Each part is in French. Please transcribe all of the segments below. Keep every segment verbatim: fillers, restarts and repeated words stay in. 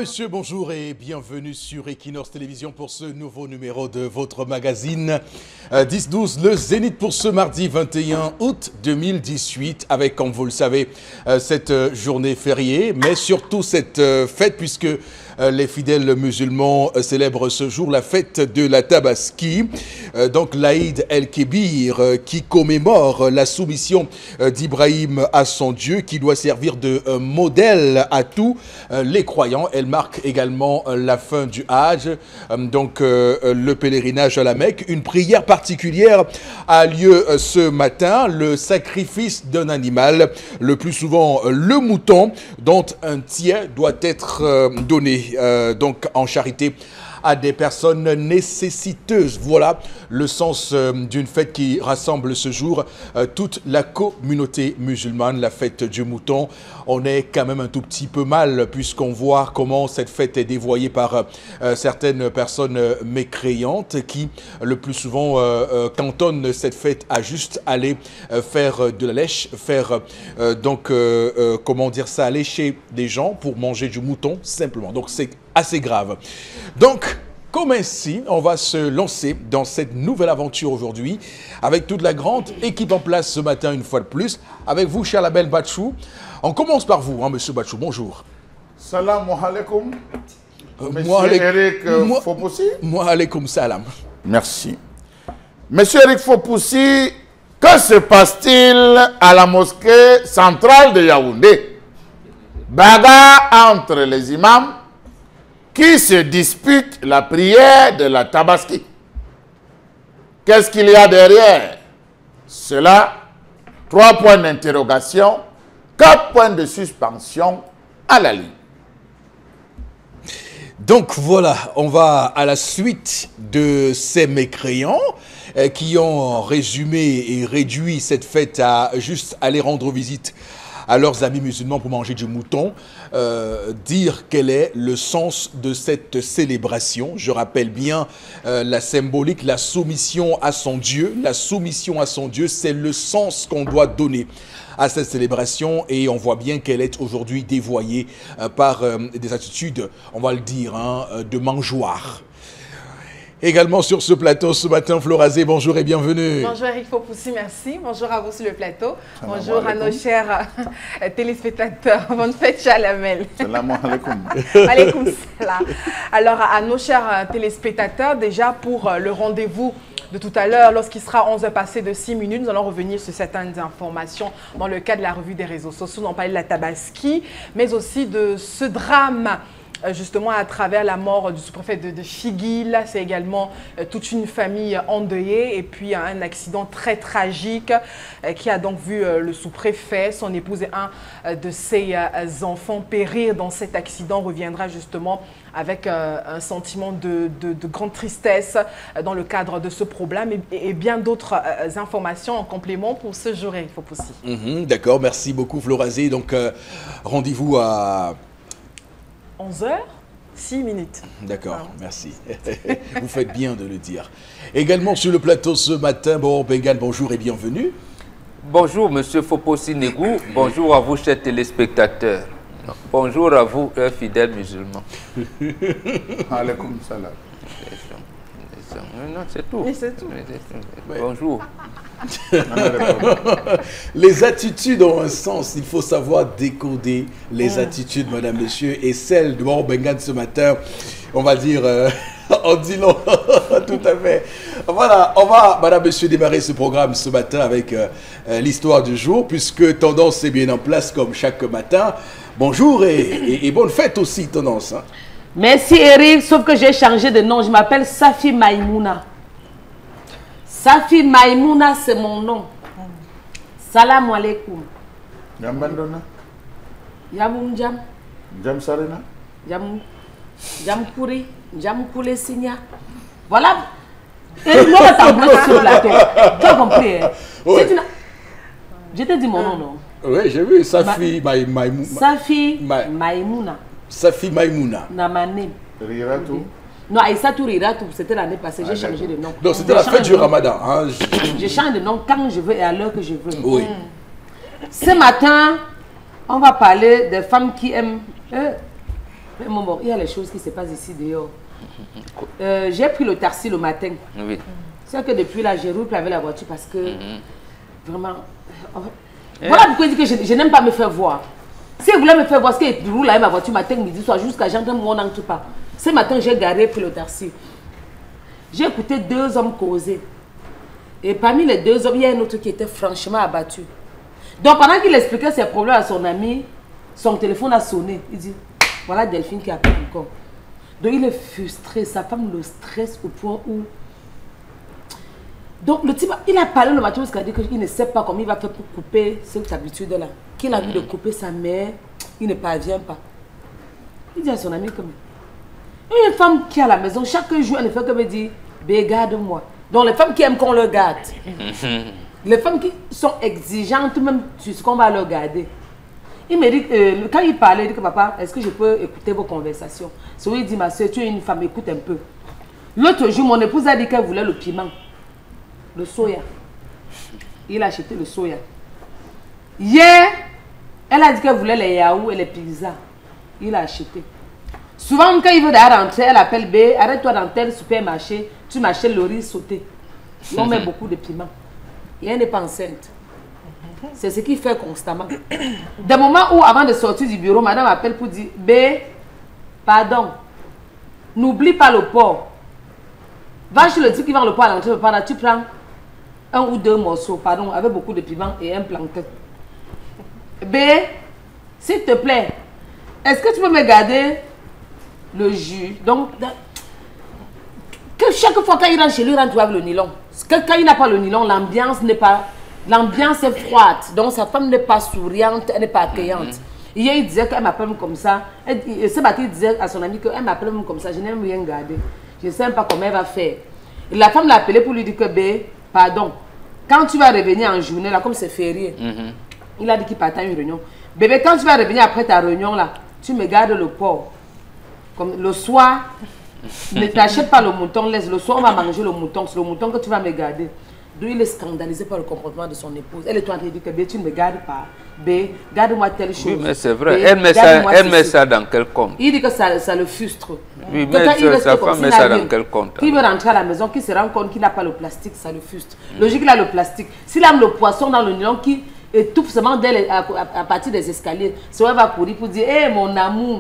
messieurs, bonjour et bienvenue sur Equinox Télévision pour ce nouveau numéro de votre magazine euh, dix douze, le Zénith pour ce mardi vingt et un août deux mille dix-huit avec, comme vous le savez, euh, cette euh, journée fériée, mais surtout cette euh, fête puisque euh, les fidèles musulmans euh, célèbrent ce jour la fête de la Tabaski, euh, donc l'Aïd el-Kébir euh, qui commémore la soumission euh, d'Ibrahim à son Dieu qui doit servir de euh, modèle à tous euh, les croyants. Elle marque également euh, la fin du Hajj, euh, donc euh, le pèlerinage à la Mecque. Une prière particulière a lieu euh, ce matin, le sacrifice d'un animal, le plus souvent euh, le mouton, dont un tiers doit être euh, donné euh, donc en charité à des personnes nécessiteuses. Voilà le sens euh, d'une fête qui rassemble ce jour euh, toute la communauté musulmane, la fête du mouton. On est quand même un tout petit peu mal puisqu'on voit comment cette fête est dévoyée par euh, certaines personnes mécréantes qui le plus souvent euh, euh, cantonnent cette fête à juste aller euh, faire de la lèche, faire euh, donc euh, euh, comment dire ça, aller chez des gens pour manger du mouton simplement. Donc c'est assez grave. Donc, comme ainsi, on va se lancer dans cette nouvelle aventure aujourd'hui avec toute la grande équipe en place ce matin une fois de plus. Avec vous, cher label Bachou. On commence par vous, hein, monsieur Bachou. Bonjour. Salam alaikum. Euh, Monsieur moi, Eric euh, moi, Fopoussi. moi, alaikum salam. Merci. Monsieur Eric Fopoussi, que se passe-t-il à la mosquée centrale de Yaoundé? Bagarre entre les imams qui se disputent la prière de la Tabaski. Qu'est-ce qu'il y a derrière cela? Trois points d'interrogation, quatre points de suspension à la ligne. Donc voilà, on va à la suite de ces mécréants euh, qui ont résumé et réduit cette fête à juste aller rendre visite à leurs amis musulmans pour manger du mouton, euh, dire quel est le sens de cette célébration. Je rappelle bien euh, la symbolique, la soumission à son Dieu. La soumission à son Dieu, c'est le sens qu'on doit donner à cette célébration et on voit bien qu'elle est aujourd'hui dévoyée euh, par euh, des attitudes, on va le dire, hein, de mangeoire. Également sur ce plateau ce matin, Florazé, bonjour et bienvenue. Bonjour Eric Fopoussi, merci. Bonjour à vous sur le plateau. Salam bonjour alaikum. À nos chers euh, téléspectateurs. Bonne fête, Chalamel. Salam alaikum. Alaikum salam. Alors, à nos chers téléspectateurs, déjà pour euh, le rendez-vous de tout à l'heure, lorsqu'il sera onze heures passées de six minutes, nous allons revenir sur certaines informations dans le cadre de la revue des réseaux sociaux. On parlait de la Tabaski, mais aussi de ce drame justement à travers la mort du sous-préfet de, de Figuil. C'est également euh, toute une famille endeuillée et puis euh, un accident très tragique euh, qui a donc vu euh, le sous-préfet, son épouse et un euh, de ses euh, enfants périr dans cet accident. On reviendra justement avec euh, un sentiment de, de, de grande tristesse euh, dans le cadre de ce problème et, et bien d'autres euh, informations en complément pour ce jour, Eric Fopoussi. Mmh, d'accord, merci beaucoup Florazé. Donc euh, rendez-vous à onze heures, six minutes. D'accord, ah. Merci. Vous faites bien de le dire. Également sur le plateau ce matin, bon, Bengal, bonjour et bienvenue. Bonjour, monsieur Fopoussi Negou. Bonjour à vous, chers téléspectateurs. Bonjour à vous, fidèles musulmans. Alaikum salam. Non, c'est tout. Oui, c'est tout. Ouais. Bonjour. Les attitudes ont un sens. Il faut savoir décoder les mmh. attitudes, madame, monsieur, et celle de Moro Bengan ce matin, on va dire, euh, on dit non, tout à fait. Voilà, on va, madame, monsieur, démarrer ce programme ce matin avec euh, euh, l'histoire du jour, puisque Tendance est bien en place comme chaque matin. Bonjour et, et, et bonne fête aussi, Tendance. Hein. Merci Eric, sauf que j'ai changé de nom. Je m'appelle Safi Maïmouna. Safi Maïmouna, c'est mon nom. Salam alaikum. Jambandona. Yamum jam. Jam sarena. Jam. Jam kouri. Jam koulé signa. Voilà. Et moi, t'as bloqué sur la tête. Tu as compris, hein? Ouais. Une... Je t'ai dit mon nom, non? Oui, j'ai vu. Safi Ma... Maïmouna. Safi Ma... Maïmouna. Safi Maïmouna. Namané. Riratou. Non, Aïssatou Riratou, c'était l'année passée, j'ai ah, changé de nom. Donc c'était la fête du Ramadan. Hein. Je change de nom quand je veux et à l'heure que je veux. Oui. Ce matin, on va parler des femmes qui aiment... Euh, Mais bon, il y a les choses qui se passent ici dehors. Euh, j'ai pris le taxi le matin. Oui. C'est que depuis là, j'ai roulé avec la voiture parce que mm-hmm. vraiment. Yeah. Voilà pourquoi je dis que je, je n'aime pas me faire voir. Si vous voulez me faire voir, ce que je roule avec ma voiture matin, midi, soir, jusqu'à j'entends mon n'entre pas. Ce matin, j'ai garé pris le taxi. J'ai écouté deux hommes causer. Et parmi les deux hommes, il y a un autre qui était franchement abattu. Donc pendant qu'il expliquait ses problèmes à son ami, son téléphone a sonné. Il dit, voilà Delphine qui appelle encore. Donc il est frustré, sa femme le stresse au point où... Donc le type, il a parlé le matin jusqu'à dire qu'il ne sait pas comment il va faire pour couper cette habitude-là. Qu'il a envie de couper sa mère, il ne parvient pas. Il dit à son ami comme... Une femme qui est à la maison, chaque jour, elle ne fait que me dire, bé, garde-moi. Donc les femmes qui aiment qu'on leur garde. Les femmes qui sont exigeantes même sur ce qu'on va leur garder. Il me dit, euh, quand il parlait, il dit que papa, est-ce que je peux écouter vos conversations? So il dit, ma soeur, tu es une femme, écoute un peu. L'autre jour, mon épouse a dit qu'elle voulait le piment, le soya. Il a acheté le soya. Hier, elle a dit qu'elle voulait les yaourts et les pizzas. Il a acheté. Souvent, quand il veut rentrer, elle appelle B, arrête-toi dans tel supermarché, tu m'achètes le riz sauté. On met beaucoup de piment. Et elle n'est pas enceinte. C'est ce qu'il fait constamment. Des moments où, avant de sortir du bureau, madame appelle pour dire, B, pardon, n'oublie pas le porc. Va chez le type qui vend le porc à l'entrée, pendant tu prends un ou deux morceaux, pardon, avec beaucoup de piment et un plantain. B, s'il te plaît, est-ce que tu peux me garder le jus? Donc, que chaque fois qu'il rentre chez lui, il rentre avec le nylon. Quand il n'a pas le nylon, l'ambiance n'est pas... L'ambiance est froide, donc sa femme n'est pas souriante, elle n'est pas accueillante. Mm-hmm. Hier, il disait qu'elle m'appelle comme ça. Elle, ce matin, il disait à son ami qu'elle m'appelle comme ça. Je n'aime rien garder. Je ne sais même pas comment elle va faire. Et la femme l'a appelé pour lui dire que, bé, pardon, quand tu vas revenir en journée, là, comme c'est férié, mm-hmm. il a dit qu'il partait à une réunion. Bébé, quand tu vas revenir après ta réunion, là, tu me gardes le porc. Comme le soir, ne t'achète pas le mouton, laisse. Le soir, on va manger le mouton. C'est le mouton que tu vas me garder. Donc, il est scandalisé par le comportement de son épouse. Elle est en train de dire que B, tu ne me gardes pas. B, garde-moi telle chose. Oui, mais c'est vrai. B, elle met, ça, elle met ça dans quel compte? Il dit que ça, ça le frustre. Oui, mais ça, sa femme met ça dans quel compte? Il veut rentrer à la maison, qu'il se rend compte qu'il n'a pas le plastique, ça le frustre. Mm. Logique, il a le plastique. S'il a le poisson dans le nylon qui étouffe seulement d'elle à, à, à partir des escaliers, ça va courir pour dire, hé, hey, mon amour.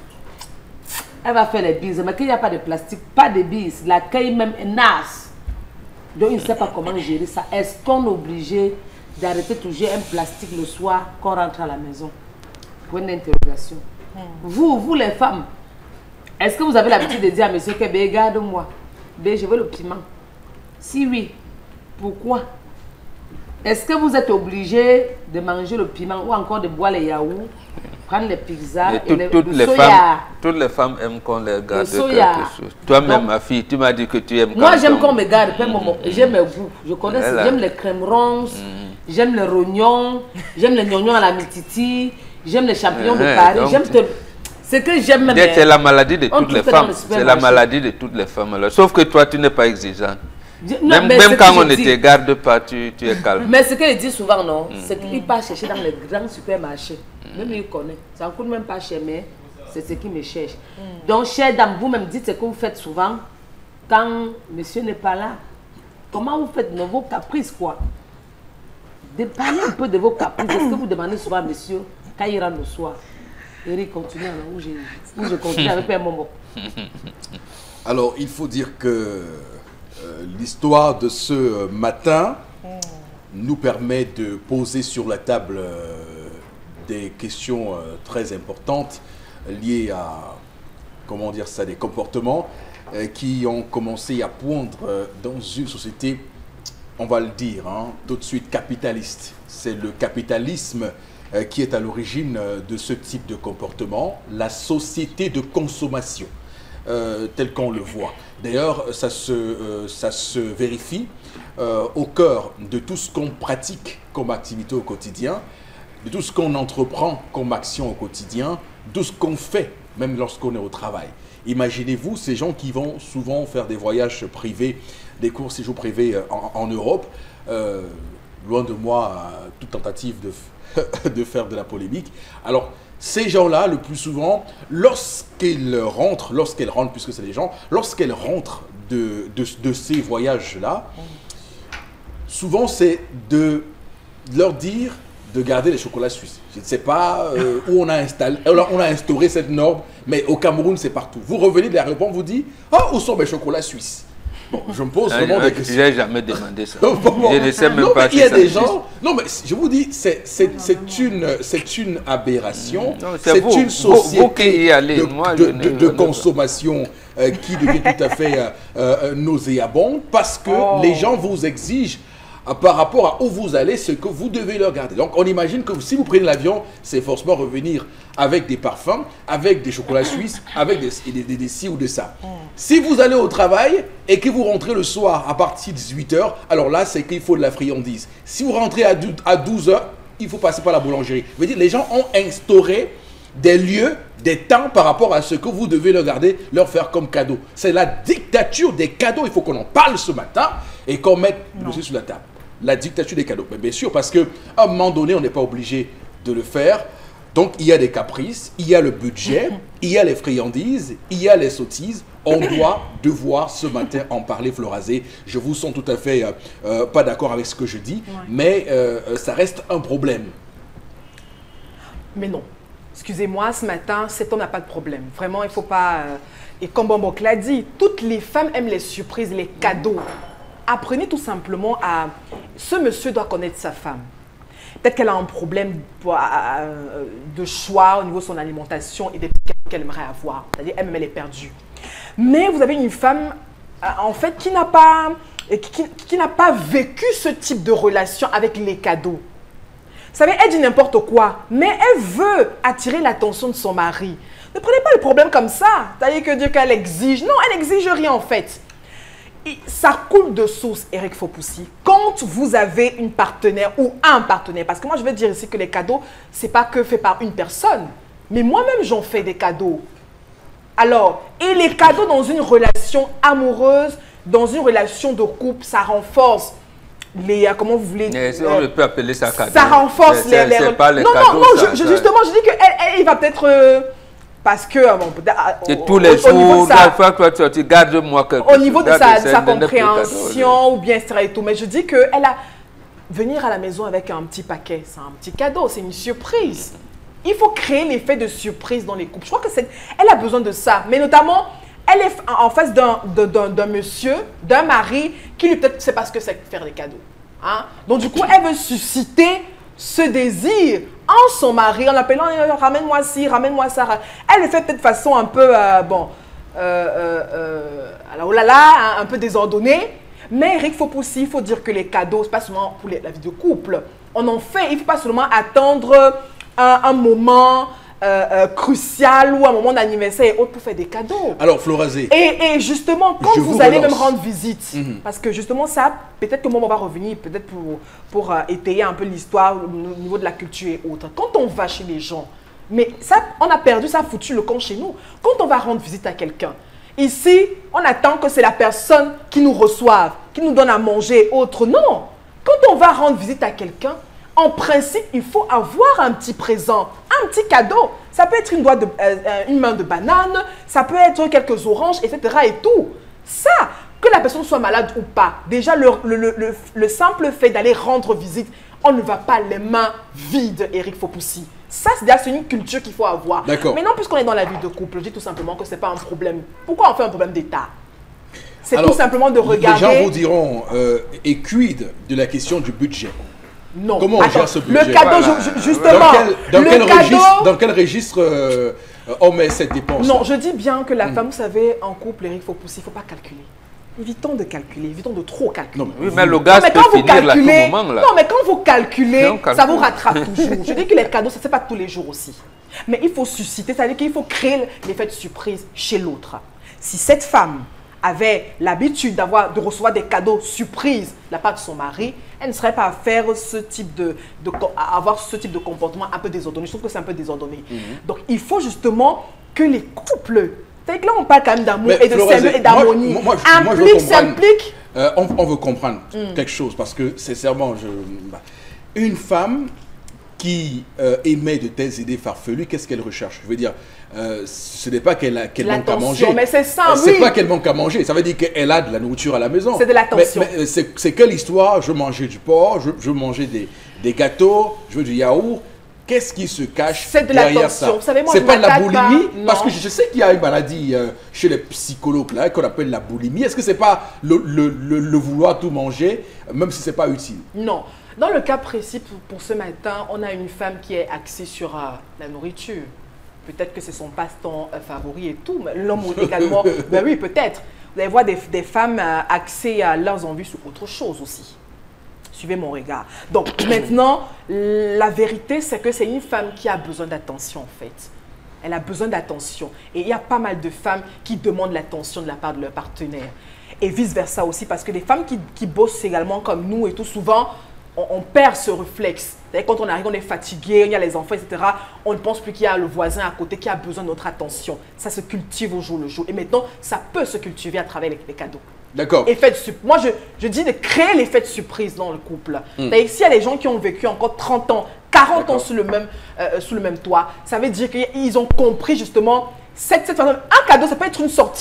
Elle va faire les bises. Mais qu'il n'y a pas de plastique, pas de bises. L'accueil même est naze. Donc, il ne sait pas comment gérer ça. Est-ce qu'on est obligé d'arrêter toujours un plastique le soir quand on rentre à la maison? Point d'interrogation. Hmm. Vous, vous les femmes, est-ce que vous avez l'habitude de dire à monsieur que, bé, garde-moi, bé, je veux le piment? Si oui, pourquoi? Est-ce que vous êtes obligé de manger le piment ou encore de boire les yaourts, prendre les pizzas et, et tout, les, toutes, le les soya. femmes, toutes les femmes aiment qu'on les garde quelque chose. Toi-même, ma fille, tu m'as dit que tu aimes... Moi, j'aime qu'on me garde. J'aime mes goûts. Je connais, j'aime les crèmes ronces, mm. j'aime les rognons, j'aime les gnognos à la mititi, j'aime les champignons mm. de Paris. J'aime te... Ce que j'aime même... C'est la maladie de toutes les femmes. C'est la maladie de toutes les femmes. Alors. Sauf que toi, tu n'es pas exigeante. Je, non, même même quand on ne te garde pas, tu, tu es calme. Mais ce qu'il dit souvent, non, mm. c'est qu'il part chercher dans les grands supermarchés. Mm. Même il connaît. Ça ne coûte même pas cher, mais c'est ce qu'il me cherche. Mm. Donc, chère dame, vous-même dites ce que vous faites souvent quand monsieur n'est pas là. Comment vous faites de vos caprices, quoi? Parlez un peu de vos caprices. Est-ce que vous demandez souvent à monsieur quand il rentre le soir? Eric, continue, où je, où je continue avec un moment. Alors, il faut dire que Euh, l'histoire de ce matin mm. nous permet de poser sur la table euh, des questions euh, très importantes liées à, comment dire ça, des comportements euh, qui ont commencé à poindre euh, dans une société, on va le dire, hein, tout de suite capitaliste. C'est le capitalisme euh, qui est à l'origine euh, de ce type de comportement, la société de consommation. Euh, tel qu'on le voit. D'ailleurs, ça se, euh, ça se vérifie euh, au cœur de tout ce qu'on pratique comme activité au quotidien, de tout ce qu'on entreprend comme action au quotidien, de ce qu'on fait, même lorsqu'on est au travail. Imaginez-vous ces gens qui vont souvent faire des voyages privés, des courts séjours privés en, en Europe, euh, loin de moi euh, toute tentative de, de faire de la polémique. Alors, ces gens-là, le plus souvent, lorsqu'ils rentrent, lorsqu'elles rentrent, puisque c'est les gens, lorsqu'elles rentrent de, de, de ces voyages-là, souvent c'est de leur dire de garder les chocolats suisses. Je ne sais pas euh, où on a, installé, on a instauré cette norme, mais au Cameroun, c'est partout. Vous revenez de l'aéroport, vous dites « Ah, où sont mes chocolats suisses ?» Bon, je me pose vraiment des questions. Je n'ai jamais demandé ça. Bon, bon. Je ne sais même non, pas mais si il y a ça des existe. gens... Non, mais je vous dis, c'est une, une aberration. Non, c'est vous, une société vous, vous qui y allez. de, Moi, de, je de, ne, de je consommation euh, qui devient tout à fait euh, euh, nauséabonde parce que Oh. les gens vous exigent euh, par rapport à où vous allez, ce que vous devez leur garder. Donc, on imagine que si vous prenez l'avion, c'est forcément revenir avec des parfums, avec des chocolats suisses, avec des, des, des, des ci ou de ça. Oh. Si vous allez au travail et que vous rentrez le soir à partir de dix-huit heures, alors là, c'est qu'il faut de la friandise. Si vous rentrez à douze heures, il faut passer par la boulangerie. Je veux dire, les gens ont instauré des lieux, des temps par rapport à ce que vous devez leur garder, leur faire comme cadeau. C'est la dictature des cadeaux. Il faut qu'on en parle ce matin et qu'on mette le dossier sur la table. La dictature des cadeaux. Mais bien sûr, parce qu'à un moment donné, on n'est pas obligé de le faire. Donc, il y a des caprices, il y a le budget, il y a les friandises, il y a les sottises. On doit devoir ce matin en parler, Florazé. Je vous sens tout à fait euh, euh, pas d'accord avec ce que je dis, ouais. mais euh, ça reste un problème. Mais non. Excusez-moi, ce matin, cet homme n'a pas de problème. Vraiment, il ne faut pas... Euh, et comme Bambok l'a dit, toutes les femmes aiment les surprises, les cadeaux. Apprenez tout simplement à... Ce monsieur doit connaître sa femme. Peut-être qu'elle a un problème de choix au niveau de son alimentation et des trucs qu'elle aimerait avoir. C'est-à-dire, elle-même, elle est perdue. Mais vous avez une femme, en fait, qui n'a pas, qui, qui n'a pas vécu ce type de relation avec les cadeaux. Vous savez, elle dit n'importe quoi, mais elle veut attirer l'attention de son mari. Ne prenez pas le problème comme ça. C'est-à-dire que dire qu'elle exige. Non, elle n'exige rien, en fait. Et ça coule de source, Eric Fopoussi. Quand vous avez une partenaire ou un partenaire, parce que moi je veux dire ici que les cadeaux, ce n'est pas que fait par une personne, mais moi-même j'en fais des cadeaux. Alors, et les cadeaux dans une relation amoureuse, dans une relation de couple, ça renforce les, comment vous voulez dire, on euh, peut appeler ça cadeau. Ça renforce les, les, les... Pas les non, cadeaux, non, non, ça, je, ça... justement, je dis que elle, elle, il va peut-être... Euh, Parce que, bon, et au, tous les au, jours, au sa, fois, tu, tu garde-moi quelque Au niveau de garde sa, de sa compréhension ou bien, et cetera et tout. Mais je dis qu'elle a... Venir à la maison avec un petit paquet, c'est un petit cadeau, c'est une surprise. Il faut créer l'effet de surprise dans les couples. Je crois que c'est... Elle a besoin de ça. Mais notamment, elle est en face d'un monsieur, d'un mari, qui lui peut-être ne sait pas ce que c'est faire des cadeaux. Hein? Donc, du coup, elle veut susciter ce désir en son mari, en l'appelant « ramène-moi ci, ramène-moi ça ». Elle le fait peut-être de façon un peu, euh, bon, euh, euh, euh, alors, oh là là, hein, un peu désordonnée. Mais Eric Fopoussi, il faut dire que les cadeaux, ce n'est pas seulement pour les, la vie de couple. On en fait, il ne faut pas seulement attendre un, un moment euh, euh, crucial ou un moment d'anniversaire et autres pour faire des cadeaux. Alors, Florazé. Et, et justement, quand vous, vous allez même rendre visite, mm-hmm. parce que justement ça, peut-être que moi on va revenir, peut-être pour, pour euh, étayer un peu l'histoire au niveau de la culture et autres. Quand on va chez les gens, mais ça, on a perdu, ça a foutu le camp chez nous. Quand on va rendre visite à quelqu'un, ici, on attend que c'est la personne qui nous reçoive, qui nous donne à manger et autres. Non, quand on va rendre visite à quelqu'un, en principe, il faut avoir un petit présent, un petit cadeau. Ça peut être une, doigt de, euh, une main de banane, ça peut être quelques oranges, et cetera et tout. Ça, que la personne soit malade ou pas, déjà le, le, le, le simple fait d'aller rendre visite, on ne va pas les mains vides, Eric Fopoussi. Ça, c'est une culture qu'il faut avoir. Maintenant, puisqu'on est dans la vie de couple, je dis tout simplement que ce n'est pas un problème. Pourquoi on fait un problème d'État? C'est tout simplement de regarder... Les gens vous diront, euh, et quid de la question du budget? Non. Comment on Attends, gère ce budget? Le cadeau, voilà. Justement. Dans quel, dans le quel cadeau, registre, dans quel registre euh, on met cette dépense? Non, je dis bien que la mmh. femme, vous savez, en couple, Eric Fopoussi, il ne faut pas calculer. Évitons de calculer, évitons de trop calculer. Non, mais, oui, mais le gaz non, mais peut finir là, tout moment, là. Non, mais quand vous calculez, ça vous rattrape toujours. Je dis que les cadeaux, ça ne se fait pas tous les jours aussi. Mais il faut susciter, c'est-à-dire qu'il faut créer l'effet de surprise chez l'autre. Si cette femme avait l'habitude d'avoir, de recevoir des cadeaux surprises de la part de son mari, elle ne serait pas à faire ce type de, de à avoir ce type de comportement un peu désordonné. Je trouve que c'est un peu désordonné. Mm-hmm. Donc, il faut justement que les couples, c'est que là, on parle quand même d'amour et de sérieux et d'harmonie. Implique, s'implique. euh, on, on veut comprendre mm. quelque chose parce que, sincèrement, je, une femme qui euh, émet de telles idées farfelues, qu'est-ce qu'elle recherche? Je veux dire, euh, ce n'est pas qu'elle qu'elle manque à manger. Mais c'est ça, oui. C'est pas qu'elle manque à manger. Ça veut dire qu'elle a de la nourriture à la maison. C'est de l'attention. Mais, mais c'est quelle histoire? Je veux manger du porc, je, je veux manger des, des gâteaux, je veux du yaourt. Qu'est-ce qui se cache de derrière ça? C'est pas de la boulimie? Pas. Parce que je sais qu'il y a une maladie euh, chez les psychologues là qu'on appelle la boulimie. Est-ce que c'est pas le, le, le, le vouloir tout manger, même si c'est pas utile? Non. Dans le cas précis pour, pour ce matin, on a une femme qui est axée sur euh, la nourriture. Peut-être que c'est son passe-temps euh, favori et tout, mais l'homme également, ben oui, peut-être. Vous allez voir des, des femmes euh, axées à leurs envies sur autre chose aussi. Suivez mon regard. Donc maintenant, la vérité, c'est que c'est une femme qui a besoin d'attention en fait. Elle a besoin d'attention. Et il y a pas mal de femmes qui demandent l'attention de la part de leur partenaire. Et vice-versa aussi, parce que les femmes qui, qui bossent également comme nous et tout, souvent, on, on perd ce réflexe. Quand on arrive, on est fatigué, il y a les enfants, et cetera. On ne pense plus qu'il y a le voisin à côté qui a besoin de notre attention. Ça se cultive au jour le jour. Et maintenant, ça peut se cultiver à travers les, les cadeaux. D'accord. Moi, je, je dis de créer l'effet de surprise dans le couple. Mm. Ici, il y a des gens qui ont vécu encore trente ans, quarante ans sous le, même, euh, sous le même toit. Ça veut dire qu'ils ont compris justement cette, cette façon. Un cadeau, ça peut être une sortie.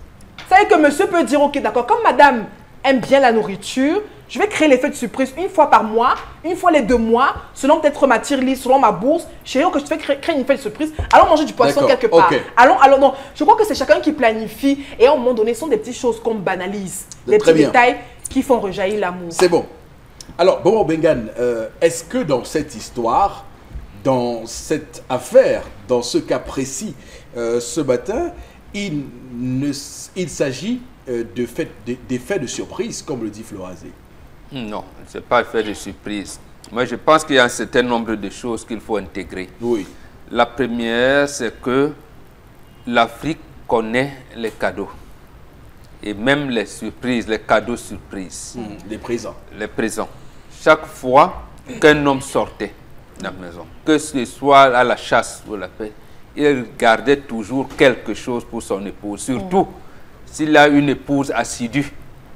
Ça veut dire que monsieur peut dire, ok, d'accord, comme madame aime bien la nourriture, je vais créer l'effet de surprise une fois par mois, une fois les deux mois, selon peut-être ma tirelire, selon ma bourse. Chérie, que je fais créer, créer une effet de surprise. Allons manger du poisson quelque part. Okay. Allons, allons, non. Je crois que c'est chacun qui planifie. Et à un moment donné, ce sont des petites choses qu'on banalise. Des petits détails qui font rejaillir l'amour. C'est bon. Alors, Bobo Bengan, euh, est-ce que dans cette histoire, dans cette affaire, dans ce cas précis, euh, ce matin, il, ne, il s'agit euh, de fait, d'effets de surprise, comme le dit Florazé? Non, ce n'est pas fait de surprise. Moi, je pense qu'il y a un certain nombre de choses qu'il faut intégrer. Oui. La première, c'est que l'Afrique connaît les cadeaux. Et même les surprises, les cadeaux surprises. Mmh, les présents. Les présents. Chaque fois qu'un homme sortait de la maison, que ce soit à la chasse ou à la paix, il gardait toujours quelque chose pour son épouse. Surtout mmh. s'il a une épouse assidue.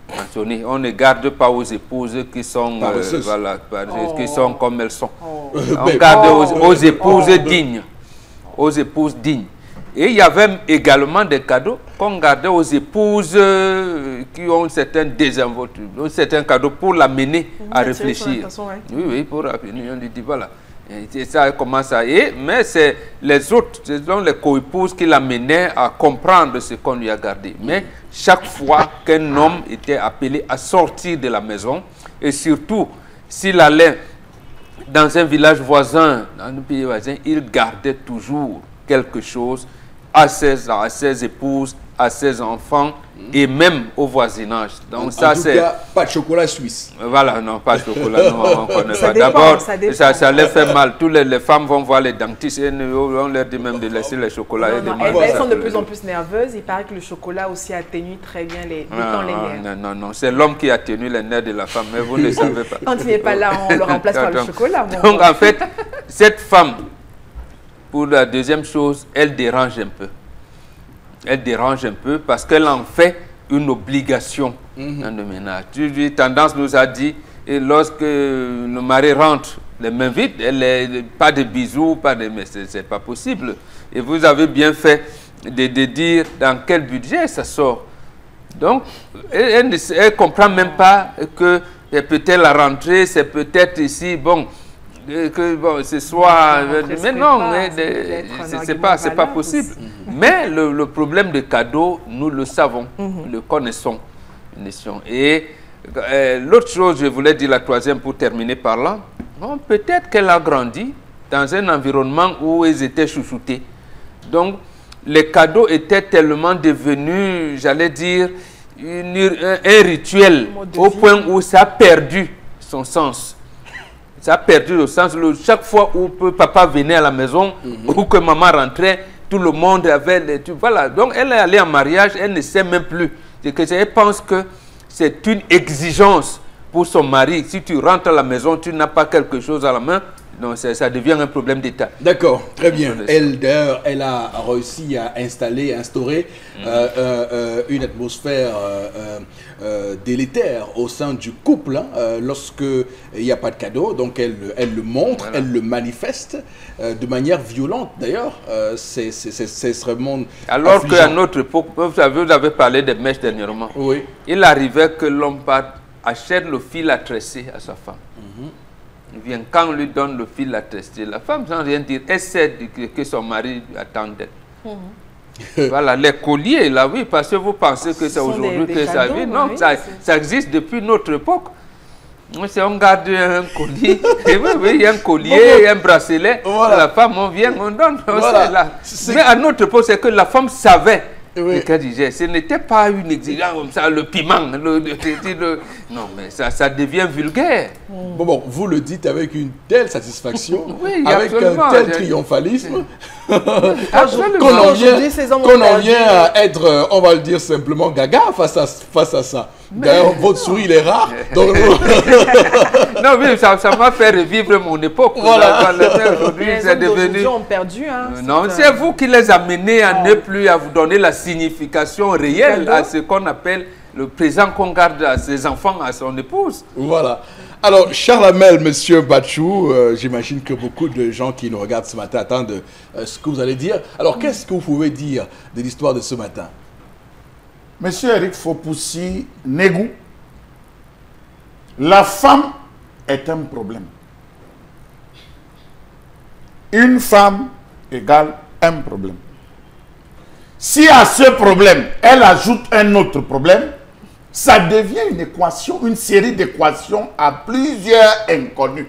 On ne garde pas aux épouses qui sont, euh, voilà, oh. qui sont comme elles sont. Oh. On garde aux, aux épouses oh. dignes. Aux épouses dignes. Et il y avait également des cadeaux qu'on gardait aux épouses qui ont certains désinvolture, certains cadeaux pour l'amener à réfléchir. Ouais. Oui, oui, pour l'amener. On lui dit voilà. Et ça commence à y mais c'est les autres, ce sont les co-épouses qui l'amenaient à comprendre ce qu'on lui a gardé. Mais chaque fois qu'un homme était appelé à sortir de la maison, et surtout s'il allait dans un village voisin, dans un pays voisin, il gardait toujours quelque chose à ses, à ses épouses, à ses enfants et même au voisinage. Donc en, ça, en tout cas, pas de chocolat suisse. Voilà, non, pas de chocolat, non, on connaît pas. D'abord, ça, ça, ça les fait mal. Toutes les, les femmes vont voir les dentistes et on leur dit même de laisser les chocolats. Non, et non, de elles, elles sont de plus en plus nerveuses. Il paraît que le chocolat aussi atténue très bien les, non, les nerfs. Non, non, non, c'est l'homme qui atténue les nerfs de la femme, mais vous ne savez pas. Quand il n'est pas là, on le remplace par le chocolat. Donc en fait, cette femme, pour la deuxième chose, elle dérange un peu. Elle dérange un peu parce qu'elle en fait une obligation mm-hmm. dans le ménage. Tu, Tendance nous a dit, et lorsque le mari rentre les mains vides, elle est, pas de bisous, pas de, mais c'est pas possible. Et vous avez bien fait de, de dire dans quel budget ça sort. Donc, elle ne comprend même pas que peut-être la rentrée, c'est peut-être ici, bon, que bon, ce soit, mais non, pas, mais c'est pas, c'est pas possible. Aussi. Mais le, le problème de cadeaux, nous le savons, mm-hmm. le connaissons, et euh, l'autre chose, je voulais dire la troisième pour terminer par là. Bon, peut-être qu'elle a grandi dans un environnement où ils étaient chouchoutés. Donc, les cadeaux étaient tellement devenus, j'allais dire, une, un, un rituel au point où ça a perdu son sens. Ça a perdu le sens. Le, chaque fois où papa venait à la maison, mm-hmm. ou que maman rentrait, tout le monde avait... Les, tout, voilà. Donc, elle est allée en mariage, elle ne sait même plus. Que, elle pense que c'est une exigence pour son mari. Si tu rentres à la maison, tu n'as pas quelque chose à la main, Donc ça devient un problème d'État. D'accord, très bien. Elle, d'ailleurs, elle a réussi à installer, instaurer mmh. euh, euh, une atmosphère euh, euh, délétère au sein du couple, hein, euh, lorsque il n'y a pas de cadeau. Donc elle, elle le montre, voilà. Elle le manifeste euh, de manière violente. D'ailleurs, euh, c'est extrêmement Alors qu'à notre époque, vous avez, vous avez parlé des mèches dernièrement. Oui. Il arrivait que l'homme achète le fil à tresser à sa femme. Mmh. Il vient, quand on lui donne le fil à tester, la femme, sans rien dire, essaie de, que son mari attend d'elle. Mmh. Voilà, les colliers, là, oui, parce que vous pensez que c'est aujourd'hui que ça vit. Non, oui, ça, ça existe depuis notre époque. Si on garde un collier, oui, oui, il y a un collier, bon, bon. un bracelet, voilà. La femme, on vient, on donne. Voilà. Là. Mais à notre époque, c'est que la femme savait. Oui. Que disait, ce n'était pas une exigence comme ça, le piment. Le, le, le, le, non, mais ça, ça devient vulgaire. Mm. Bon, bon, vous le dites avec une telle satisfaction, oui, avec un tel triomphalisme, qu'on qu en vient, qu'on en vient à être, on va le dire simplement, gaga face à, face à ça. D'ailleurs, votre sourire est rare. Donc... non, mais ça m'a fait revivre mon époque. Voilà. Aujourd'hui, c'est devenu. ont perdu. Hein, non, c'est vous qui les amenez à oh. ne plus à vous donner la signification réelle à ce qu'on appelle le présent qu'on garde à ses enfants, à son épouse. Voilà. Alors, Charles Hamel, Monsieur Batchou, euh, j'imagine que beaucoup de gens qui nous regardent ce matin attendent euh, ce que vous allez dire. Alors, qu'est-ce que vous pouvez dire de l'histoire de ce matin? Monsieur Eric Fopoussi Négou, la femme est un problème. Une femme égale un problème. Si à ce problème, elle ajoute un autre problème, ça devient une équation, une série d'équations à plusieurs inconnus.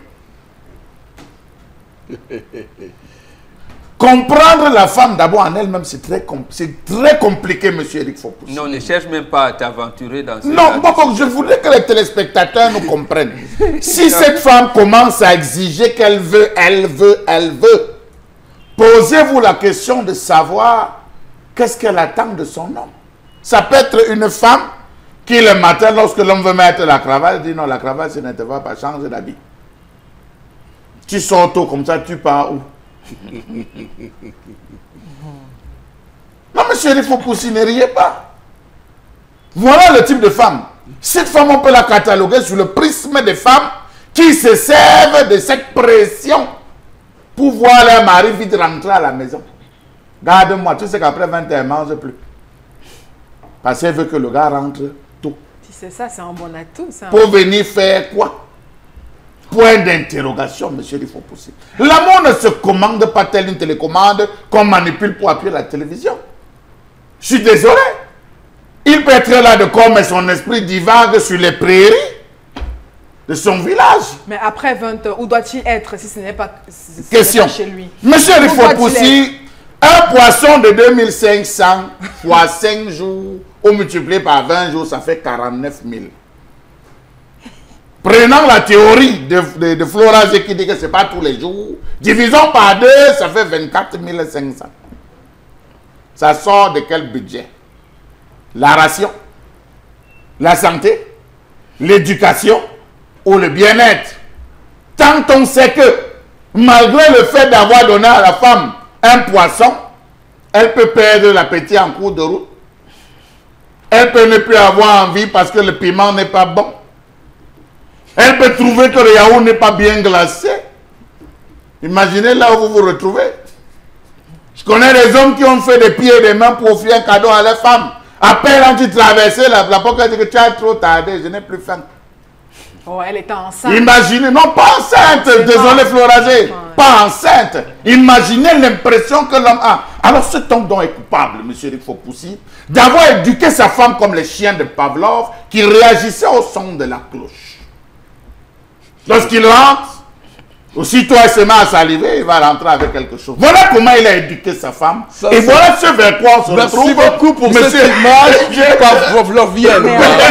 Comprendre la femme d'abord en elle-même, c'est très, très compliqué, monsieur Eric Fopoussi. Non, ne cherche même pas à t'aventurer dans ce Non, bon, bon, je voudrais que les téléspectateurs nous comprennent. Si cette femme commence à exiger qu'elle veut, elle veut, elle veut, posez-vous la question de savoir qu'est-ce qu'elle attend de son homme. Ça peut être une femme qui, le matin, lorsque l'homme veut mettre la cravate, dit non, la cravate, ce ne te va pas changer d'habit. Tu sors tôt comme ça, tu pars où? Non, monsieur, il faut pousser, ne riez pas. Voilà le type de femme. Cette femme, on peut la cataloguer sur le prisme des femmes qui se servent de cette pression pour voir leur mari vite rentrer à la maison. Garde-moi, tu sais qu'après vingt ans, elle ne mange plus. Parce qu'elle veut que le gars rentre tôt. Si c'est ça, c'est un bon atout. Pour venir faire quoi? Point d'interrogation, monsieur, il faut pousser. L'amour ne se commande pas tel une télécommande qu'on manipule pour appuyer la télévision. Je suis désolé. Il peut être là de corps, mais son esprit divague sur les prairies de son village. Mais après vingt heures, où doit-il être si ce n'est pas, si Question. pas chez lui? Monsieur, il faut pousser un poisson de deux mille cinq cents fois cinq jours, ou multiplié par vingt jours, ça fait quarante-neuf mille. Prenons la théorie de, de, de Flora G qui dit que ce n'est pas tous les jours. Divisons par deux, ça fait vingt-quatre mille cinq cents. Ça sort de quel budget? La ration, la santé, l'éducation ou le bien-être? Tant on sait que, malgré le fait d'avoir donné à la femme un poisson, elle peut perdre l'appétit en cours de route. Elle peut ne plus avoir envie parce que le piment n'est pas bon. Elle peut trouver que le yaourt n'est pas bien glacé. Imaginez là où vous vous retrouvez. Je connais des hommes qui ont fait des pieds et des mains pour offrir un cadeau à leur femme. Après, quand tu traversais la, la porte, elle dit que tu as trop tardé, je n'ai plus faim. Oh, elle était enceinte. Imaginez, non, pas enceinte, désolé Floragé, pas enceinte. Imaginez l'impression que l'homme a. Alors cet homme dont est coupable, monsieur Eric Fopoussi, d'avoir éduqué sa femme comme les chiens de Pavlov qui réagissaient au son de la cloche. Lorsqu'il rentre, aussitôt elle se met à saliver, il va rentrer avec quelque chose. Voilà comment il a éduqué sa femme. Ça, et voilà ce vers quoi on se Merci retrouve. Merci beaucoup pour monsieur cette image par Florienne.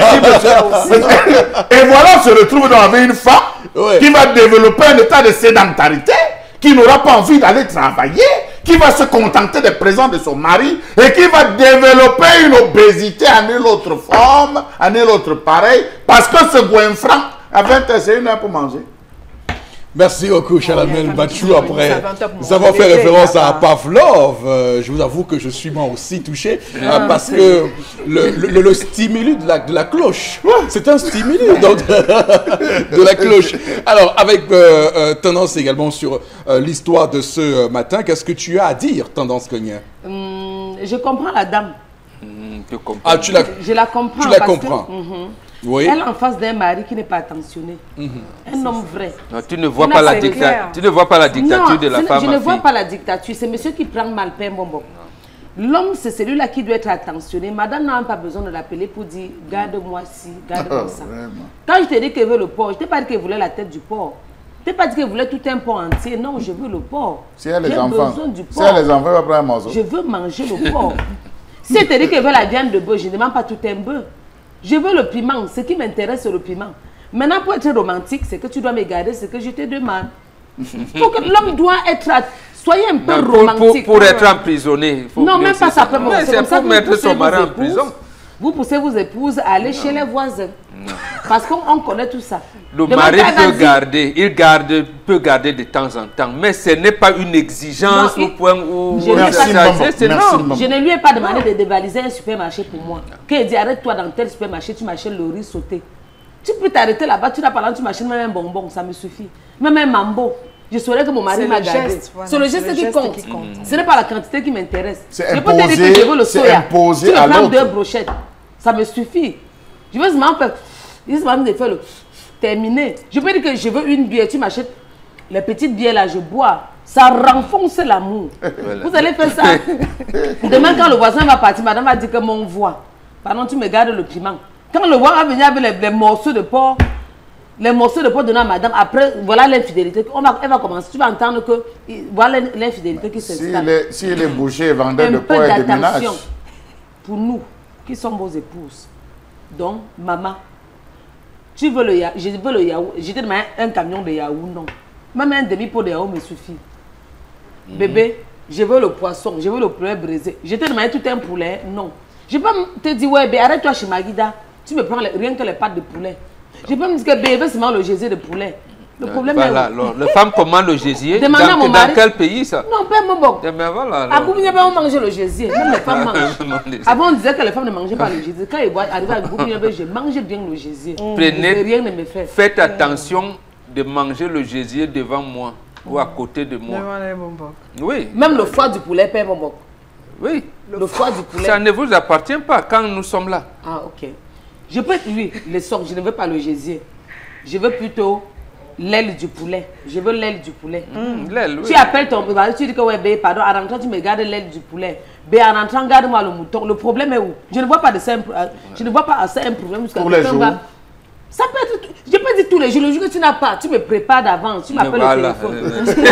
Et voilà, on se retrouve dans avec une femme ouais. qui va développer un état de sédentarité, qui n'aura pas envie d'aller travailler, qui va se contenter des présents de son mari et qui va développer une obésité à nulle autre forme, à nulle autre pareil, parce que ce goinfrant, à vingt heures, c'est une heure pour manger. Merci beaucoup, Chalamel Bachou. Après, nous nous avons fait référence à Pavlov. Euh, je vous avoue que je suis moi aussi touché euh, parce que le, le, le stimulus de la, de la cloche, c'est un stimulus donc, de la cloche. Alors, avec euh, euh, Tendance également sur euh, l'histoire de ce matin, qu'est-ce que tu as à dire, Tendance Cognac? Hum, Je comprends la dame. Hum, je comprends. Ah, tu la, Je la comprends. tu la parce comprends. que, mhm. Oui. Elle est en face d'un mari qui n'est pas attentionné. Mhm. Un homme vrai. Non, tu ne vois Là, pas la c'est dictature. clair. Tu ne vois pas la dictature Non, de la ce- femme je à ne vois fille. pas la dictature. C'est monsieur qui prend mal pain bonbon. L'homme, c'est celui-là qui doit être attentionné. Madame n'a même pas besoin de l'appeler pour dire garde-moi ci, garde-moi ça. Vraiment. Quand je t'ai dit qu'elle veut le porc, je t'ai pas dit qu'elle voulait la tête du porc. Je t'ai pas dit qu'elle voulait tout un porc entier. Non, je veux le porc. Si elle a J'ai les enfants, besoin du si porc. elle a les enfants, elle va prendre un morceau. Je veux manger le porc. Si elle te dit qu'elle veut la viande de bœuf, je ne demande pas tout un bœuf. Je veux le piment. Ce qui m'intéresse, c'est le piment. Maintenant, pour être romantique, c'est que tu dois me garder ce que je te demande. Faut que l'homme doit être... à- Soyez un peu Non, pour, pour, romantique. pour être emprisonné. il faut Non, que même c'est pas ça peut Mais c'est c'est comme ça pour que vous mettre poussez son mari vos en épouses- prison. Vous poussez vos épouses à aller chez les voisins. Parce qu'on on connaît tout ça. Le Demande mari à peut Nazi- garder, il garde, peut garder de temps en temps, mais ce n'est pas une exigence Non, au il- point où... Je Merci, ça- maman. c'est- c'est- Merci, non. maman. Je ne lui ai pas demandé de dévaliser un supermarché pour moi. Quand il dit arrête-toi dans tel supermarché, tu m'achètes le riz sauté. Tu peux t'arrêter là-bas, tu n'as pas là, tu m'achètes même un bonbon, ça me suffit. Même un mambo. Je saurais que mon mari C'est m'a le gardé. geste, voilà, C'est le c'est geste le qui geste compte. qui compte. Ce n'est pas la quantité qui m'intéresse. C'est Je peux te dire imposé- que je veux le c'est soya. imposé Tu me à prends l'autre. deux brochettes. Ça me suffit. Je veux seulement faire... Je veux seulement faire le... Terminé. Je peux dire que je veux une bière, tu m'achètes les petites bières là, je bois. Ça renfonce l'amour. Voilà. Vous allez faire ça. Demain, quand le voisin va partir, madame va dire que mon voix. Pardon, tu me gardes le piment. Quand le voisin va venir avec les, les morceaux de porc, les morceaux de porc donnés à madame, après, voilà l'infidélité. On va, elle va commencer. Tu vas entendre que voilà l'infidélité qui S'il s'installe. est, s'il est boucher et vendeur Un de peu porc et de ménage, d'attention pour nous qui sommes vos épouses. Donc, maman, tu veux le yaourt, je veux le yaourt. Je te demande un camion de yaourt, non. Même un demi-pot de yaourt me suffit. Bébé, je veux le poisson, je veux le poulet brisé. Je te demande tout un poulet, non. Je peux te dire, ouais, bébé, arrête-toi chez Magida. Tu me prends les- rien que les pâtes de poulet. Je peux me dire que bébé, c'est le gésier de poulet. Le problème Voilà, est où? alors, les femmes commandent le gésier. Demande à Dans, mon dans mari. quel pays ça? Non, pas mon bon. Eh ben voilà. À alors. Goubounia, on mangeait le gésier. Même les femmes mangent. Non, les- Avant, on disait que les femmes ne mangeaient pas le gésier. Quand ils voient arriver à Goubounia, je mangeais bien le gésier. Prenez- Rien ne me fait. Faites attention de manger le gésier devant moi ou à côté de moi. Devant les bonbons. Oui, Même le foie du poulet, père mon bon. oui. Le foie du poulet. Ça ne vous appartient pas quand nous sommes là. Ah, ok. Je peux, oui, les sortes, je ne veux pas le gésier. Je veux plutôt l'aile du poulet. Je veux l'aile du poulet. L'aile, oui. Tu appelles ton mari, tu dis que ouais, bé, pardon, en rentrant, tu me gardes l'aile du poulet. Bé, en rentrant, garde-moi le mouton. Le problème est où? Je ne vois pas de ça, un pro- euh, je ne vois pas ça un problème jusqu'à Tous les quelqu'un jours. va- Ça peut être, je peux dire tous les jours, le jour que tu n'as pas, tu me prépares d'avance, tu m'appelles Voilà. au téléphone.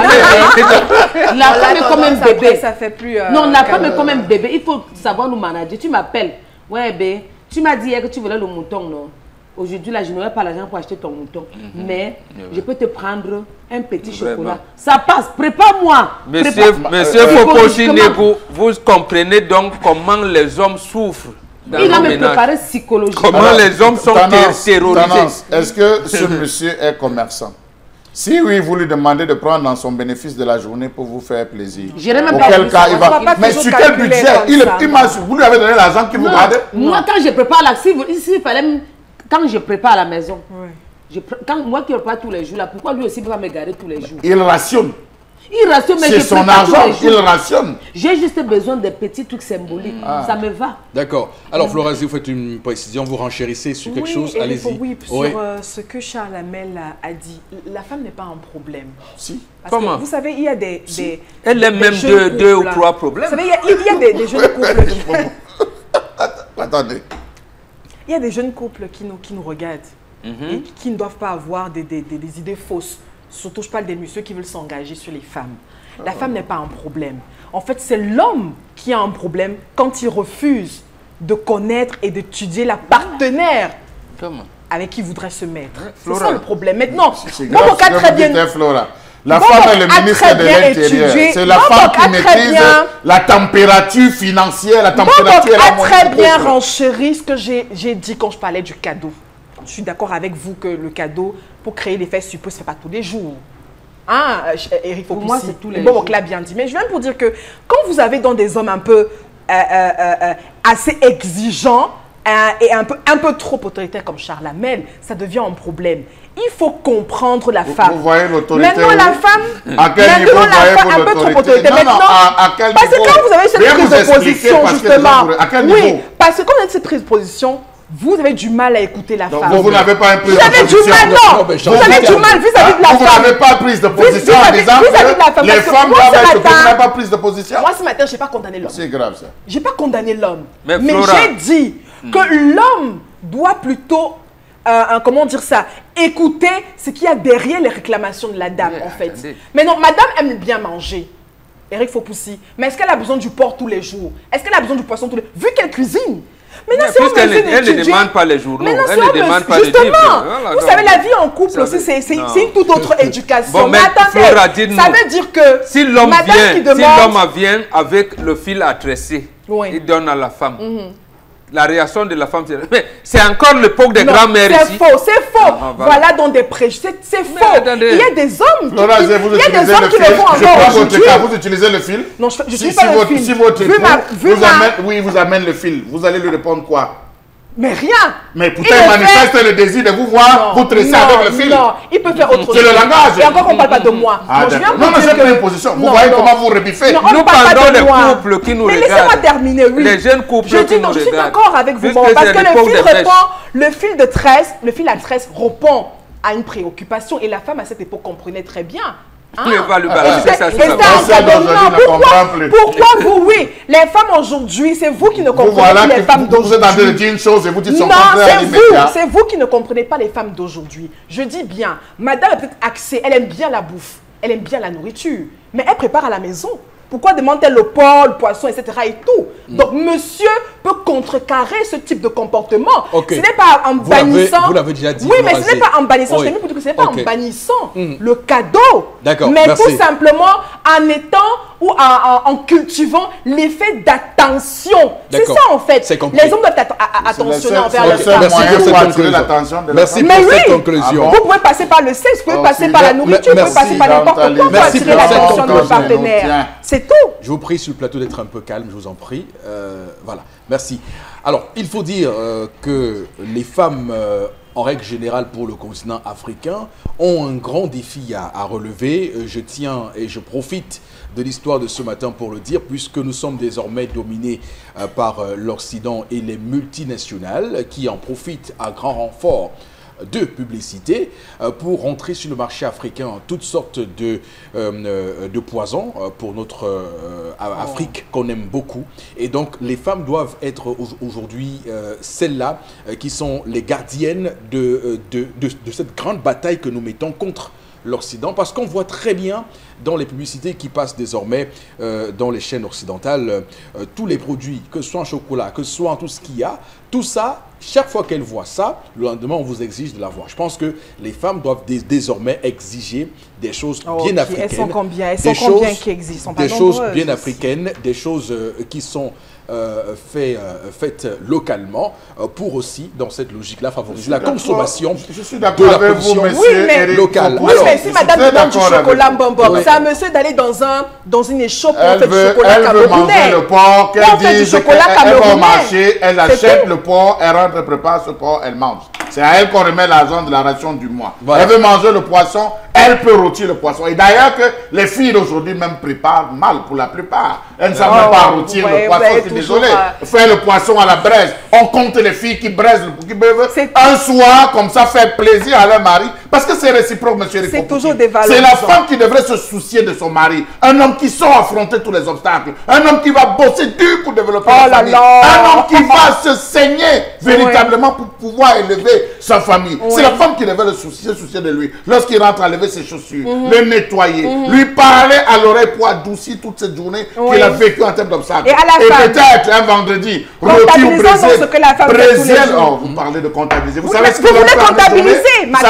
Euh, La femme est comme un Tendance, après, bébé. ça fait plus. euh, Non, la femme est calme. comme un bébé. Il faut savoir nous manager. Tu m'appelles. Ouais, bé, tu m'as dit hier que tu voulais le mouton, non? Aujourd'hui, là, je n'aurai pas l'argent pour acheter ton mouton. Mais je peux te prendre un petit Vraiment. chocolat. Ça passe. Prépare-moi. Monsieur, Prépare- monsieur Euh, Fopochinego, vous comprenez donc comment les hommes souffrent dans Il va nos me ménages. préparer psychologiquement. Comment Alors, les hommes sont Tendance, terrorisés. Tendance, est-ce que ce monsieur est commerçant? Si oui, vous lui demandez de prendre dans son bénéfice de la journée pour vous faire plaisir. J'irai même pas Auquel vous cas, il on va va. pas Mais toujours sur quel calculer budget comme il, ça. il m'a- Vous lui avez donné l'argent qu'il vous Non, garde? moi, quand je prépare la... Si, vous- s'il fallait... me- Quand je prépare à la maison, Ouais. je pré- quand, moi qui prépare tous les jours, là, pourquoi lui aussi il va me garder tous les jours? Il rationne. Il rationne, mais C'est je son prépare tous argent, les il jours. rationne. J'ai juste besoin de petits trucs symboliques. Ah. Ça me va. D'accord. Alors, Florence, vous faites une précision, vous renchérissez sur quelque Oui, chose, et allez-y. Oui, sur Oui. euh, ce que Charles Hamel a, a dit, la femme n'est pas un problème. Si. Parce Comment? que vous savez, il y a des... des Elle a des même jeunes deux, deux ou couples, là. trois problèmes. Vous savez, il y a, il y a des, des jeunes couples qui, Attendez. il y a des jeunes couples qui nous, qui nous regardent et qui, qui ne doivent pas avoir des, des, des, des idées fausses. Surtout, je parle des messieurs qui veulent s'engager sur les femmes. La femme n'est pas un problème. En fait, c'est l'homme qui a un problème quand il refuse de connaître et d'étudier la partenaire Comment? avec qui il voudrait se mettre. C'est Flora. ça le problème. Maintenant, C'est Bobo grave ce a que très vous dites, bien... hein, Flora. La Bobo femme est le a ministre très de bien l'Intérieur. étudié. C'est la Bobo femme a qui très maîtrise bien- la température financière, la Bobo température et la a moyenne très du bien couple. renchéri ce que j'ai j'ai dit quand je parlais du cadeau. Je suis d'accord avec vous que le cadeau, pour créer l'effet suppose, ce n'est pas tous les jours. Hein, Eric Fopoussi. Pour moi, c'est tous les Bon, jours. l'a bien dit. Mais je viens pour dire que quand vous avez dans des hommes un peu euh, euh, euh, assez exigeants euh, et un peu, un peu trop autoritaires comme Charles Hamel, ça devient un problème. Il faut comprendre la Vous, femme. vous voyez l'autorité. Maintenant, où? la femme, À quel niveau maintenant, la voyez-vous femme un peu trop l'autorité? autoritaire. Non, non, Maintenant, à- à quel parce que niveau? quand vous avez cette Veuillez prise nous de expliquer, position, parce que justement, les gens, à quel oui, niveau? parce que quand vous avez cette prise de position, vous avez du mal à écouter la Donc, femme. vous, vous n'avez pas un prise Vous de avez du position. mal, non. Non, mais Vous avez Jean-Pierre, du mal vis-à-vis de la Ah, vous femme. n'avez pas prise de position en vis-à-vis- disant vis-à-vis de la que femme, les parce que femmes moi, doivent ce être... Vous matin- n'avez pas prise de position. Moi, ce matin, je n'ai pas condamné l'homme. C'est grave, ça. Je n'ai pas condamné l'homme. Mais Mais, Flora- j'ai dit que l'homme doit plutôt, euh, un- comment dire ça, écouter ce qu'il y a derrière les réclamations de la dame, Mais en fait. attendez. Mais non, madame aime bien manger. Eric Fopoussi. Mais est-ce qu'elle a besoin du porc tous les jours? Est-ce qu'elle a besoin du poisson tous les jours? Vu qu'elle cuisine. Maintenant, Mais si on puisqu'elle me ne- fait elle ne étudier- demande pas les journaux, Maintenant, elle si ne on me- demande pas les Justement, livres. Voilà, vous donc, savez, la vie en couple ça aussi, veut- c'est c'est- non. c'est une toute autre éducation. Bon, mais mais attendez, Flora, dites-nous, ça veut dire que Si l'homme madame vient, qui si demande... l'homme vient avec le fil à tresser, Oui. il donne à la femme. La réaction de la femme, c'est... Mais c'est encore l'époque des Non, grands-mères c'est ici. faux, c'est faux. Ah, voilà. voilà. dans des préjugés, c'est c'est faux. attendez. Il y a des hommes qui, Flora, qui- vous il y a des utilisez hommes le qui fil. le font Je encore prends votre aujourd'hui. cas, vous utilisez le fil. Non, je Si, n'utilise si pas votre, le fil. si votre Vu époux ma- vu vous ma- amène, oui, vous amène le fil, vous allez lui répondre quoi? Mais rien. Mais pourtant, Il il le manifeste le désir de vous voir, vous tresser non, avec le fil. Non, il peut faire autre chose. C'est le langage. Et encore qu'on ne parle pas de moi. Ah, Moi, je viens d'accord. pour Non, mais dire c'est pas que- une position. Vous Non, voyez non. comment vous rebiffez. Non, on Nous ne parle pas parlons de des moi. couples qui nous Mais regardent. laissez-moi terminer, oui. Les jeunes couples je qui dis, nous non, je suis regardent. d'accord avec vous, Puisque bon, c'est parce que le l'époque fil des répond, le fil de tresse, le fil à tresse répond à une préoccupation et la femme à cette époque comprenait très bien. Hein? Il va lui Et balancer c'est- ça et sur c'est la un base. Celle cadeau. d'aujourd'hui Non, ne pourquoi, comprend plus. pourquoi vous, oui, les femmes aujourd'hui, c'est vous qui ne Vous comprenez voilà pas les que femmes vous, vous êtes en train de d'aujourd'hui. dire une chose et vous dites son Non, contraire à c'est vous, l'immédiat. c'est vous qui ne comprenez pas les femmes d'aujourd'hui. Je dis bien, madame est peut-être axée, elle aime bien la bouffe, elle aime bien la nourriture, mais elle prépare à la maison. Pourquoi demande-t-elle le porc, le poisson, et cetera et tout? Donc, monsieur peut contrecarrer ce type de comportement. Ok. Ce n'est pas en Vous l'avez- bannissant. vous l'avez déjà dit, Oui, mais ce Flora n'est pas en bannissant. Oui. Je t'ai mis pour dire que ce n'est pas Ok. en bannissant Mm. le cadeau. D'accord, Mais merci. tout simplement en étant ou en, en- en cultivant l'effet d'attention. C'est D'accord. ça en fait. C'est compris. Les hommes doivent être a- a- C'est le attentionnés seul- envers c'est leur le seul femme. Merci moyen pour cette pour attirer conclusion. l'attention de la Merci femme. Mais pour cette oui. conclusion. Ah bon? Vous pouvez passer par le sexe, vous pouvez Oh, passer si, par la mais- nourriture, vous merci. pouvez passer par n'importe quoi pour Merci attirer pour cette l'attention de votre conclusion. partenaire. Tiens. C'est tout. Je vous prie sur le plateau d'être un peu calme, je vous en prie. Euh, voilà, merci. Alors, il faut dire euh, que les femmes, euh, en règle générale pour le continent africain, ont un grand défi à, à relever. Euh, Je tiens et je profite de l'histoire de ce matin pour le dire, puisque nous sommes désormais dominés euh, par euh, l'Occident et les multinationales qui en profitent à grand renfort de publicité euh, pour rentrer sur le marché africain toutes sortes de, euh, euh, de poisons euh, pour notre euh, a- Afrique qu'on aime beaucoup. Et donc les femmes doivent être au- aujourd'hui euh, celles-là euh, qui sont les gardiennes de, euh, de, de, de cette grande bataille que nous mettons contre l'Occident, parce qu'on voit très bien dans les publicités qui passent désormais euh, dans les chaînes occidentales, euh, tous les produits, que ce soit en chocolat, que ce soit en tout ce qu'il y a, tout ça, chaque fois qu'elles voient ça, le lendemain, on vous exige de l'avoir. Je pense que les femmes doivent dés- désormais exiger des choses Oh, bien ok. africaines. Elles sont combien? Elles des sont combien choses- qui existent? Elles sont pas Des choses nombreuses bien aussi. africaines, des choses euh, qui sont euh, fait, euh, faites localement euh, pour aussi, dans cette logique-là, favoriser la d'accord. consommation Je suis de d'accord la avec vous, production monsieur Oui, mais- Eric locale. Foucault. Oui, Alors, mais je si suis madame très demande du d'accord avec chocolat vous. bonbon, Oui. c'est à monsieur d'aller dans, un, dans une échoppe où on Elle fait du veut, chocolat elle veut manger camerounais. le porc, On fait qu'elle du dise chocolat qu'elle elle va au camerounais. marché, elle C'est achète tout. le porc, elle rentre, elle prépare ce porc, elle mange. C'est à elle qu'on remet l'argent de la ration du mois. Voilà. Elle veut manger le poisson, elle peut rôtir le poisson. Et d'ailleurs que les filles d'aujourd'hui même préparent mal pour la plupart. Elles ne savent Oh, même pas vous rôtir voyez, le vous poisson, avez je suis toujours, désolé. euh, Faire le poisson à la braise. On compte les filles qui braisent, le- qui beuvent C'est- un soir, comme ça, faire plaisir à leur mari. Parce que c'est réciproque, monsieur Rico. C'est toujours C'est dévalorisant. la femme qui devrait se soucier de son mari. Un homme qui sort affronter tous les obstacles. Un homme qui va bosser dur pour développer Oh la là famille. là. Un homme qui va se saigner véritablement pour pouvoir élever sa famille. Oui. C'est la femme qui devrait le soucier, soucier de lui. Lorsqu'il rentre à lever ses chaussures, Mhm. le nettoyer, lui parler à l'oreille pour adoucir toute cette journée Oui. qu'il a vécue en termes d'obstacles. Et à la fin- peut-être un vendredi, rôti ou Comptabilisons braisé. donc ce que la femme fait tous les braisé- jours. Oh, vous parlez de comptabiliser. Vous, Vous savez voulez- ce vous que l'on voulez fait en une comptabiliser, journée? ma Vous savez ce tante que l'on Emma.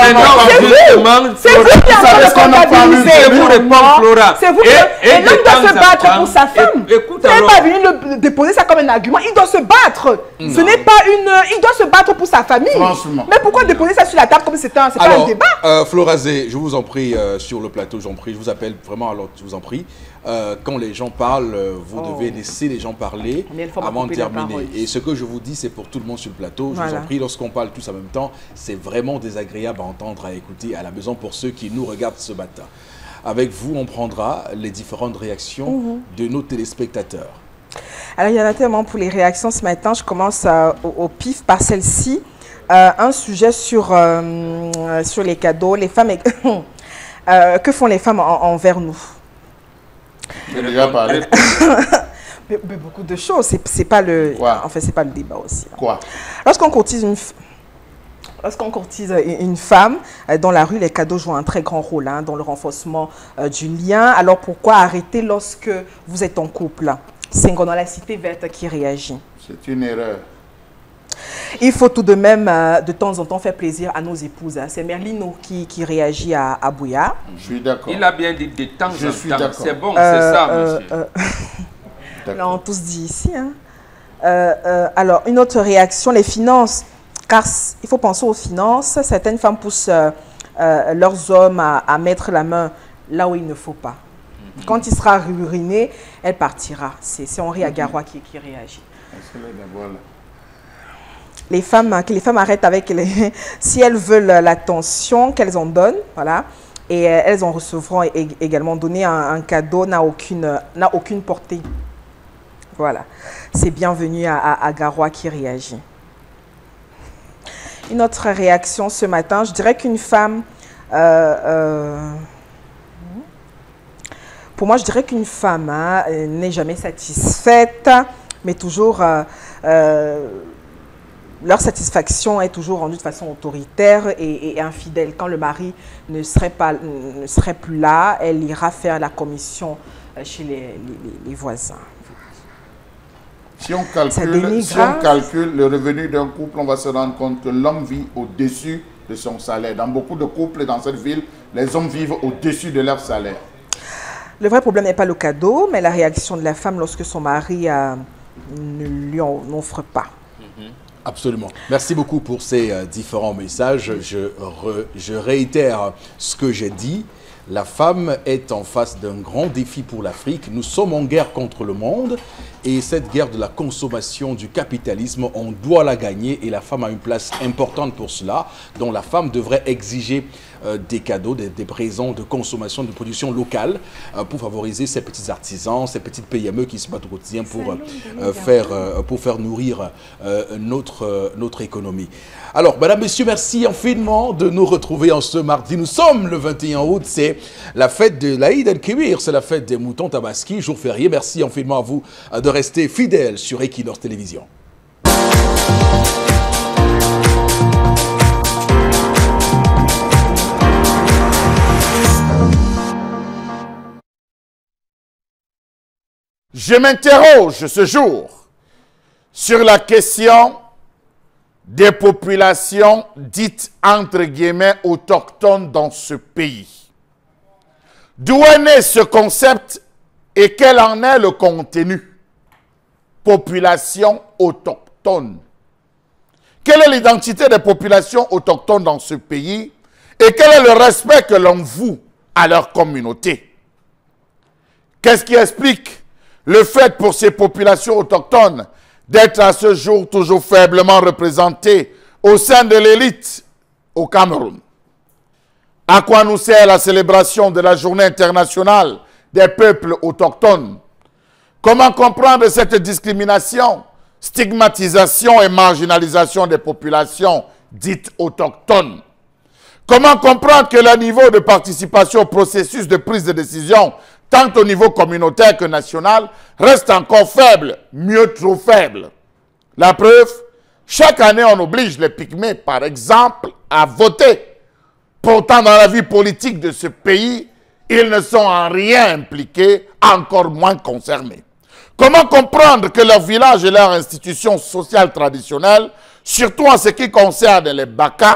Maintenant, c'est vous qui avez comptabilisé. Je vous réponds, Flora. C'est vous qui... Et l'homme doit se battre pour sa femme. Écoute, vous n'êtes pas venu déposer ça comme un argument. Il doit se battre. Ce n'est pas une... Il doit se battre pour sa famille. Franchement. Mais pourquoi déposer ça sur la table comme c'était un, pas un débat? Euh, Florazé, je vous en prie, euh, sur le plateau, j'en prie, je vous appelle vraiment, alors je vous en prie. Euh, quand les gens parlent, euh, vous oh. devez laisser les gens parler avant de terminer. Et ce que je vous dis, c'est pour tout le monde sur le plateau. Voilà. Je vous en prie, lorsqu'on parle tous en même temps, c'est vraiment désagréable à entendre, à écouter à la maison pour ceux qui nous regardent ce matin. Avec vous, on prendra les différentes réactions mm-hmm. de nos téléspectateurs. Alors, il y en a tellement pour les réactions ce matin. Je commence euh, au, au pif par celle-ci. Euh, un sujet sur, euh, sur les cadeaux. Les femmes, euh, que font les femmes en, envers nous? J'ai déjà parlé. mais, mais beaucoup de choses. C'est pas le. Quoi? En fait, c'est pas le débat aussi. Hein. Quoi? Lorsqu'on courtise une, lorsqu'on courtise une femme euh, dans la rue, les cadeaux jouent un très grand rôle hein, dans le renforcement euh, du lien. Alors pourquoi arrêter lorsque vous êtes en couple? C'est dans la cité verte qui réagit. C'est une erreur. Il faut tout de même, euh, de temps en temps, faire plaisir à nos épouses. Hein. C'est Merlino qui, qui réagit à, à Bouya. Je suis d'accord. Il a bien dit de temps Je suis en temps. d'accord. C'est bon, euh, c'est ça, euh, monsieur. Euh, Là, on tous dit ici. Hein. Euh, euh, alors, une autre réaction, les finances. Car il faut penser aux finances. Certaines femmes poussent euh, euh, leurs hommes à, à mettre la main là où il ne faut pas. Mm-hmm. Quand il sera ruiné, elle partira. C'est Henri Agarois qui, qui réagit. Voilà. Les femmes, que les femmes arrêtent avec les... Si elles veulent l'attention, qu'elles en donnent, voilà. Et elles en recevront également. Donner un, un cadeau n'a aucune, n'a aucune portée. Voilà. C'est bienvenu à, à, à Garoua qui réagit. Une autre réaction ce matin, je dirais qu'une femme... Euh, euh, pour moi, je dirais qu'une femme hein, n'est jamais satisfaite, mais toujours... Euh, euh, leur satisfaction est toujours rendue de façon autoritaire et, et infidèle. Quand le mari ne serait, pas, ne serait plus là, elle ira faire la commission chez les, les, les voisins. Si on, calcule, si on calcule le revenu d'un couple, on va se rendre compte que l'homme vit au-dessus de son salaire. Dans beaucoup de couples dans cette ville, les hommes vivent au-dessus de leur salaire. Le vrai problème n'est pas le cadeau, mais la réaction de la femme lorsque son mari euh, ne lui en offre pas. Absolument. Merci beaucoup pour ces euh, différents messages. Je, re, je réitère ce que j'ai dit. La femme est en face d'un grand défi pour l'Afrique. Nous sommes en guerre contre le monde et cette guerre de la consommation du capitalisme, on doit la gagner et la femme a une place importante pour cela. Donc la femme devrait exiger euh, des cadeaux, des, des présents de consommation, de production locale euh, pour favoriser ces petits artisans, ces petites P M E qui se battent au quotidien pour, euh, faire, euh, pour faire nourrir euh, notre, euh, notre économie. Alors, mesdames, messieurs, merci infiniment de nous retrouver en ce mardi. Nous sommes le vingt et un août, c'est la fête de l'Aïd el-Kébir, c'est la fête des moutons tabaski, jour férié. Merci infiniment à vous de rester fidèles sur Equinorce Télévision. Je m'interroge ce jour sur la question des populations dites entre guillemets autochtones dans ce pays. D'où est né ce concept et quel en est le contenu? Population autochtone. Quelle est l'identité des populations autochtones dans ce pays et quel est le respect que l'on voue à leur communauté? Qu'est-ce qui explique le fait pour ces populations autochtones d'être à ce jour toujours faiblement représentées au sein de l'élite au Cameroun? À quoi nous sert la célébration de la Journée internationale des peuples autochtones? Comment comprendre cette discrimination, stigmatisation et marginalisation des populations dites autochtones? Comment comprendre que le niveau de participation au processus de prise de décision, tant au niveau communautaire que national, reste encore faible, mieux trop faible? La preuve, chaque année on oblige les Pygmées, par exemple, à voter. Pourtant, dans la vie politique de ce pays, ils ne sont en rien impliqués, encore moins concernés. Comment comprendre que leur village et leur institution sociale traditionnelle, surtout en ce qui concerne les Baka,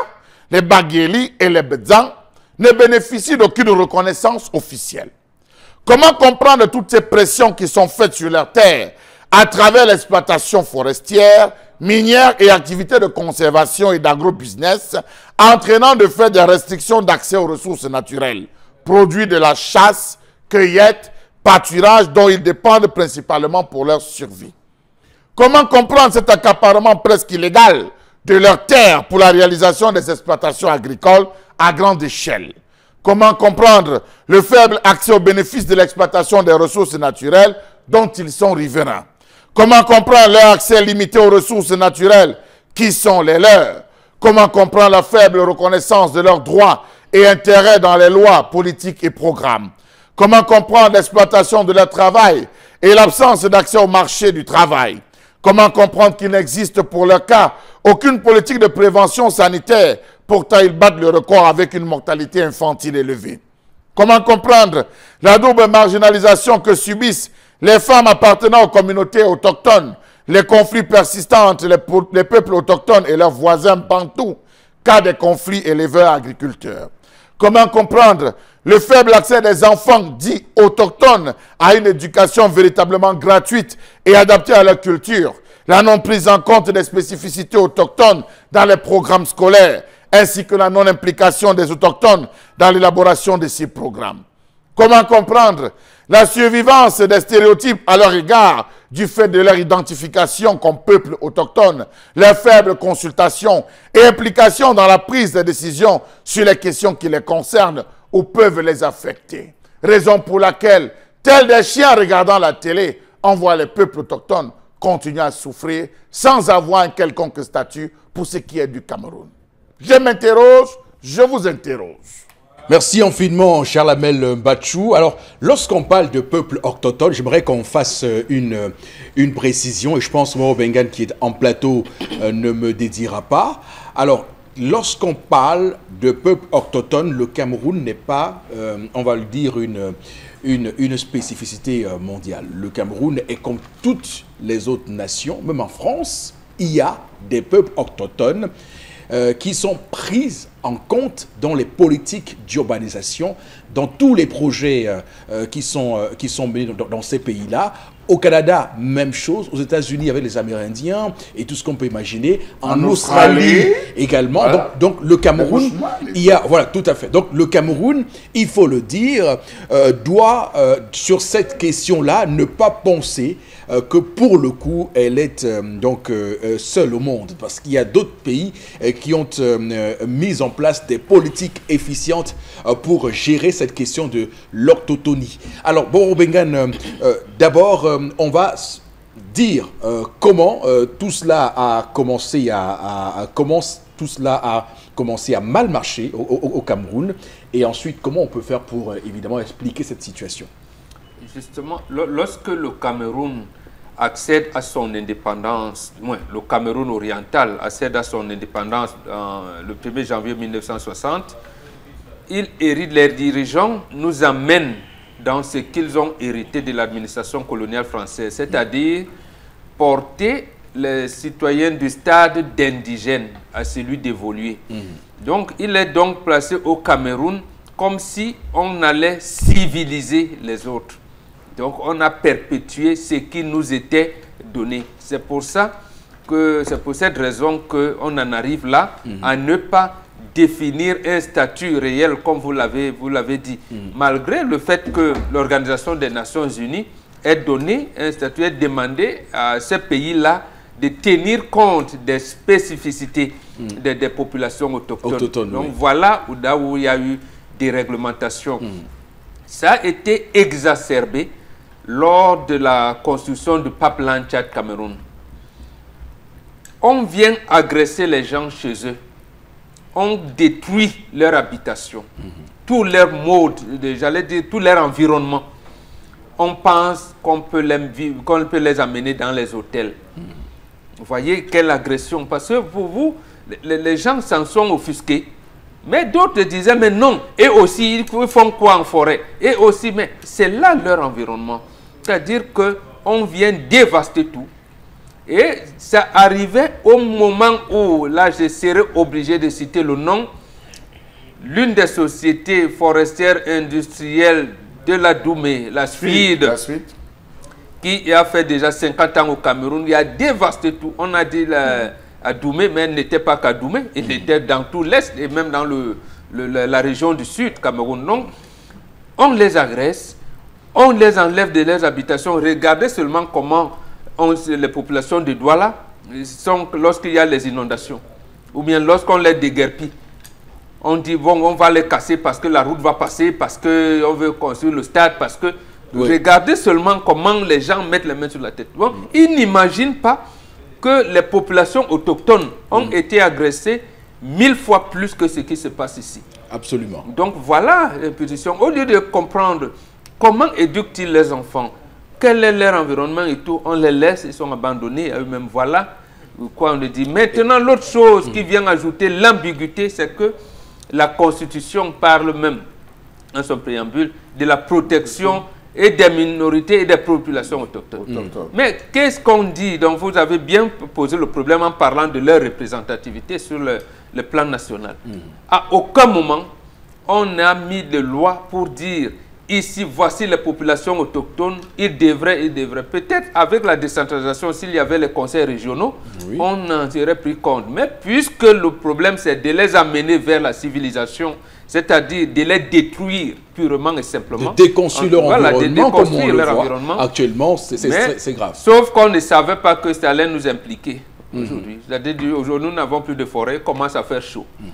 les Baguéli et les Bedzan, ne bénéficient d'aucune reconnaissance officielle. Comment comprendre toutes ces pressions qui sont faites sur leurs terres à travers l'exploitation forestière, minière et activités de conservation et d'agro-business, entraînant de fait des restrictions d'accès aux ressources naturelles, produits de la chasse, cueillette, pâturage dont ils dépendent principalement pour leur survie? Comment comprendre cet accaparement presque illégal de leurs terres pour la réalisation des exploitations agricoles à grande échelle? Comment comprendre le faible accès aux bénéfices de l'exploitation des ressources naturelles dont ils sont riverains? Comment comprendre leur accès limité aux ressources naturelles qui sont les leurs? Comment comprendre la faible reconnaissance de leurs droits et intérêts dans les lois, politiques et programmes? Comment comprendre l'exploitation de leur travail et l'absence d'accès au marché du travail? Comment comprendre qu'il n'existe pour leur cas aucune politique de prévention sanitaire, pourtant ils battent le record avec une mortalité infantile élevée? Comment comprendre la double marginalisation que subissent les femmes appartenant aux communautés autochtones, les conflits persistants entre les, les peuples autochtones et leurs voisins bantous, cas des conflits éleveurs-agriculteurs? Comment comprendre le faible accès des enfants dits autochtones à une éducation véritablement gratuite et adaptée à leur culture, la non prise en compte des spécificités autochtones dans les programmes scolaires, ainsi que la non-implication des autochtones dans l'élaboration de ces programmes? Comment comprendre la survivance des stéréotypes à leur égard du fait de leur identification comme peuple autochtone, leur faible consultation et implication dans la prise de décision sur les questions qui les concernent ou peuvent les affecter? Raison pour laquelle, tels des chiens regardant la télé, on voit les peuples autochtones continuer à souffrir sans avoir un quelconque statut pour ce qui est du Cameroun. Je m'interroge, je vous interroge. Merci infiniment, Charles Amel Bachou. Alors, lorsqu'on parle de peuple autochtone, j'aimerais qu'on fasse une, une précision, et je pense que Moro Bengan, qui est en plateau, euh, ne me dédiera pas. Alors, lorsqu'on parle de peuple autochtone, le Cameroun n'est pas, euh, on va le dire, une, une, une spécificité mondiale. Le Cameroun est comme toutes les autres nations, même en France, il y a des peuples autochtones Euh, qui sont prises en compte dans les politiques d'urbanisation, dans tous les projets euh, euh, qui, sont, euh, qui sont menés dans, dans ces pays-là. Au Canada, même chose. Aux États-Unis, avec les Amérindiens et tout ce qu'on peut imaginer. En, en Australie, Australie également. Voilà. Donc, donc, le Cameroun, il y a... Voilà, tout à fait. Donc, le Cameroun, il faut le dire, euh, doit, euh, sur cette question-là, ne pas penser euh, que pour le coup, elle est euh, donc euh, seule au monde. Parce qu'il y a d'autres pays euh, qui ont euh, mis en place des politiques efficientes euh, pour gérer cette question de l'orthothonie. Alors, Moro Bengan, euh, euh, d'abord... Euh, on va dire euh, comment euh, tout cela a commencé à, à, à comment tout cela a commencé à mal marcher au, au, au Cameroun, et ensuite comment on peut faire pour euh, évidemment expliquer cette situation. Justement, lorsque le Cameroun accède à son indépendance, moins le Cameroun oriental accède à son indépendance euh, le premier janvier mille neuf cent soixante, il hérite, les dirigeants nous amènent dans ce qu'ils ont hérité de l'administration coloniale française, c'est-à-dire porter les citoyens du stade d'indigène à celui d'évoluer. Mmh. Donc, il est donc placé au Cameroun comme si on allait civiliser les autres. Donc, on a perpétué ce qui nous était donné. C'est pour ça que, c'est pour cette raison qu'on en arrive là, mmh. à ne pas définir un statut réel, comme vous l'avez vous l'avez dit, mmh. malgré le fait que l'Organisation des Nations Unies ait donné un statut, ait demandé à ces pays-là de tenir compte des spécificités mmh. des, des populations autochtones. Autochtone, Donc oui. voilà où, là où il y a eu des réglementations. Mmh. Ça a été exacerbé lors de la construction du Pipeline Tchad-Cameroun. On vient agresser les gens chez eux. On détruit leur habitation, mmh. tout leur mode, j'allais dire tout leur environnement. On pense qu'on peut, qu'on peut les amener dans les hôtels. Mmh. Vous voyez quelle agression, parce que pour vous, les, les gens s'en sont offusqués. Mais d'autres disaient, mais non, et aussi, ils font quoi en forêt? Et aussi, mais c'est là leur environnement. C'est-à-dire qu'on vient dévaster tout. Et ça arrivait au moment où, là je serais obligé de citer le nom, l'une des sociétés forestières industrielles de la Doumé, la Suite, La suite. qui a fait déjà cinquante ans au Cameroun, il a dévasté tout. On a dit la, à Doumé, mais elle n'était pas qu'à Doumé, il était dans tout l'Est et même dans le, le, la, la région du Sud, Cameroun. Donc, on les agresse, on les enlève de leurs habitations. Regardez seulement comment on, les populations de Douala sont lorsqu'il y a les inondations, ou bien lorsqu'on les déguerpit. On dit, bon, on va les casser parce que la route va passer, parce qu'on veut construire le stade, parce que... Oui. Regardez seulement comment les gens mettent les mains sur la tête. Bon, mmh. Ils n'imaginent pas que les populations autochtones ont mmh. été agressées mille fois plus que ce qui se passe ici. Absolument. Donc voilà l'imposition. Au lieu de comprendre comment éduquent-ils les enfants, quel est leur environnement et tout, on les laisse, ils sont abandonnés à eux-mêmes. Voilà quoi on le dit. Maintenant, l'autre chose mmh. qui vient ajouter l'ambiguïté, c'est que la Constitution parle même, dans son préambule, de la protection mmh. et des minorités et des populations autochtones. Mmh. Mais qu'est-ce qu'on dit? Donc vous avez bien posé le problème en parlant de leur représentativité sur le, le plan national. Mmh. À aucun moment, on a mis de loi pour dire ici, voici les populations autochtones, ils devraient, ils devraient. Peut-être avec la décentralisation, s'il y avait les conseils régionaux, oui. on en aurait pris compte. Mais puisque le problème, c'est de les amener vers la civilisation, c'est-à-dire de les détruire purement et simplement. De déconstruire leur voilà, environnement, de déconstruire comme on leur le voit. Environnement. Actuellement, c'est grave. Sauf qu'on ne savait pas que ça allait nous impliquer aujourd'hui. Mm-hmm. C'est-à-dire aujourd'hui, nous n'avons plus de forêt, il commence à faire chaud. Mm-hmm.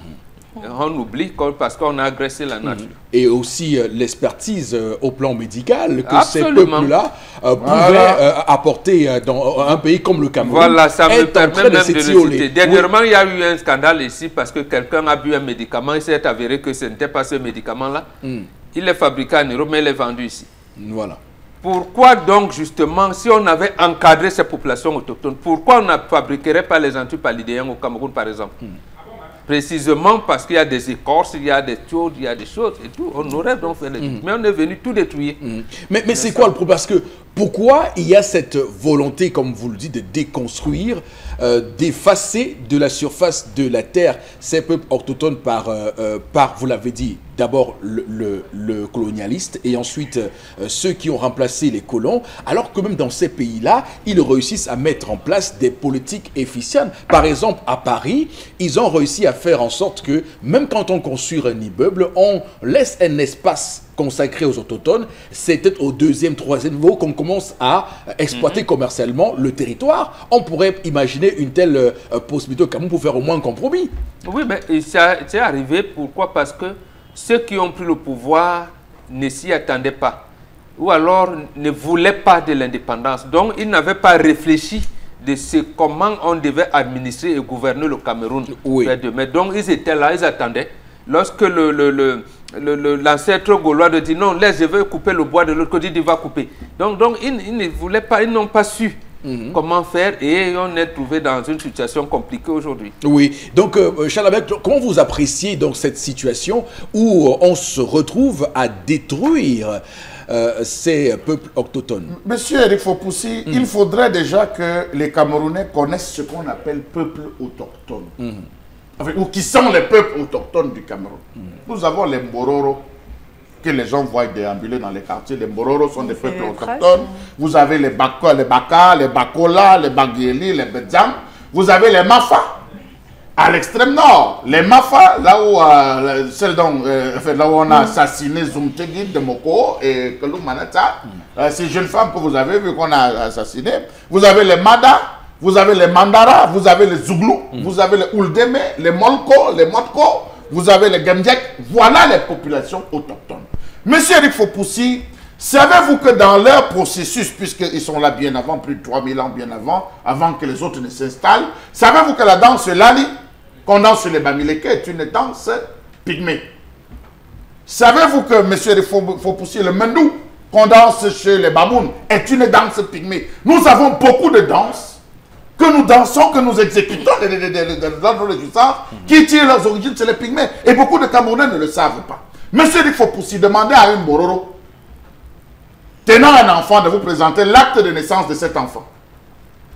On oublie parce qu'on a agressé la nature. Et aussi euh, l'expertise euh, au plan médical que Absolument. ces peuples-là euh, pouvaient voilà. euh, apporter euh, dans un pays comme le Cameroun. Voilà, ça me permet même de, de le citer. Dernièrement, oui. il y a eu un scandale ici parce que quelqu'un a bu un médicament. Il s'est avéré que ce n'était pas ce médicament-là. Mm. Il est fabriqué en Europe, mais il est vendu ici. Voilà. Pourquoi donc, justement, si on avait encadré ces populations autochtones, pourquoi on ne fabriquerait pas les antipalidéens au Cameroun, par exemple? Mm. Précisément parce qu'il y a des écorces, il y a des choses, il y a des choses et tout. On aurait donc fait les trucs. Mmh. Mais on est venu tout détruire. Mmh. Mais, mais c'est quoi le problème? Parce que pourquoi il y a cette volonté, comme vous le dites, de déconstruire, euh, d'effacer de la surface de la terre ces peuples autochtones par, euh, euh, par vous l'avez dit, d'abord le, le, le colonialiste et ensuite euh, ceux qui ont remplacé les colons, alors que même dans ces pays-là, ils réussissent à mettre en place des politiques efficientes. Par exemple, à Paris, ils ont réussi à faire en sorte que même quand on construit un immeuble, on laisse un espace consacré aux autochtones. C'est peut-être au deuxième, troisième niveau qu'on commence à exploiter mm-hmm. commercialement le territoire. On pourrait imaginer une telle euh, possibilité au Cameroun pour faire au moins un compromis. Oui, mais c'est arrivé. Pourquoi? Parce que ceux qui ont pris le pouvoir ne s'y attendaient pas. Ou alors ne voulaient pas de l'indépendance. Donc, ils n'avaient pas réfléchi de ce, comment on devait administrer et gouverner le Cameroun. Oui. Mais donc, ils étaient là, ils attendaient. Lorsque le, le, le, le, l'ancêtre gaulois de dit non, laisse, je veux couper le bois de l'autre côté, il va couper. Donc, donc ils, ils ne voulaient pas, ils n'ont pas su mm-hmm. comment faire et on est trouvé dans une situation compliquée aujourd'hui. Oui, donc euh, Charles, comment vous appréciez donc cette situation où on se retrouve à détruire euh, ces peuples autochtones? Monsieur Eric Fopoussi, mm. il faudrait déjà que les Camerounais connaissent ce qu'on appelle peuple autochtone. Mm. Enfin, ou qui sont les peuples autochtones du Cameroun. Mm. Nous avons les Mbororo, que les gens voient déambuler dans les quartiers. Les Mbororo sont des peuples autochtones. Crèches. Vous avez les Baka, les Baka, les Bakola, les Bagueli, les Bedjam. Vous avez les Mafa, à l'extrême nord. Les Mafa, là où, euh, celle dont, euh, enfin, là où on a mm. assassiné Zumtegi de Moko et Kelou Manata, mm. euh, ces jeunes femmes que vous avez vu qu'on a assassinées. Vous avez les Mada. Vous avez les Mandara, vous avez les Zouglou, mmh. vous avez les Ouldeme, les Molko, les Motko, vous avez les Gemdjek. Voilà les populations autochtones. Monsieur Eric Fopoussi, savez-vous que dans leur processus, puisqu'ils sont là bien avant, plus de trois mille ans bien avant, avant que les autres ne s'installent, savez-vous que la danse Lali, qu'on danse sur les Bamileke, est une danse pygmée? Savez-vous que, monsieur Eric Fopoussi, le Mendou, qu'on danse chez les Bamoun, est une danse pygmée? Nous avons beaucoup de danses que nous dansons, que nous exécutons dans nos réjouissances, qui tirent leurs origines chez les Pygmées. Et beaucoup de Camerounais ne le savent pas. Monsieur Eric Fopoussi, demandez à une Bororo, tenant un enfant, de vous présenter l'acte de naissance de cet enfant.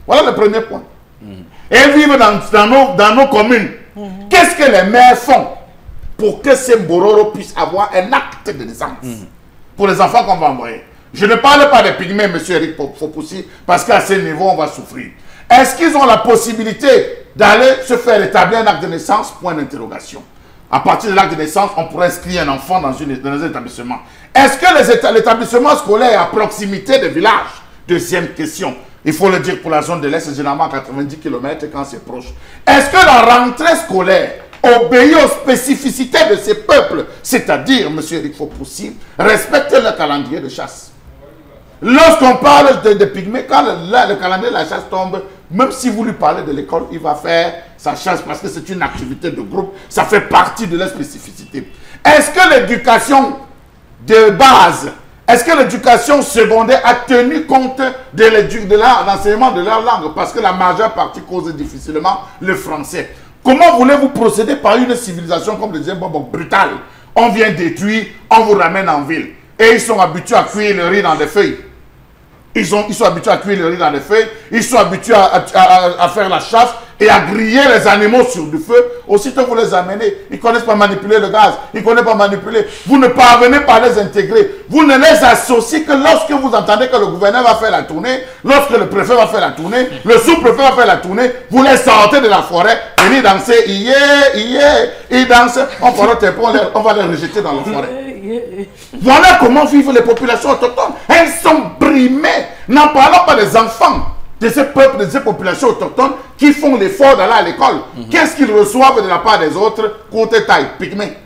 Voilà le premier point. Mmh. Et vivre dans, dans, nos, dans nos communes. Mmh. Qu'est-ce que les maires font pour que ces Mbororo puissent avoir un acte de naissance mmh. pour les enfants qu'on va envoyer? Je ne parle pas des pygmées, M. Eric Fopoussi, parce qu'à ce niveau, on va souffrir. Est-ce qu'ils ont la possibilité d'aller se faire établir un acte de naissance? Point d'interrogation. À partir de l'acte de naissance, on pourrait inscrire un enfant dans, une, dans un établissement. Est-ce que l'établissement scolaire est à proximité des villages? Deuxième question. Il faut le dire pour la zone de l'Est, c'est généralement à quatre-vingt-dix kilomètres quand c'est proche. Est-ce que la rentrée scolaire obéit aux spécificités de ces peuples? C'est-à-dire, M. Eric Fopoussi, respecte le calendrier de chasse. Lorsqu'on parle de, de pygmées, quand le, le calendrier de la chasse tombe, même si vous lui parlez de l'école, il va faire sa chasse parce que c'est une activité de groupe, ça fait partie de la spécificité. Est-ce que l'éducation de base, est-ce que l'éducation secondaire a tenu compte de l'enseignement de leur langue? Parce que la majeure partie cause difficilement le français. Comment voulez-vous procéder par une civilisation comme le disait Bobo, brutale? On vient détruire, on vous ramène en ville. Et ils sont habitués à cuire le riz dans des feuilles. Ils, ont, ils sont habitués à cuire le riz dans les feuilles. Ils sont habitués à, à, à, à faire la chasse et à griller les animaux sur du feu. Aussitôt vous les amenez, ils ne connaissent pas manipuler le gaz. Ils ne connaissent pas manipuler. Vous ne parvenez pas à les intégrer. Vous ne les associez que lorsque vous entendez que le gouverneur va faire la tournée, lorsque le préfet va faire la tournée, le sous-préfet va faire la tournée, vous les sortez de la forêt, venez danser, yeah, yeah, ils dansent, on, on va les rejeter dans la forêt. Voilà comment vivent les populations autochtones. Elles sont brimées. N'en parlons pas des enfants de ces peuples, de ces populations autochtones qui font l'effort d'aller à l'école. Mm-hmm. Qu'est-ce qu'ils reçoivent de la part des autres? Côté taille, pygmée.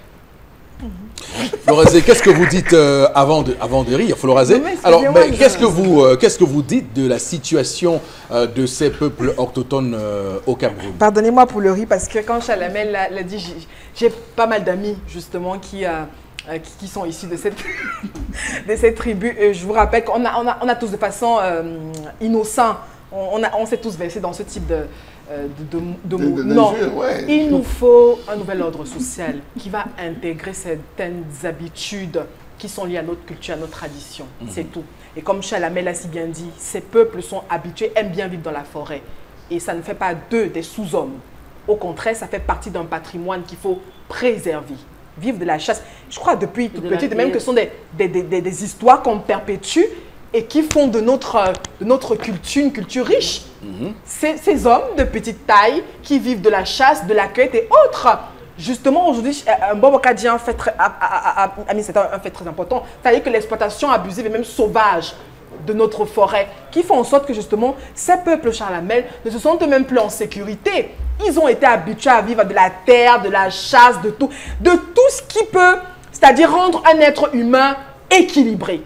Florazé, qu'est-ce que vous dites euh, avant, de, avant de rire, Florazé? Alors, ben, qu'est-ce que vous, euh, qu'est-ce que vous dites de la situation euh, de ces peuples autochtones euh, au Cameroun? Pardonnez-moi pour le rire, parce que quand Chalamel l'a dit, j'ai pas mal d'amis, justement, qui... Euh, Qui, qui sont issus de cette, de cette tribu. Et je vous rappelle qu'on a, on a, on a tous de façon euh, innocente, on, on, a, on s'est tous versés dans ce type de, euh, de, de, de mots. De, de, de non, jeu, ouais. Il nous faut un nouvel ordre social qui va intégrer certaines habitudes qui sont liées à notre culture, à notre tradition. Mm-hmm. C'est tout. Et comme Chalamel a si bien dit, ces peuples sont habitués, aiment bien vivre dans la forêt. Et ça ne fait pas d'eux des sous-hommes. Au contraire, ça fait partie d'un patrimoine qu'il faut préserver. Vivre de la chasse. Je crois depuis tout petit, même que ce sont des, des, des, des histoires qu'on perpétue et qui font de notre, de notre culture une culture riche. Mm-hmm. ces, ces hommes de petite taille qui vivent de la chasse, de la cueillette et autres. Justement, aujourd'hui, un bon Bocadien a, fait très, a, a, a, a mis un, un fait très important. C'est-à-dire que l'exploitation abusive et même sauvage de notre forêt, qui font en sorte que justement, ces peuples Charlamel ne se sentent même plus en sécurité. Ils ont été habitués à vivre de la terre, de la chasse, de tout, de tout ce qui peut, c'est-à-dire rendre un être humain équilibré,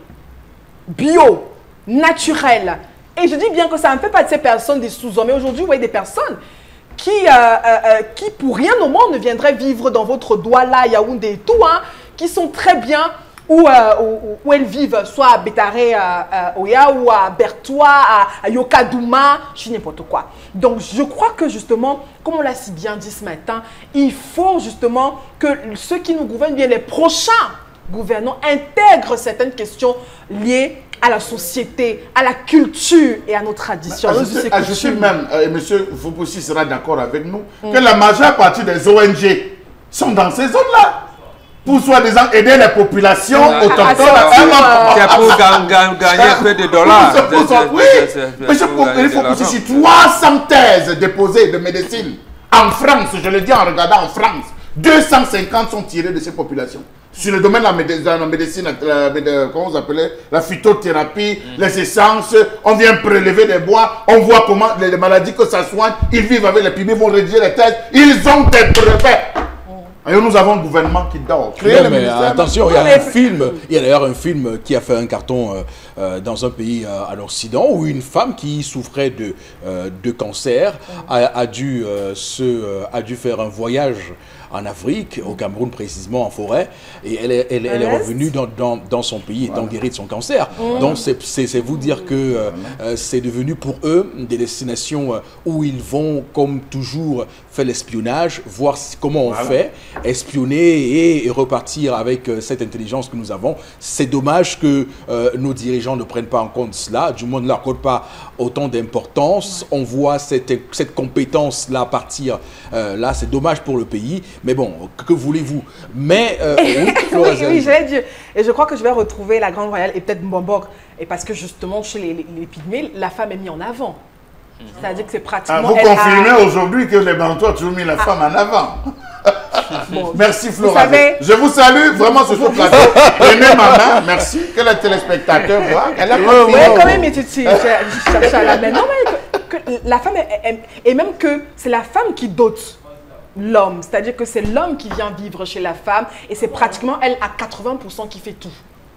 bio, naturel. Et je dis bien que ça ne fait pas de ces personnes des sous-hommes. Et aujourd'hui, vous voyez des personnes qui, euh, euh, qui, pour rien au monde, ne viendraient vivre dans votre Douala, Yaoundé et tout, hein, qui sont très bien où, euh, où, où elles vivent, soit à Bétaré, à, à Oya, ou à Bertois, à, à Yokadouma, je dis n'importe quoi. Donc, je crois que justement, comme on l'a si bien dit ce matin, il faut justement que ceux qui nous gouvernent, bien les prochains gouvernants, intègrent certaines questions liées à la société, à la culture et à nos traditions. Je suis, je suis même, euh, M. Fopoussi sera d'accord avec nous, mm. que la majeure partie des O N G sont dans ces zones-là. Pour soi-disant aider les populations ah, autochtones à C'est pour gagner un peu de dollars. Oui, M. Fopoussi, trois cents thèses déposées de médecine en France, je le dis en regardant en France, deux cent cinquante sont tirées de ces populations. Sur le domaine de la médecine, la médecine la, comment vous appelez, la phytothérapie, mm. les essences, on vient prélever des bois, on voit comment les, les maladies que ça soigne, ils vivent avec les pygmées, ils vont rédiger les thèses, ils ont des brevets. Et nous avons un gouvernement qui dort. Non, mais attention, il y a un film, il y a d'ailleurs un film qui a fait un carton euh, euh, dans un pays euh, à l'Occident où une femme qui souffrait de, euh, de cancer a, a, dû, euh, se, euh, a dû faire un voyage en Afrique, au Cameroun précisément, en forêt, et elle est, elle, elle est revenue dans, dans, dans son pays étant voilà. guérie de son cancer. Mmh. Donc c'est vous dire que euh, euh, c'est devenu pour eux des destinations euh, où ils vont, comme toujours, faire l'espionnage, voir comment on voilà. fait, espionner et, et repartir avec euh, cette intelligence que nous avons. C'est dommage que euh, nos dirigeants gens ne prennent pas en compte cela, du moins ne leur accordent pas autant d'importance. Ouais. On voit cette, cette compétence-là partir. Euh, là, c'est dommage pour le pays. Mais bon, que, que voulez-vous? Mais, euh, oui, oui, oui j'allais dire. Et je crois que je vais retrouver la Grande Royale et peut-être Mbomboc. Et parce que justement, chez les, les, les Pygmées, la femme est mise en avant. C'est-à-dire que c'est pratiquement... Ah, vous confirmez a... aujourd'hui que les Bantois ont toujours mis la ah. femme en avant. Bon, merci Flora. Je vous salue vraiment sur ce plateau. Prenez ma main, merci. Que les téléspectateurs voient. Elle a oui, quand même, tu cherches à la main. Non, mais que, que la femme, est, est, et même que c'est la femme qui dote l'homme. C'est-à-dire que c'est l'homme qui vient vivre chez la femme et c'est pratiquement elle à quatre-vingts pour cent qui fait tout.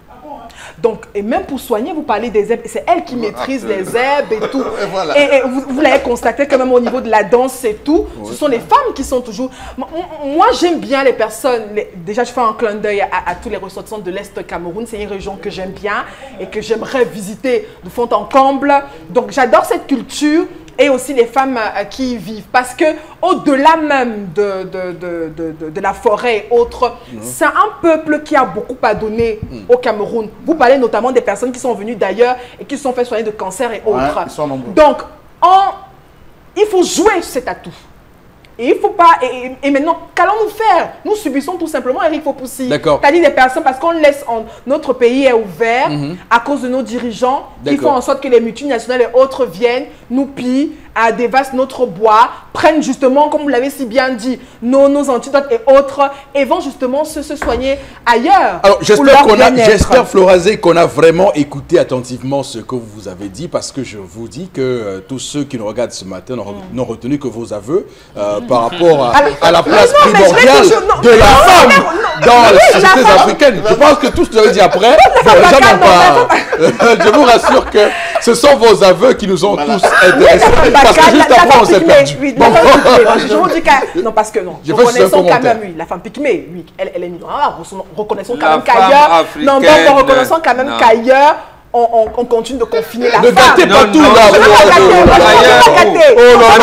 Donc, et même pour soigner, vous parlez des herbes, c'est elle qui maîtrise les herbes et tout. Et, voilà. et, et vous, vous l'avez constaté quand même au niveau de la danse et tout, oui. Ce sont les femmes qui sont toujours... Moi, j'aime bien les personnes, les... déjà je fais un clin d'œil à, à tous les ressortissants de l'Est Cameroun, c'est une région que j'aime bien et que j'aimerais visiter de fond en comble. Donc, j'adore cette culture. Et aussi les femmes euh, qui y vivent. Parce que au-delà même de, de, de, de, de, de la forêt et autres, mmh. c'est un peuple qui a beaucoup à donner mmh. au Cameroun. Vous parlez notamment des personnes qui sont venues d'ailleurs et qui se sont fait soigner de cancer et autres. Ouais, ils sont nombreux. Donc, on, il faut jouer cet atout. Et il faut pas... Et, et maintenant, qu'allons-nous faire? Nous subissons tout simplement Eric Fopoussi. D'accord. C'est-à-dire des personnes, parce qu'on laisse... En, notre pays est ouvert mm-hmm. à cause de nos dirigeants qui font en sorte que les multinationales et autres viennent, nous pillent, dévastent notre bois, prennent justement, comme vous l'avez si bien dit, nos, nos antidotes et autres, et vont justement se, se soigner ailleurs. Alors, j'espère qu'on a, j'espère, Florazé, qu'on a vraiment écouté attentivement ce que vous avez dit, parce que je vous dis que euh, tous ceux qui nous regardent ce matin n'ont mm. retenu que vos aveux euh, mm. par rapport à, à la place non, primordiale toujours, non, de la non, femme non, non, dans les sociétés africaines. Je pense que tout ce que vous avez dit après, bon, les gens n'ont pas... Je vous rassure que ce sont vos aveux qui nous ont voilà. tous intéressés. Parce que juste après, on s'est perdu. Oui, bon. Je vous dis que... Non, parce que non. Reconnaissons quand même, oui, la femme Pygmée, oui, elle, elle est mise en avant. Reconnaissons quand même qu'ailleurs... Non, bon, reconnaissons quand même qu'ailleurs... On, on, on continue de confiner la ne femme. Ne gâtez pas tout, là. Je ne vais pas gâter. Oh là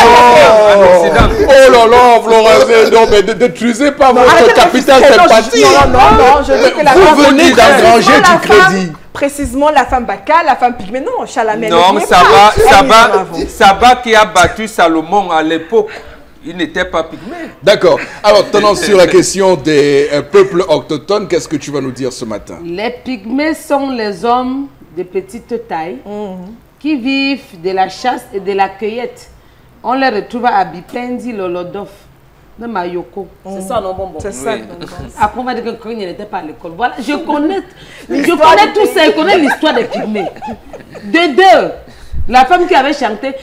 là. Oh là là, Florazé. Non, mais ne détruisez pas votre capital sympathie. Non, non, non. Je veux que la femme... Vous venez d'engranger du crédit. Précisément la femme Baka, la femme Pygmée. Non, Chalamel. Non, Saba, Saba, Saba qui a battu Salomon à l'époque. Il n'était pas pygmée. D'accord. Alors, tenons sur la question des euh, peuples autochtones. Qu'est-ce que tu vas nous dire ce matin? Les pygmées sont les hommes de petite taille mmh. qui vivent de la chasse et de la cueillette. On les retrouve à Bipendi, Lolodof, de Mayoko. Mmh. C'est ça, non, bon, bon. C'est ça. Oui. Après, on va dire que Corinne n'était pas à l'école. Voilà, je connais, je connais tout ça. Je connais l'histoire des pygmées. De deux. La femme qui avait chanté,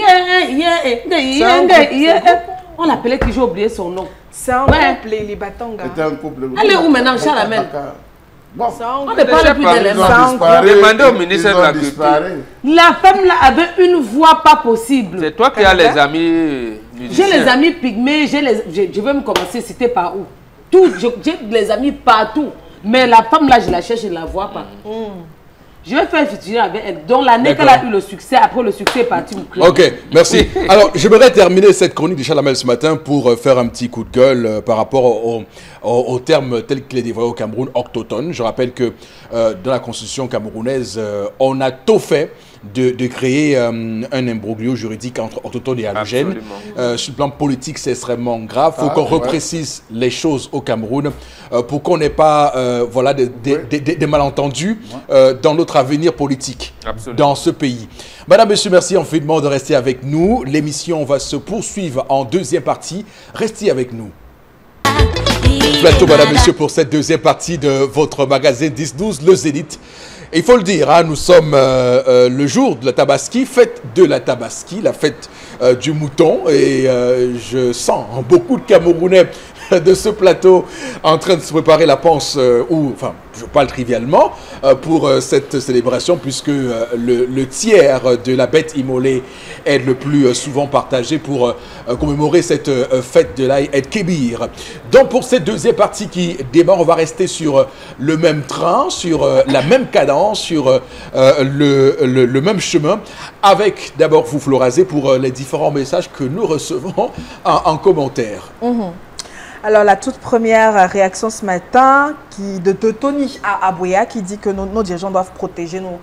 on l'appelait qui j'ai oublié son nom. C'est un ouais. couple, les Batanga. C'était un couple. Elle est où maintenant, Chalamel? Bon, on ne parle plus d'éléments. Demandez au ministre de la Culture. La femme là avait une voix pas possible. C'est toi qui as les amis musiciens. J'ai les amis pygmées, j'ai les, je, je vais me commencer à citer par où. Tout, j'ai les amis partout. Mais la femme là, je la cherche, je ne la vois pas. Mm. Je vais faire futur avec elle. Donc l'année qu'elle a eu le succès, après le succès est parti au club. Ok, merci. Alors, j'aimerais terminer cette chronique de Chalamel ce matin pour faire un petit coup de gueule euh, par rapport au, au, au terme tel qu'il est dévoilé au Cameroun, autochtone. Je rappelle que euh, dans la constitution camerounaise, euh, on a tout fait de, de créer euh, un imbroglio juridique entre autochtones et allogènes. Euh, sur le plan politique, c'est extrêmement grave. Il faut ah, qu'on ouais. reprécise les choses au Cameroun euh, pour qu'on n'ait pas euh, voilà, des, des, ouais. des, des, des malentendus euh, dans notre avenir politique Absolument. Dans ce pays. Madame, Monsieur, merci infiniment de rester avec nous. L'émission va se poursuivre en deuxième partie. Restez avec nous. Plateau, Madame, Monsieur, pour cette deuxième partie de votre magazine dix douze, le Zénith. Et il faut le dire, hein, nous sommes euh, euh, le jour de la Tabaski, fête de la Tabaski, la fête euh, du mouton. Et euh, je sens beaucoup de Camerounais de ce plateau en train de se préparer la panse, euh, ou, enfin, je parle trivialement, euh, pour euh, cette célébration, puisque euh, le, le tiers de la bête immolée est le plus euh, souvent partagé pour euh, commémorer cette euh, fête de l'Aïd el-Kébir. Donc, pour cette deuxième partie qui démarre, on va rester sur euh, le même train, sur euh, la même cadence, sur euh, le, le, le même chemin, avec d'abord vous, Florazé, pour euh, les différents messages que nous recevons en, en commentaire. Mmh. Alors, la toute première réaction ce matin qui, de, de Tony Abouya qui dit que nos, nos dirigeants doivent protéger nos,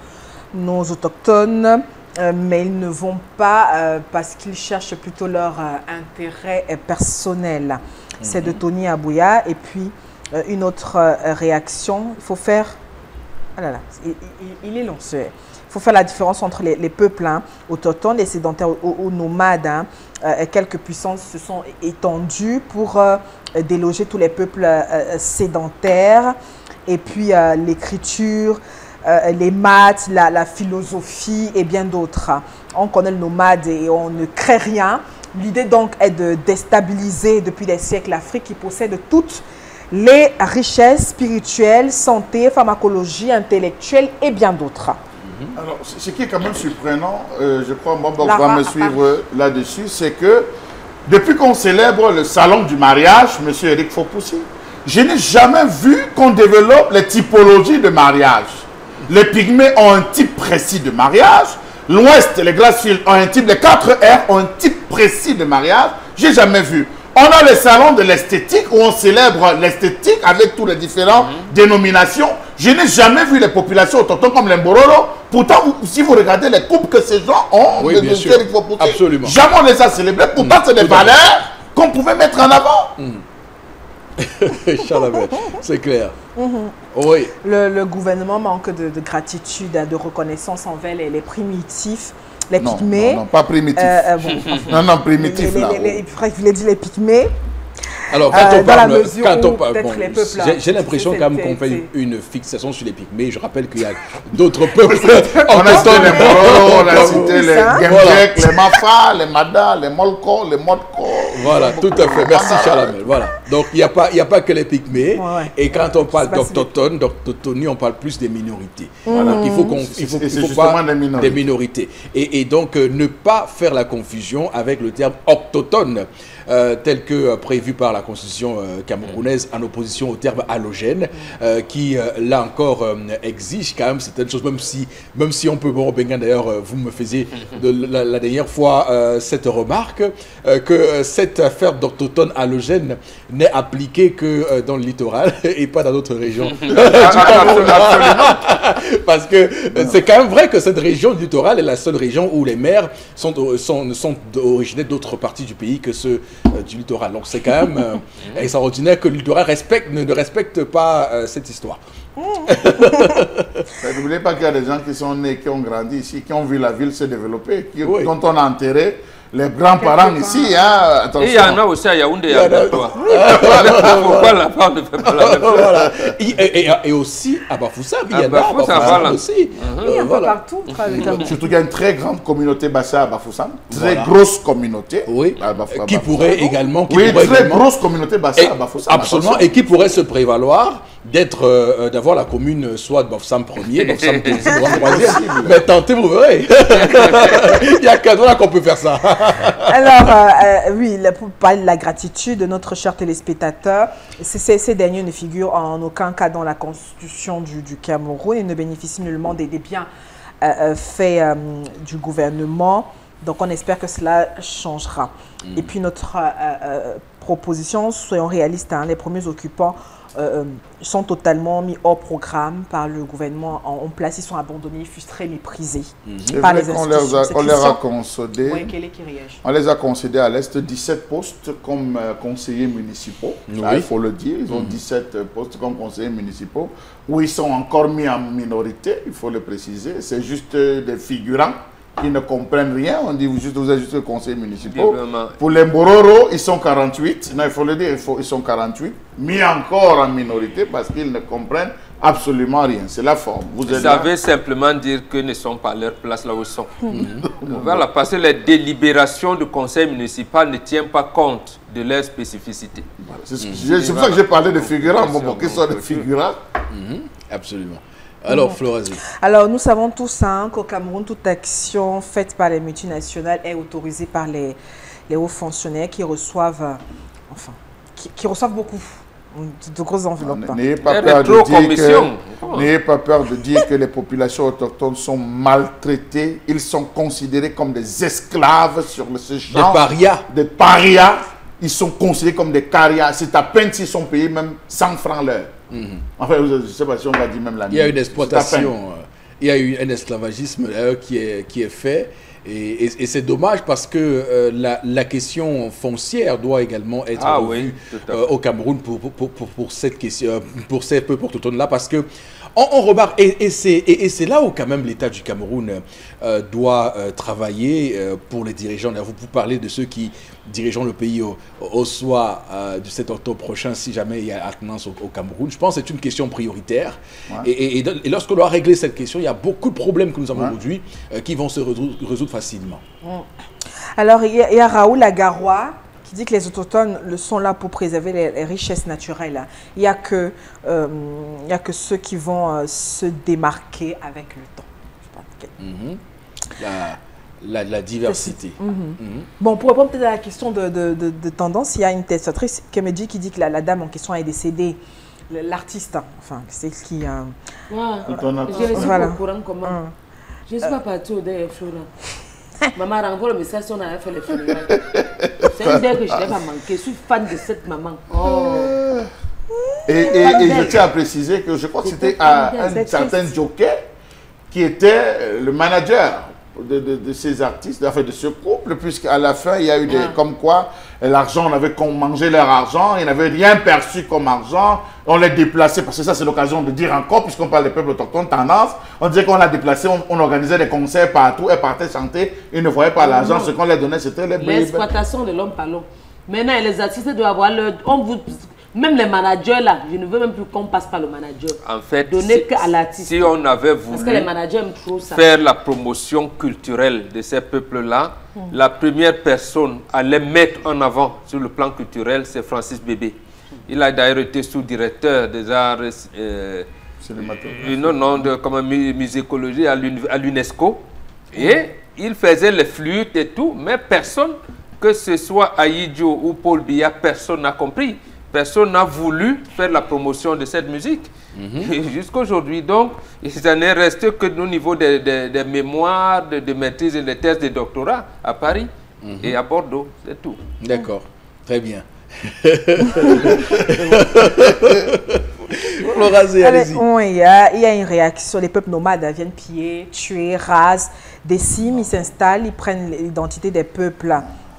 nos autochtones, euh, mais ils ne vont pas euh, parce qu'ils cherchent plutôt leur euh, intérêt euh, personnel. Mm-hmm. C'est de Tony Abouya. Et puis, euh, une autre euh, réaction, il faut faire... Ah là là, il, il, il est long, ce... Il faut faire la différence entre les, les peuples hein, autochtones, les sédentaires ou, ou nomades. Hein. Euh, quelques puissances se sont étendues pour euh, déloger tous les peuples euh, sédentaires. Et puis euh, l'écriture, euh, les maths, la, la philosophie et bien d'autres. On connaît le nomade et on ne crée rien. L'idée donc est de déstabiliser depuis des siècles l'Afrique qui possède toutes les richesses spirituelles, santé, pharmacologie, intellectuelle et bien d'autres. Alors, ce qui est quand même surprenant, euh, je crois, Bob va me suivre là-dessus, c'est que depuis qu'on célèbre le salon du mariage, M. Eric Fopoussi, je n'ai jamais vu qu'on développe les typologies de mariage. Les pygmées ont un type précis de mariage, l'Ouest, les Glassfields ont un type, les quatre R ont un type précis de mariage. Je n'ai jamais vu. On a le salon de l'esthétique où on célèbre l'esthétique avec toutes les différentes mmh. dénominations. Je n'ai jamais vu les populations autochtones comme les Mbororo. Pourtant, vous, si vous regardez les coupes que ces gens ont, oui, bien sûr. Absolument. Jamais on les a célébrés. Pourtant, mmh. c'est des Tout valeurs qu'on pouvait mettre en avant. Mmh. Charles, c'est clair. Mmh. Oui. Le, le gouvernement manque de, de gratitude, de reconnaissance envers les, les primitifs. Les non, pygmées. Non, non, pas primitifs. Euh, euh, bon, enfin, non, non, primitifs les, là. Les, les, les, il voulait dire les pygmées. Alors, quand euh, on parle, quand on parle, bon, j'ai l'impression quand même qu'on fait une fixation sur les pygmées. Je rappelle qu'il y a d'autres peuples. On a cité les Moro, on a cité les Gemjek, les Mafa, les Mada, les Molko, les Modko. Voilà, tout à fait. Merci Chalamel. Voilà. Donc, il n'y a pas, il n'y a pas que les pygmées. Ouais. Et quand on parle d'autochtones, d'autochtonie, on parle plus des minorités. Voilà. Il faut qu'on, il faut, il faut pas des minorités. Des minorités. Et, et donc, euh, ne pas faire la confusion avec le terme autochtone. Euh, tel que euh, prévu par la constitution euh, camerounaise, en opposition au terme allogène, euh, qui, euh, là encore, euh, exige quand même certaines choses, même si, même si on peut, bon, Benga, d'ailleurs, euh, vous me faisiez de, la, la dernière fois euh, cette remarque, euh, que euh, cette affaire d'autochtone allogène n'est appliquée que euh, dans le littoral et pas dans d'autres régions. Parce que euh, c'est quand même vrai que cette région du littoral est la seule région où les maires sont, sont, sont originaires d'autres parties du pays que ceux Euh, du littoral. Donc c'est quand même euh, extraordinaire que le littoral respecte, ne, ne respecte pas euh, cette histoire. N'oubliez pas qu'il y a des gens qui sont nés, qui ont grandi ici, qui ont vu la ville se développer, qui, oui. dont on a enterré les grands-parents ici. Hein, attention. Et il y en a aussi à Yaoundé et à Batois. Pourquoi la part ne fait pas la même chose? Voilà. et, et, et aussi à Bafoussam, il y en a à Bafoussam aussi. Uh-huh. Il y a un peu partout. Surtout qu'il y a une très grande communauté Bassa à Bafoussam. Très voilà. grosse communauté. Oui. À Bafoussam. Qui pourrait également... Qui oui, pourrait très également, grosse communauté Bassa à Bafoussam. Absolument. Et qui pourrait se prévaloir d'être, euh, d'avoir la commune soit de Bafoussam premier, Bafoussam deuxième, troisième. Mais tentez, vous verrez. Il n'y a qu'un là qu'on peut faire ça. Alors, euh, euh, oui, pour parler de la gratitude de notre cher téléspectateur, ces, ces derniers ne figurent en aucun cas dans la constitution du, du Cameroun et ne bénéficient nullement des, des biens euh, faits euh, du gouvernement. Donc, on espère que cela changera. Mmh. Et puis, notre euh, euh, proposition, soyons réalistes, hein, les premiers occupants Euh, sont totalement mis hors programme par le gouvernement en, en place. Ils sont abandonnés, frustrés, méprisés mmh. par les institutions. On les a concédés. Oui, on les a concédés à l'Est dix-sept postes comme euh, conseillers municipaux. Oui. Là, il faut le dire. Ils ont mmh. dix-sept postes comme conseillers municipaux où ils sont encore mis en minorité, il faut le préciser. C'est juste euh, des figurants qui ne comprennent rien. On dit vous, juste, vous êtes juste conseillers municipaux. Pour les Mbororo, ils sont quarante-huit. Non, il faut le dire, il faut, ils sont quarante-huit. Mis encore en minorité parce qu'ils ne comprennent absolument rien. C'est la forme. Vous, vous savez là. Simplement dire que ne sont pas à leur place là où ils sont. Voilà, parce que les délibérations du conseil municipal ne tiennent pas compte de leur spécificité. Voilà. C'est mmh. pour ça que j'ai parlé de figurants. Bon, bon, qu'ils soient des figurants. Mmh. Absolument. Alors, Florasie. Alors, nous savons tous hein, qu'au Cameroun, toute action faite par les multinationales est autorisée par les, les hauts fonctionnaires qui reçoivent, euh, enfin, qui, qui reçoivent beaucoup de grosses enveloppes. N'ayez pas, peur de dire que, n'ayez pas peur de dire que les populations autochtones sont maltraitées. Ils sont considérés comme des esclaves sur ce champ. Des parias. Des parias. Ils sont considérés comme des carias. C'est à peine s'ils sont payés même cent francs l'heure. Mm-hmm. Enfin, je ne sais pas si on va dire même la nuit. Il y a une exploitation il y a eu un esclavagisme qui est, qui est fait. Et, et, et c'est dommage parce que euh, la, la question foncière doit également être ah, revue oui, euh, au Cameroun pour, pour, pour, pour cette question, pour ces peuples autochtones-là, parce que on, on remarque, et, et c'est et, et là où quand même l'État du Cameroun euh, doit euh, travailler euh, pour les dirigeants. Là, vous, vous parlez de ceux qui dirigeront le pays au, au soir euh, du sept octobre prochain, si jamais il y a alternance au, au Cameroun. Je pense que c'est une question prioritaire. Ouais. Et, et, et lorsqu'on doit régler cette question, il y a beaucoup de problèmes que nous avons ouais. aujourd'hui euh, qui vont se résoudre, résoudre facilement. Alors, il y a, il y a Raoul Agarois qui dit que les autochtones sont là pour préserver les, les richesses naturelles. Il n'y a, euh, a que ceux qui vont euh, se démarquer avec le temps. Je pense que... mm-hmm. la, la, la diversité. Mm-hmm. Mm-hmm. Bon, pour répondre peut-être à la question de, de, de, de tendance, il y a une testatrice qui me dit, qui dit que la, la dame en question est décédée. L'artiste, enfin, c'est ce qui... Euh, ouais. Je ne suis voilà. pas au courant comment. Mm. Je ne suis pas partie au dernier jour. Maman renvoie le message si on avait fait les funérailles. C'est une idée que je n'ai pas manqué. Je suis fan de cette maman. Oh. Et, et, et je tiens à préciser que je crois que c'était un certain Joker qui était le manager de, de, de ces artistes, enfin de ce couple, puisqu'à la fin, il y a eu des... Ah. Comme quoi, l'argent, on avait mangé leur argent, ils n'avaient rien perçu comme argent, on les déplaçait, parce que ça c'est l'occasion de dire encore, puisqu'on parle des peuples autochtones, tendance, on disait qu'on l'a déplacé, on, on organisait des concerts partout, elles partaient chanter, ils ne voyaient pas ah, l'argent, ce qu'on leur donnait c'était les... L'exploitation de l'homme par l'homme. Maintenant, les artistes doivent avoir le... On vous... Même les managers là, je ne veux même plus qu'on passe par le manager. En fait, donner si, qu'à l'artiste. Si on avait voulu Parce que les managers aiment trop ça. faire la promotion culturelle de ces peuples-là, mmh. la première personne à les mettre en avant sur le plan culturel, c'est Francis Bébé. Mmh. Il a d'ailleurs été sous-directeur des arts euh, non, non, de comme musicologie à l'UNESCO. Et il faisait les flûtes et tout, mais personne, que ce soit Aïdjo ou Paul Biya, personne n'a compris. Personne n'a voulu faire la promotion de cette musique. Mm-hmm. Jusqu'à aujourd'hui, donc, il n'en est resté que au niveau des, des, des mémoires, de, de maîtrise et des thèses de doctorat à Paris mm-hmm. et à Bordeaux, c'est tout. D'accord, très bien. Allez-y. Oui, il y, a, il y a une réaction. Les peuples nomades viennent piller, tuer, rasent, déciment, ils s'installent, ils prennent l'identité des peuples.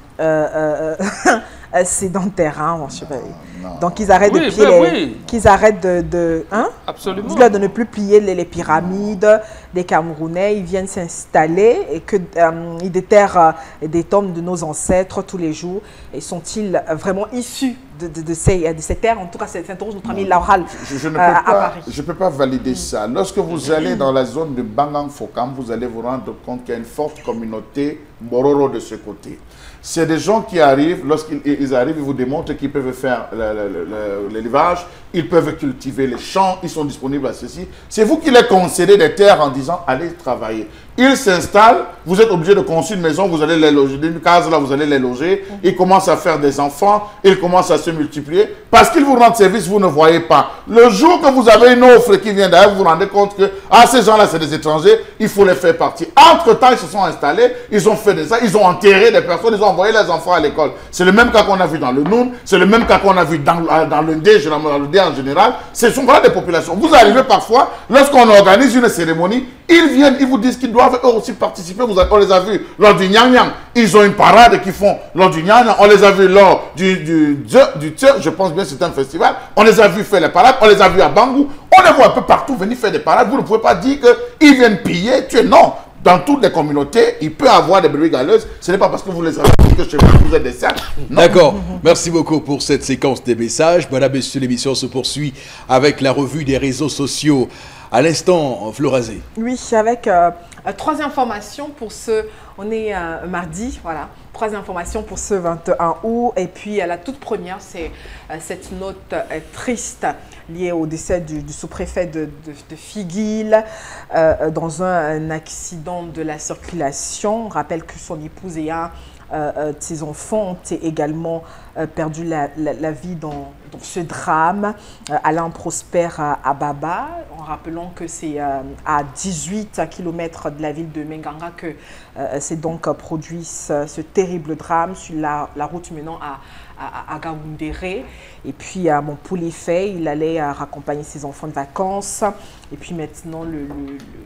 Euh, euh, sédentaires, hein, je sais pas. Donc ils arrêtent oui, de plier ben les, oui. qu'ils arrêtent de, de hein, absolument, de ne plus plier les, les pyramides des Camerounais. Ils viennent s'installer et que euh, ils déterrent euh, des tombes de nos ancêtres tous les jours. Et sont-ils vraiment issus de, de, de, ces, de ces terres? En tout cas, c'est interroge notre ami Laurel je, je ne euh, peux à pas, Paris. Je ne peux pas valider ça. Lorsque vous allez dans la zone de Bangang-Fokam, vous allez vous rendre compte qu'il y a une forte communauté Mororo de ce côté. C'est des gens qui arrivent, lorsqu'ils arrivent, ils vous démontrent qu'ils peuvent faire l'élevage, ils peuvent cultiver les champs, ils sont disponibles à ceci. C'est vous qui les concédez des terres en disant allez travailler. Ils s'installent, vous êtes obligé de construire une maison, vous allez les loger, d'une case là, vous allez les loger. Ils commencent à faire des enfants, ils commencent à se multiplier. Parce qu'ils vous rendent service, vous ne voyez pas. Le jour que vous avez une offre qui vient derrière, vous vous rendez compte que ah, ces gens-là, c'est des étrangers, il faut les faire partir. Entre-temps, ils se sont installés, ils ont fait des ça, ils ont enterré des personnes, ils ont envoyé les enfants à l'école. C'est le même cas qu'on a vu dans le Noun, c'est le même cas qu'on a vu dans, dans le Ndé, dans le Ndé en général. Ce sont voilà des populations. Vous arrivez parfois, lorsqu'on organise une cérémonie, ils viennent, ils vous disent qu'ils doivent eux aussi participer. Vous avez, on les a vus lors du Nyang Nyang. Ils ont une parade qu'ils font lors du Nyang Nyang. On les a vus lors du du du, du je pense bien c'est un festival. On les a vus faire les parades. On les a vus à Bangou. On les voit un peu partout venir faire des parades. Vous ne pouvez pas dire qu'ils viennent piller, tuer. Non. Dans toutes les communautés, il peut y avoir des brebis galeuses. Ce n'est pas parce que vous les avez que chez vous, vous êtes des cercles. D'accord. Merci beaucoup pour cette séquence des messages. Madame, Messieurs, l'émission se poursuit avec la revue des réseaux sociaux. À l'instant, Florazé. Oui, avec euh, trois informations pour ce... On est euh, mardi, voilà. Trois informations pour ce vingt et un août. Et puis, euh, la toute première, c'est euh, cette note euh, triste liée au décès du, du sous-préfet de, de, de Figuil euh, dans un, un accident de la circulation. On rappelle que son épouse et un euh, euh, de ses enfants ont également euh, perdu la, la, la vie dans, dans ce drame. Euh, Alain Prosper à, à Baba, en rappelant que c'est euh, à dix-huit kilomètres de la ville de Menganga que euh, s'est donc produit ce, ce terrible drame sur la, la route menant à à, à Gaoundéré. Et puis, euh, bon, pour les faits, il allait euh, raccompagner ses enfants de vacances. Et puis maintenant, le, le, le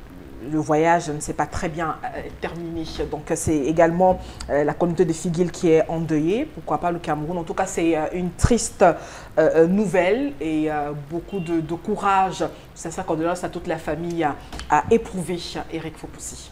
le voyage ne s'est pas très bien euh, terminé. Donc c'est également euh, la communauté de Figuil qui est endeuillée, pourquoi pas le Cameroun. En tout cas, c'est euh, une triste euh, nouvelle et euh, beaucoup de, de courage. C'est ça qu'on donne à toute la famille à, à éprouver, Eric Fopoussi.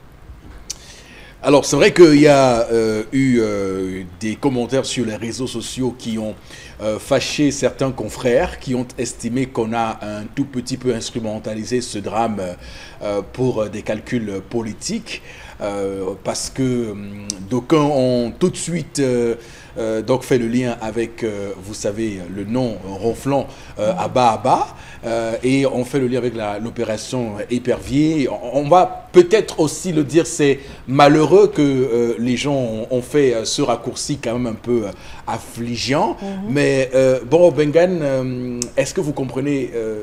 Alors, c'est vrai qu'il y a euh, eu euh, des commentaires sur les réseaux sociaux qui ont euh, fâché certains confrères, qui ont estimé qu'on a un tout petit peu instrumentalisé ce drame euh, pour des calculs politiques, euh, parce que hum, d'aucuns ont tout de suite euh, euh, donc fait le lien avec, euh, vous savez, le nom ronflant euh, Abba Abba, euh, et on fait le lien avec l'opération Épervier. On, on va peut-être aussi le dire, c'est malheureux que euh, les gens ont, ont fait euh, ce raccourci quand même un peu euh, affligeant. Mm-hmm. Mais euh, bon, Bengan, euh, est-ce que vous comprenez euh,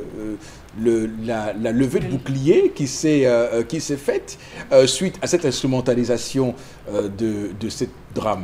le, la, la levée de bouclier qui s'est euh, qui s'est faite euh, suite à cette instrumentalisation euh, de, de ce drame?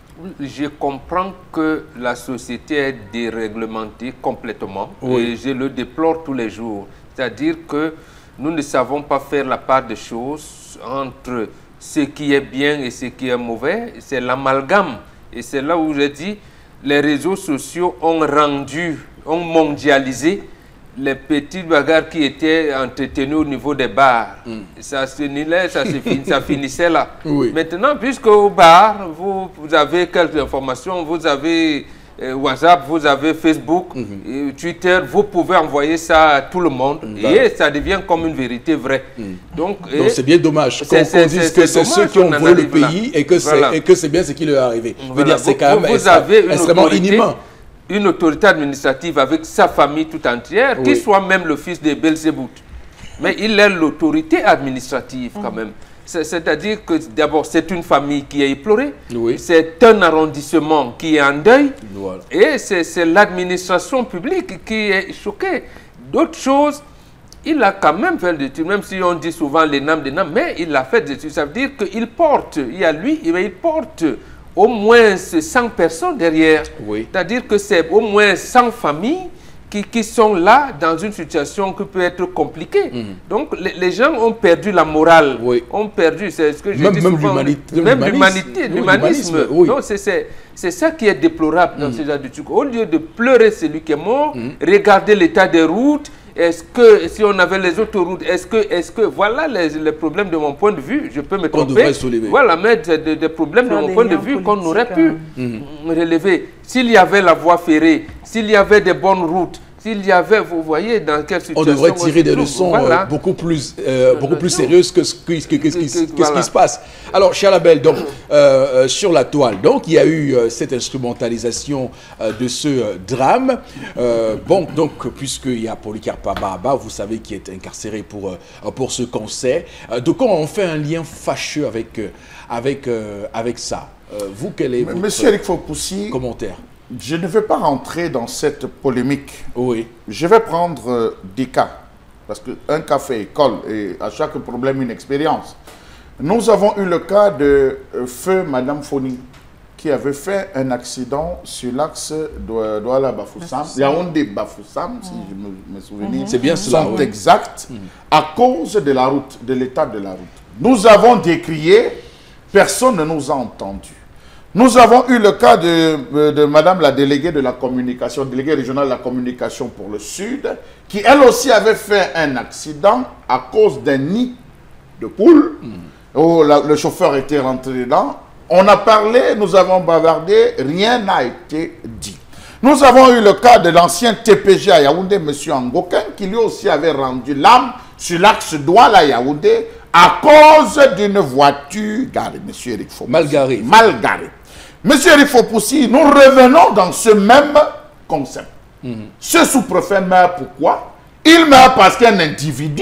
Je comprends que la société est déréglementée complètement, oui. Et je le déplore tous les jours. C'est-à-dire que nous ne savons pas faire la part des choses entre ce qui est bien et ce qui est mauvais. C'est l'amalgame. Et c'est là où je dis, les réseaux sociaux ont rendu, ont mondialisé les petites bagarres qui étaient entretenues au niveau des bars. Mm. Ça, se nilait, ça, se fin, ça finissait là. Oui. Maintenant, puisque au bar, vous, vous avez quelques informations, vous avez euh, WhatsApp, vous avez Facebook, mm-hmm. et Twitter, vous pouvez envoyer ça à tout le monde, mm, et ça devient comme une vérité vraie. Mm. Donc, c'est bien dommage qu'on qu dise que c'est ceux qui ont volé le pays là. Et que c'est voilà. bien ce qui leur est arrivé. Voilà. Dire, c'est quand même vous avez extrêmement inhumain. Une autorité administrative avec sa famille tout entière, oui. Qui soit même le fils de Belzébout. Mais il est l'autorité administrative quand même. C'est-à-dire que d'abord, c'est une famille qui est éplorée, oui. C'est un arrondissement qui est en deuil, voilà. Et c'est l'administration publique qui est choquée. D'autres choses, il a quand même fait des études, même si on dit souvent les noms des noms, mais il a fait des études. Ça veut dire qu'il porte, il y a lui, il porte au moins cent personnes derrière. Oui. C'est-à-dire que c'est au moins cent familles qui, qui sont là dans une situation qui peut être compliquée. Mmh. Donc les, les gens ont perdu la morale, oui. Ont perdu, c'est ce que je même, dis souvent, même l'humanité, l'humanisme. Oui. Donc c'est ça qui est déplorable dans mmh. ce genre de trucs. Au lieu de pleurer celui qui est mort, mmh. Regarder l'état des routes. Est-ce que, si on avait les autoroutes, est-ce que, est-ce que, voilà les, les problèmes de mon point de vue, je peux me tromper, voilà, mais des, des problèmes Faire de mon point de vue qu'on aurait pu mmh. relever. S'il y avait la voie ferrée, s'il y avait des bonnes routes, s'il y avait, vous voyez dans quelle situation... On devrait tirer des leçons voilà. euh, beaucoup plus, euh, beaucoup plus sérieuses que ce, que, que, que, que, que, que, voilà. ce qui se passe. Alors, Charlabel, donc, euh, euh, sur la toile, donc, il y a eu euh, cette instrumentalisation euh, de ce euh, drame. Euh, bon, donc, puisqu'il y a Polycarpe Abba, vous savez, qui est incarcéré pour, euh, pour ce concert. Euh, donc, on fait un lien fâcheux avec, euh, avec, euh, avec ça. Euh, vous, quel est votre Monsieur Eric Fopoussi, commentaire? Je ne vais pas rentrer dans cette polémique. Oui. Je vais prendre euh, des cas. Parce qu'un cas fait école et à chaque problème une expérience. Nous avons eu le cas de euh, feu Madame Foni qui avait fait un accident sur l'axe Douala-Bafoussam. Yaoundé-Bafoussam, si je me, me souviens. C'est bien cela. Oui. Exact. Mm. À cause de la route, de l'état de la route. Nous avons décrié, personne ne nous a entendus. Nous avons eu le cas de, de Madame la déléguée de la communication, déléguée régionale de la communication pour le Sud, qui elle aussi avait fait un accident à cause d'un nid de poule, mmh. où la, le chauffeur était rentré dedans. On a parlé, nous avons bavardé, rien n'a été dit. Nous avons eu le cas de l'ancien T P G à Yaoundé, M. Angoken, qui lui aussi avait rendu l'âme sur l'axe Douala-Yaoundé à cause d'une voiture garée, M. Eric Fopoussi. Mal garée. Mal garée. Monsieur Eric Fopoussi, nous revenons dans ce même concept. Mmh. Ce sous-préfet meurt pourquoi? Il meurt parce qu'un individu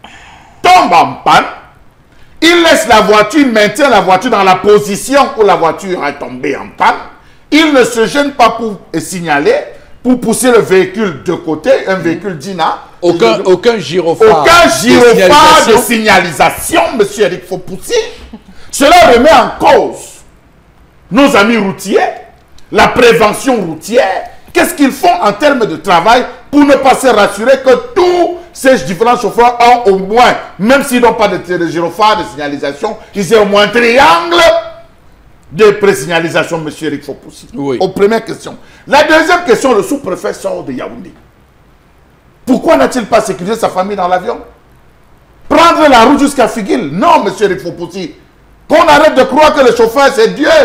tombe en panne, il laisse la voiture, il maintient la voiture dans la position où la voiture est tombée en panne, il ne se gêne pas pour signaler, pour pousser le véhicule de côté, un véhicule Dina. Aucun, je, aucun gyrophare, aucun gyrophare de signalisation, monsieur Eric Fopoussi. Cela remet en cause nos amis routiers, la prévention routière. Qu'est-ce qu'ils font en termes de travail pour ne pas se rassurer que tout ces différents chauffeurs ont au moins, même s'ils n'ont pas de, de gyrophare, de signalisation, ils ont au moins un triangle de présignalisation, M. Eric Fopoussi. Oui. Aux premières questions. La deuxième question, le sous-préfet sort de Yaoundé. Pourquoi n'a-t-il pas sécurisé sa famille dans l'avion? Prendre la route jusqu'à Figuil? Non, M. Eric Fopoussi. Qu'on arrête de croire que le chauffeur, c'est Dieu.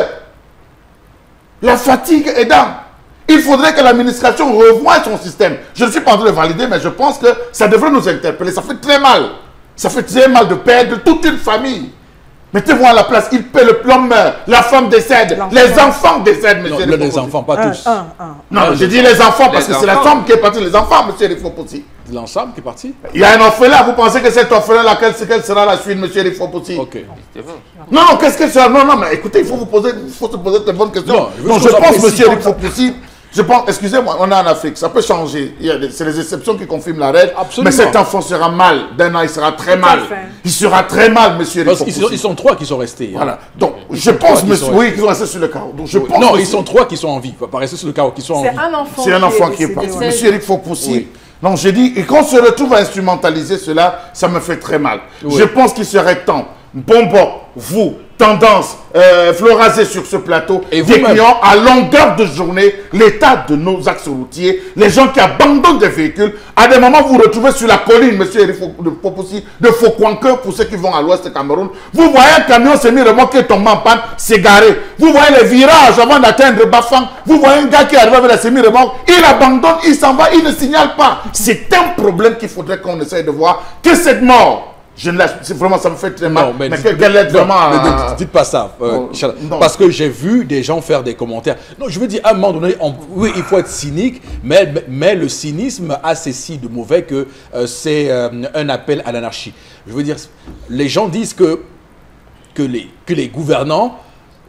La fatigue aidant. Il faudrait que l'administration revoie son système. Je ne suis pas en train de valider, mais je pense que ça devrait nous interpeller. Ça fait très mal. Ça fait très mal de perdre toute une famille. Mettez-vous à la place. Il paie le plombier, la femme décède, les enfants décèdent, monsieur. Non, les enfants, pas tous. Un, un, un. Non, j'ai dit les enfants parce Les que c'est la enfants. femme qui est partie. Les enfants, monsieur Eric Fopoussi. L'ensemble qui est parti? Il y a un orphelin. Vous pensez que cet orphelin, laquelle quelle sera la suite, monsieur Eric Fopoussi? Ok. C'est bon. Non, non, qu'est-ce que c'est? Non, non, mais écoutez, il faut vous poser, il faut se poser de bonnes questions. Non, je veux Donc, que je ça pense, précise. monsieur Eric Fopoussi, je pense, excusez-moi, on est en Afrique, ça peut changer. Il y a des- C'est les exceptions qui confirment la règle. Absolument. Mais cet enfant sera mal. D'un an, il sera très Tout à mal. fait. Il sera très mal, monsieur Eric Parce qu'ils sont, Fopoussi. ils sont trois qui sont restés. hein. Voilà. Donc, Ils je sont pense, trois qui monsieur, sont oui, restés. qu'ils sont restés sur le carreau. Donc, je pense Non, que ils sont trois qui sont en vie. Pas rester sur le carreau, qui sont en C'est vie. un enfant, c'est un enfant qui est décédé, parti. ouais. Monsieur Eric Fopoussi. Oui. Donc, j'ai dit, et qu'on se retrouve à instrumentaliser cela, ça me fait très mal. Oui. Je pense qu'il serait temps. Bonbon, vous, tendance, euh, Florazé sur ce plateau, Et vous-même. décriant à longueur de journée l'état de nos axes routiers, les gens qui abandonnent des véhicules. À des moments, vous vous retrouvez sur la colline, monsieur Eric Fopoussi, de Fokwanke, pour ceux qui vont à l'ouest du Cameroun. Vous voyez un camion semi-remorque qui est tombé en panne, c'est garé. Vous voyez les virages avant d'atteindre Bafang. Vous voyez un gars qui arrive avec la semi-remorque, il abandonne, il s'en va, il ne signale pas. C'est un problème qu'il faudrait qu'on essaye de voir. Que cette mort, je ne la, c'est vraiment, ça me fait très mal. Non, mais, mais dites- que- qu'elle est non, vraiment. mais euh, dites, dites pas ça. euh, non, Inch'Allah. non. Parce que j'ai vu des gens faire des commentaires. Non, je veux dire, à un moment donné, on- oui, il faut être cynique, mais, mais le cynisme a ceci de mauvais que euh, c'est euh, un appel à l'anarchie. Je veux dire, les gens disent que, que, les, que les gouvernants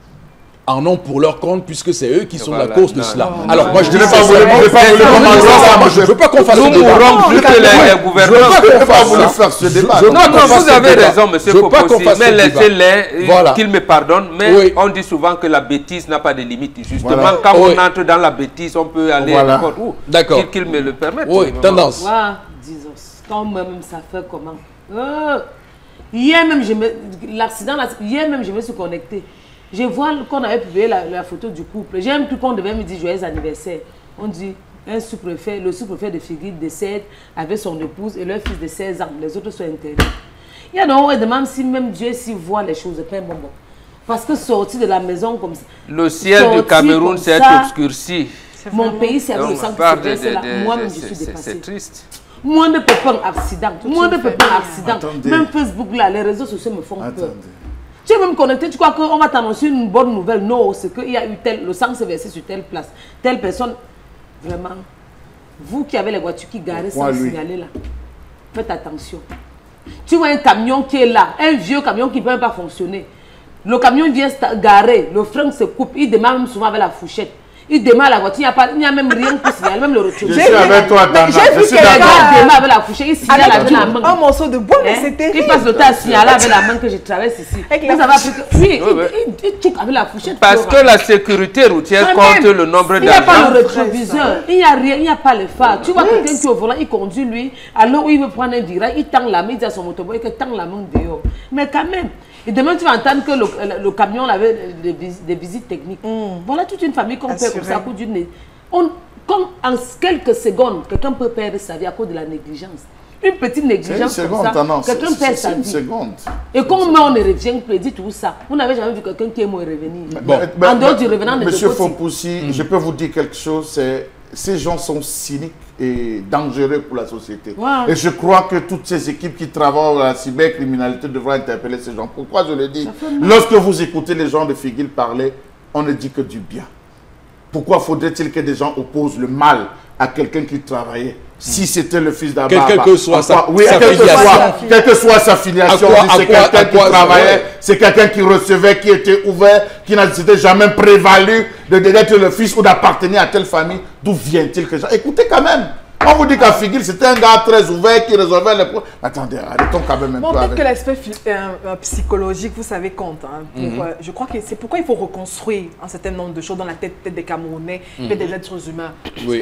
en ont pour leur compte puisque c'est eux qui sont Voilà. la cause de Non, cela. non, Alors, non, moi, je Je dis n'ai pas voulu, je n'ai pas voulu commencer ça. Moi, je ne veux pas qu'on fasse Nous ce débat. mourrons plus que les, les Je gouvernants. ne veux pas fasse voulu ça. faire ce débat. Je- Donc, non, Non, qu'on non, fasse vous ce avez débat. raison, Je monsieur veux pas qu'on Fopoussi, fasse mais ce débat. laissez-les, euh, Voilà. qu'ils me pardonnent. Mais Oui. on dit souvent que la bêtise n'a pas de limite. Justement, Voilà. quand Oui. on entre dans la bêtise, on peut aller Voilà. n'importe où. D'accord. Qu'ils qu'ils me le permettent. Oui, Vraiment. tendance. Voilà, disons. Quand même, ça fait comment Euh, Hier même, je me- l'accident, là, hier même, je me suis connectée. Je vois qu'on avait publié la, la photo du couple. J'ai même cru qu'on devait me dire joyeux anniversaire. On dit, un sous-préfet, le sous-préfet de Figuil décède avec son épouse et leur fils de seize ans. Les autres sont interdits. Il y a donc, on demande si même Dieu s'y voit les choses, pas un bonbon. Parce que sortir de la maison comme ça, Le ciel du sortir Cameroun comme s'est ça, obscurci. mon vraiment- pays, c'est avec Donc, le sang on qui parle se de- verse de- là. de- Moi-même, de- je suis c'est- dépassée. C'est triste. Moins de pépins accident, moins de une pépins famille, accident. Attendez. Même Facebook là, les réseaux sociaux me font peur. Attendez. Tu es même connecté, tu crois qu'on va t'annoncer une bonne nouvelle? Non, c'est qu'il y a eu tel, le sang s'est versé sur telle place, telle personne. Vraiment, vous qui avez les voitures qui garent sans Ouais, lui. signaler là, faites attention. Tu vois un camion qui est là, un vieux camion qui ne peut même pas fonctionner. Le camion vient sta- garer, le frein se coupe, il démarre même souvent avec la fourchette. Il démarre la voiture, il n'y a, pas- il n'y a même rien pour signaler, même le retour. Je suis avec toi, Tana. j'ai Je vu suis quelqu'un- d'accord. Il démarre avec la fourchette, il signale Avec avec la du- main. un morceau de bois, mais Hein? c'est terrible. Il passe le temps à signaler avec la main que je traverse ici. Avec Vous la avez appris que... Oui, Oui, oui. il, il, il tchouk avec la fourchette. Parce Flora. que la sécurité routière Quand compte même, le nombre il n'y a pas d'argent. le rétroviseur, il n'y a rien, il n'y a pas le phare. Tu vois quelqu'un qui est au volant, il conduit lui, alors où il veut prendre un virage, il tend la main, il dit à son motoboy que tend la main dehors. Mais quand même, et demain tu vas entendre que le, le, le camion avait des, vis- des visites techniques. Voilà toute une famille qu'on perd comme ça à cause d'une... On, comme en quelques secondes, quelqu'un peut perdre sa vie à cause de la négligence. Une petite C'est une négligence comme seconde, ça, Tana. quelqu'un C'est- perd c'est sa une vie. seconde. Et comment on ne revient plus, dit tout ça. Vous n'avez jamais vu quelqu'un qui est mort et revenir. Bon. Mais- En dehors mais- du revenant de Monsieur Djibouti. Fopoussi, je peux vous dire quelque chose, c'est ces gens sont cyniques et dangereux pour la société. Ouais. Et je crois que toutes ces équipes qui travaillent à la cybercriminalité devraient interpeller ces gens. Pourquoi je le dis? Lorsque vous écoutez les gens de Figuil parler, on ne dit que du bien. Pourquoi faudrait-il que des gens opposent le mal à quelqu'un qui travaillait? Si c'était le fils d'Abba, Quelle que soit à sa- quoi- oui, sa quelle que filiation. soit, quelle que soit sa filiation, À quoi- c'est à quoi- quelqu'un à qui quoi- travaillait, ouais. c'est quelqu'un qui recevait, qui était ouvert, qui n'a s'était jamais prévalu de d'être le fils ou d'appartenir à telle famille. D'où vient-il que ça? Écoutez quand même. On vous dit qu'à Figuil, c'était un gars très ouvert qui résolvait les problèmes. Attendez, arrêtons quand même un Bon, peu peut-être avec. que l'aspect phy- euh, euh, psychologique, vous savez, compte. Hein, pour, euh, je crois que c'est pourquoi il faut reconstruire un certain nombre de choses dans la tête, tête des Camerounais et des êtres humains. Parce Oui. que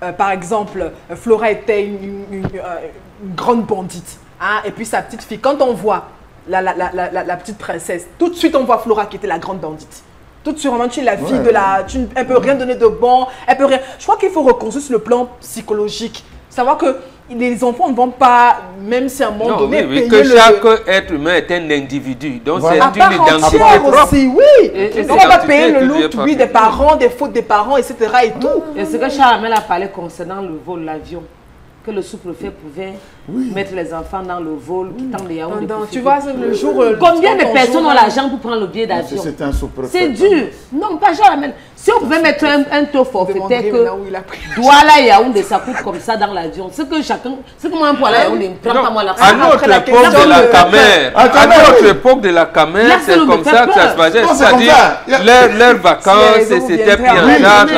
euh, par exemple, Flora était une, une, une, une grande bandite, hein, et puis sa petite fille, quand on voit la, la, la, la, la petite princesse, tout de suite on voit Flora qui était la grande bandite. Tout de suite, vraiment, tu es la fille ouais. de la... Tu, elle ne peut rien donner de bon, elle peut rien... Je crois qu'il faut reconstruire sur le plan psychologique. Savoir que les enfants ne vont pas, même si à un moment non, donné, oui, oui, payer que le... chaque être humain est un individu. Donc voilà. c'est une identité propre. Aussi, oui. Et, et on ne va pas payer le look, oui, des parents, des fautes des parents, et cetera. Et tout. Et ce que Charles a parlé concernant le vol, l'avion, que le sous-préfet pouvait oui. mettre les enfants dans le vol, quittant les Yaoundé. Tu vois, le jour... Euh, combien de personnes ont l'argent pour prendre le billet d'avion? C'est un sous-préfet. C'est dur. Non, pas Charles. Si on pouvait mettre un, un taux forfaitaire que Douala et Yaoundé, ça coûte comme ça dans l'avion. C'est que chacun... C'est que moi, pour aller à Yaoundé, ne prend pas moi l'argent. À notre époque de la Camère, à notre époque de la Camère, c'est comme ça que ça se passait. C'est-à-dire, leurs vacances, c'était pris en charge.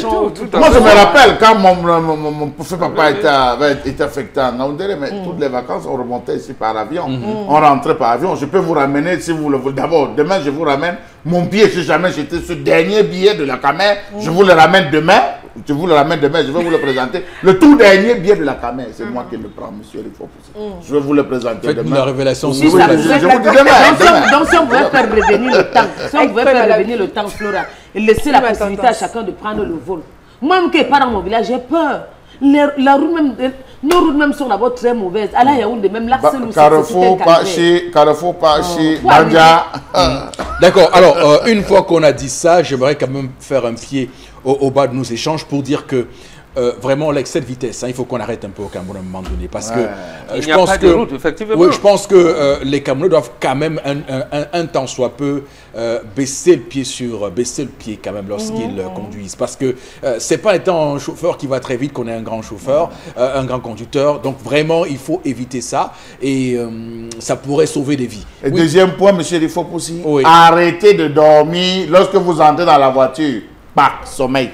Moi, je me rappelle quand mon papa était affecté en Yaoundé, mais toutes les vacances, on remontait ici par avion. On rentrait par avion. Je peux vous ramener, si vous le voulez. D'abord, demain, je vous ramène mon billet. Si jamais j'étais ce dernier billet de la Camère, je vous le ramène demain. Je vous le ramène demain, je vais vous le présenter. Le tout dernier billet de la Camère, c'est moi qui le prends, monsieur Eric Fopoussi. Je vais vous le présenter Faites demain. la révélation. Oui, oui, je, je vous dis demain. Donc, si on pouvait faire revenir le temps, si on pouvait faire revenir le temps, Flora, et laisser la possibilité à chacun de prendre le vol. Moi, qui n'ai pas dans mon village, j'ai peur. Les, la route même, nos routes même sont d'abord très mauvaises. À la Yaoundé, même là, c'est le Carrefour, Pachi, Carrefour, Pachi, Banja. D'accord, alors, euh, une fois qu'on a dit ça, j'aimerais quand même faire un pied au, au bas de nos échanges pour dire que euh, vraiment l'excès de vitesse, hein, il faut qu'on arrête un peu au Cameroun à un moment donné. Parce ouais. que euh, il je n'y a pense pas que, de route, effectivement. Oui, je pense que euh, les Camerounais doivent quand même un, un, un, un temps soit peu euh, baisser le pied sur baisser le pied quand même lorsqu'ils mmh. conduisent. Parce que euh, c'est pas étant un chauffeur qui va très vite qu'on est un grand chauffeur, euh, un grand conducteur. Donc vraiment, il faut éviter ça et euh, ça pourrait sauver des vies. Et oui. deuxième point, monsieur Rifop aussi, oui. arrêtez de dormir lorsque vous entrez dans la voiture. Pas sommeil.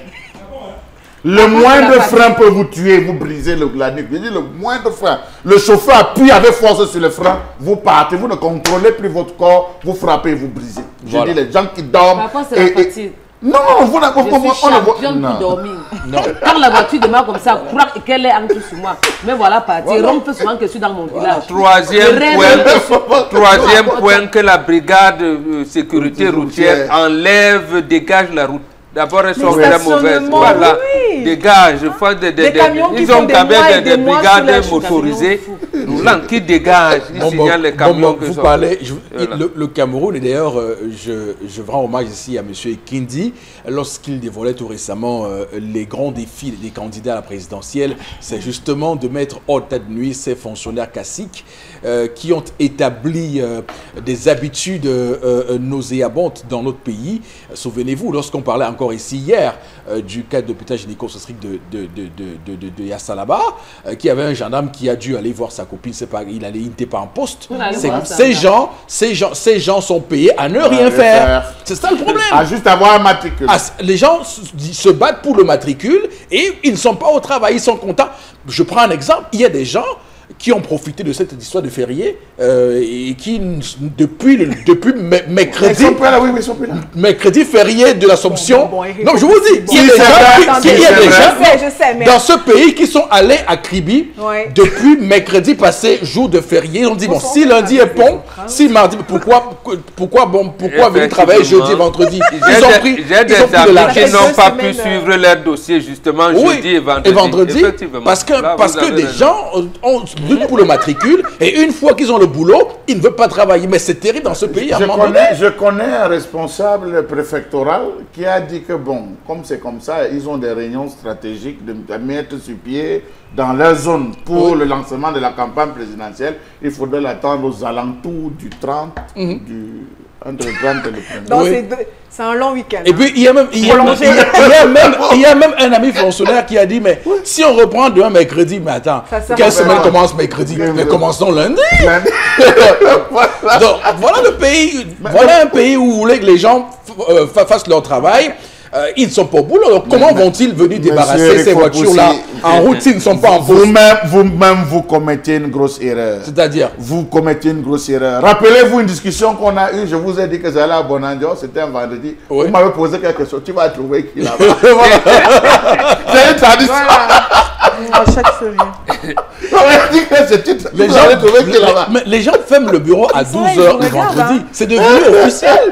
Le ah, moindre frein peut vous tuer, vous briser le, la nuque. Je dis le moindre frein. Le chauffeur appuie avec force sur le frein, vous partez, vous ne contrôlez plus votre corps, vous frappez, vous brisez. Voilà. Je dis les gens qui dorment. Parfois, c'est la fatigue. Non, vous n'avez pas championne pour dormir. Non. Quand la voiture démarre comme ça, qu'elle est en dessous sur moi. Mais voilà, parti. Voilà. Rome fait souvent que je suis dans mon village. Troisième point, troisième point que la brigade de sécurité routière enlève, dégage la route. D'abord, elles sont très mauvaises. Voilà, oui. Dégage. Des, des, des, des, ils ont quand même des, des brigades motorisées roulant qui dégagent. Ils bon, signalent bon, les camions. Bon, vous sont... parlez, je, voilà. le, le Cameroun, et d'ailleurs, euh, je, je rends hommage ici à M. Ekindi, lorsqu'il dévoilait tout récemment euh, les grands défis des candidats à la présidentielle, c'est justement de mettre hors tête de nuit ces fonctionnaires classiques euh, qui ont établi euh, des habitudes euh, nauséabondes dans notre pays. Souvenez-vous, lorsqu'on parlait encore ici hier euh, du cas de l'hôpital gynéco-obstétrique de, de, de, de, de, de Yassalaba, euh, qui avait un gendarme qui a dû aller voir sa copine, c'est pas, il allait, il n'était pas en poste. Ces gens, ces gens, ces gens sont payés à ne ouais, rien faire. faire. C'est ça le problème. À juste avoir un matricule. À, les gens se, se battent pour le matricule et ils ne sont pas au travail, ils sont contents. Je prends un exemple, il y a des gens qui ont profité de cette histoire de férié euh, et qui, depuis, le, depuis mercredi, oui, oui, mercredi férié de l'Assomption, bon, bon, bon, non, je vous dis, il y a des gens dans ce pays qui sont allés à Kribi ouais. depuis mercredi passé, jour de férié. Ils ont dit, bon, si lundi est pont, si mardi, pourquoi, pourquoi, bon, pourquoi venir travailler jeudi et vendredi? Ils ont pris, j'ai des amis qui n'ont pas pu suivre leur dossier justement jeudi et vendredi. Et vendredi, parce que, parce que des gens ont pour le matricule et une fois qu'ils ont le boulot, ils ne veulent pas travailler. Mais c'est terrible dans ce pays. Je, connais, je connais un responsable préfectoral qui a dit que bon, comme c'est comme ça, ils ont des réunions stratégiques de, de mettre sur pied dans leur zone pour oui. le lancement de la campagne présidentielle. Il faudrait l'attendre aux alentours du trente, mm-hmm. du entre le trente et le premier. Oui. C'est un long week-end. Et puis, il y, a même, il, y a, il, y a, il, y a même, il y a même un ami fonctionnaire qui a dit, mais oui. si on reprend demain mercredi, mais attends, quelle semaine commence mercredi? Mais, mais commençons lundi. Donc, voilà le pays, voilà un pays où vous voulez que les gens euh, fassent leur travail. euh, ils ne sont pas au boulot. Donc, comment vont-ils venir débarrasser ces voitures-là en route s'ils ne sont pas en pause? Vous-même, vous-même, vous commettez une grosse erreur. C'est-à-dire? Vous commettez une grosse erreur. Rappelez-vous une discussion qu'on a eue. Je vous ai dit que j'allais à Bonandio. C'était un vendredi. Oui. Vous m'avez posé quelque chose. Tu vas trouver qui là-bas. C'est une tradition. À chaque férié. Les gens, les, mais les gens ferment le bureau à douze heures le vendredi. Hein. C'est devenu officiel.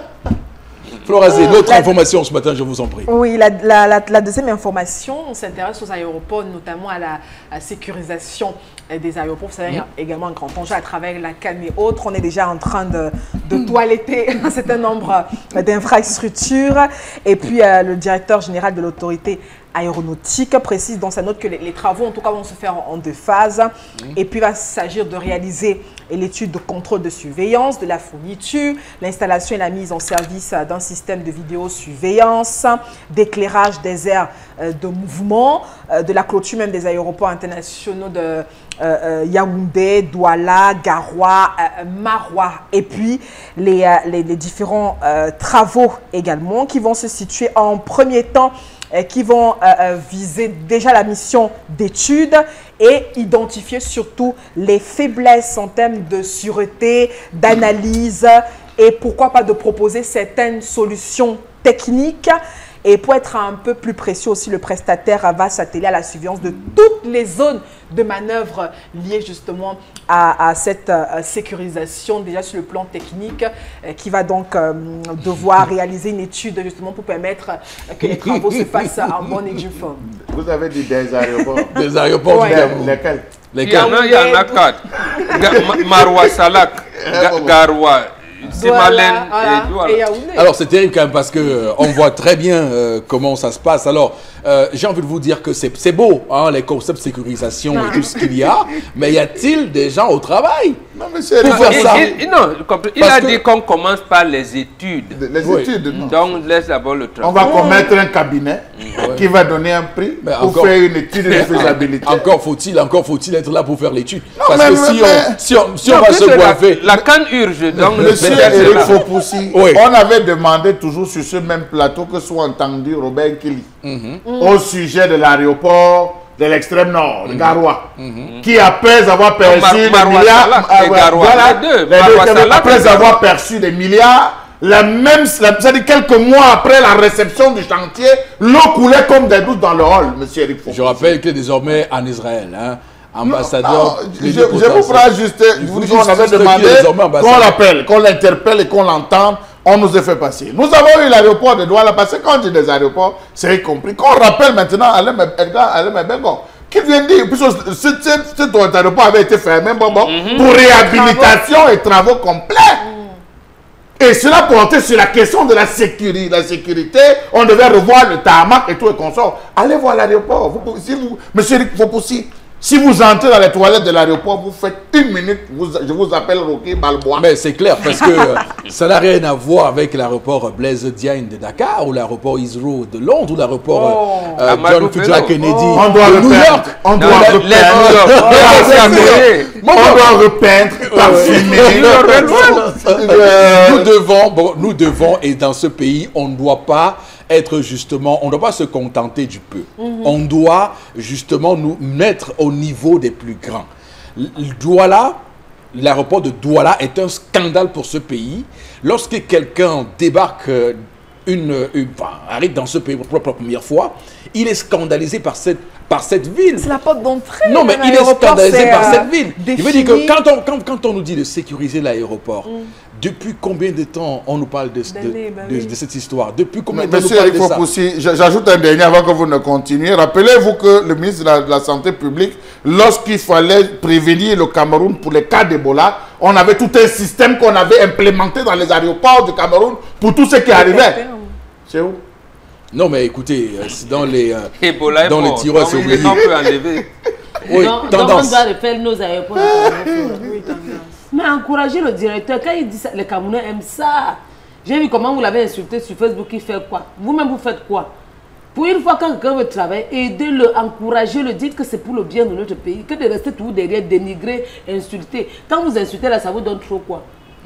Florazé, l'autre information ce matin, je vous en prie. Oui, la, la, la, la deuxième information, on s'intéresse aux aéroports, notamment à la à sécurisation des aéroports. Vous savez, il y a également un grand enjeu à travers la CAN et autres. On est déjà en train de, de toiletter un certain nombre d'infrastructures. Et puis, euh, le directeur général de l'autorité aéronautique précise dans sa note que les, les travaux, en tout cas, vont se faire en, en deux phases. Mmh. Et puis, il va s'agir de réaliser l'étude de contrôle de surveillance de la fourniture, l'installation et la mise en service d'un système de vidéosurveillance, d'éclairage des aires euh, de mouvement, euh, de la clôture même des aéroports internationaux de euh, euh, Yaoundé, Douala, Garoua, euh, Maroua. Et puis, les, euh, les, les différents euh, travaux également qui vont se situer en premier temps qui vont euh, viser déjà la mission d'étude et identifier surtout les faiblesses en termes de sûreté, d'analyse et pourquoi pas de proposer certaines solutions techniques. Et pour être un peu plus précis aussi, le prestataire va s'atteler à la surveillance de toutes les zones de manœuvre liées justement à, à cette euh, sécurisation déjà sur le plan technique euh, qui va donc euh, devoir réaliser une étude justement pour permettre euh, que les travaux se fassent en bonne et due forme. Vous avez dit des aéroports. Des aéroports, ouais. Lesquels? Il y en a, il y en a quatre. Maroua Salak, Garoua, Simalène et Douala. Alors c'est terrible quand même parce que euh, on voit très bien euh, comment ça se passe. Alors euh, j'ai envie de vous dire que c'est beau, hein, les concepts de sécurisation et tout ce qu'il y a, mais y a-t-il des gens au travail? Non, monsieur, pour faire il, ça. Il, il, non, il parce a que... dit qu'on commence par les études. Les oui. études, non. Donc laisse d'abord le travail. On va commettre un cabinet ouais. qui va donner un prix mais pour encore... faire une étude de faisabilité. Encore faut-il, encore faut-il être là pour faire l'étude. Parce mais, que si, mais, on, si on, si non, on va se coiffer... La, la canne urge. Donc monsieur Eric Fopoussi, oui. on avait demandé toujours sur ce même plateau que soit entendu Robert Kelly mm-hmm. au sujet de l'aéroport de l'extrême nord, de Garoua, mm-hmm. qui après avoir perçu des milliards, euh, voilà, les deux, après avoir perçu des milliards, la même, c'est-à-dire quelques mois après la réception du chantier, l'eau coulait comme des douches dans le hall, monsieur Eric Fopoussi. Je rappelle que désormais en Israël, hein, ambassadeur. Non, je, je vous ferai juste, vous on avait demandé qu'on l'appelle, qu'on l'interpelle et qu'on l'entende. On nous a fait passer. Nous avons eu l'aéroport de Douala, parce que quand on dit des aéroports, c'est compris. Qu'on rappelle maintenant à Edgar Alem qui vient dire, puisque cet aéroport avait été fermé bon, bon, mm-hmm. pour réhabilitation et travaux complets. Mm. Et cela portait sur la question de la sécurité. La sécurité, on devait revoir le tarmac et tout et consort. Allez voir l'aéroport. Si vous, monsieur Eric Fopoussi, si vous entrez dans les toilettes de l'aéroport, vous faites une minute, vous, je vous appelle Rocky Balboa. Mais c'est clair, parce que euh, ça n'a rien à voir avec l'aéroport Blaise Diagne de Dakar, ou l'aéroport Heathrow de Londres, ou l'aéroport oh. euh, John F. Kennedy oh. on doit de New York. On doit repeindre. On doit repeindre, parfumer. Nous devons, bon, nous devons, et dans ce pays, on ne doit pas être justement, on ne doit pas se contenter du peu. Mm-hmm. On doit justement nous mettre au niveau des plus grands. Douala, l'aéroport de Douala est un scandale pour ce pays. Lorsque quelqu'un débarque, une, une, enfin, arrive dans ce pays pour la première fois, il est scandalisé par cette, par cette ville. C'est la porte d'entrée. Non, mais il est scandalisé est, par euh, cette ville. Défini. Il veut dire que quand on, quand, quand on nous dit de sécuriser l'aéroport, mm. depuis combien de temps on nous parle de, de, de, de, de cette histoire? Depuis combien de temps on nous parle de ça? Monsieur Eric Fopoussi, j'ajoute un dernier avant que vous ne continuiez. Rappelez-vous que le ministre de la, de la Santé publique, lorsqu'il fallait prévenir le Cameroun pour les cas d'Ebola, on avait tout un système qu'on avait implémenté dans les aéroports du Cameroun pour tout ce qui arrivait. C'est où? Non, mais écoutez, dans les, euh, Ebola dans les tiroirs, c'est oublié. On peut enlever. Oui, donc, tendance. Donc on doit refaire nos aéroports. Oui, mais encourager le directeur, quand il dit ça, les Camerounais aiment ça. J'ai vu comment vous l'avez insulté sur Facebook, il fait quoi? Vous-même, vous faites quoi? Pour une fois, quand quelqu'un veut travailler, aidez-le, encouragez-le, dites que c'est pour le bien de notre pays, que de rester toujours derrière, dénigrer, insulter. Quand vous insultez là, ça vous donne trop quoi?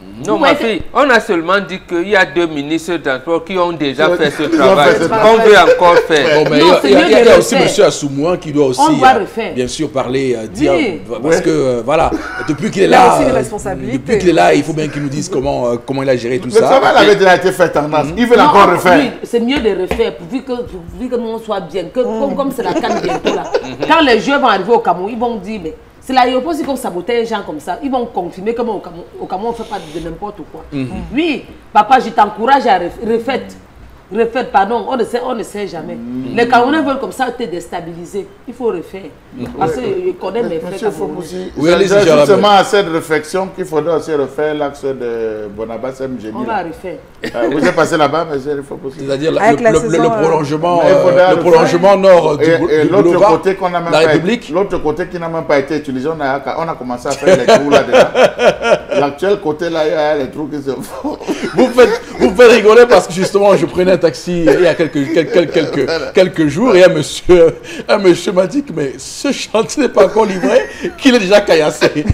Non, ma fille, on a seulement dit qu'il y a deux ministres de transport qui ont déjà fait ce travail. On veut encore faire. Bon, mais Non, il y a, il y a- il y a aussi refaire. M. Assoumouan qui doit aussi, On doit euh, refaire. bien sûr, parler, euh, dire, Oui. parce que, euh, voilà, depuis qu'il est Il a là, aussi une euh, responsabilité. depuis qu'il est là, il faut bien qu'il nous dise comment, euh, comment il a géré tout Le ça. travail avait déjà été fait en masse. Ils veulent Non, encore refaire. oui, c'est mieux de refaire pourvu que, pourvu que nous soit bien. Que, comme comme c'est la canne bientôt là. Quand les jeux vont arriver au Cameroun, ils vont dire, mais c'est l'aéroport aussi qu'on sabotait les gens comme ça. Ils vont confirmer comme au Cameroun, au Cameroun on ne fait pas de n'importe quoi. Oui, papa, je t'encourage à ref- refaire. Refaire, pardon, on ne sait, on ne sait jamais. Les Camerounais veulent comme ça te déstabiliser. Il faut refaire. Parce que je connais mes frères Monsieur camerounais. Fopoussi, Oui, allez-y, c'est Jean justement à cette réflexion qu'il faudrait aussi refaire l'axe de Bonabas M. Génie. On va refaire. Euh, vous êtes passé là-bas, monsieur Fopoussi. C'est-à-dire Avec le, la le- saison, le- le euh, prolongement, Mais il faudra euh, le le prolongement faire. nord du, Et, glo- et du l'autre boulevard, côté qu'on n'a même la pas République. été- l'autre côté qui n'a même pas été utilisé, on a, on a commencé à faire les trous là-dedans. L'actuel côté là, il y a les trous qui se font. Vous me faites, vous me faites rigoler parce que justement, je prenais un taxi il y a quelques, quelques, quelques, quelques jours et un monsieur, un monsieur m'a dit que mais ce chantier n'est pas encore livré, qu'il est déjà caillassé.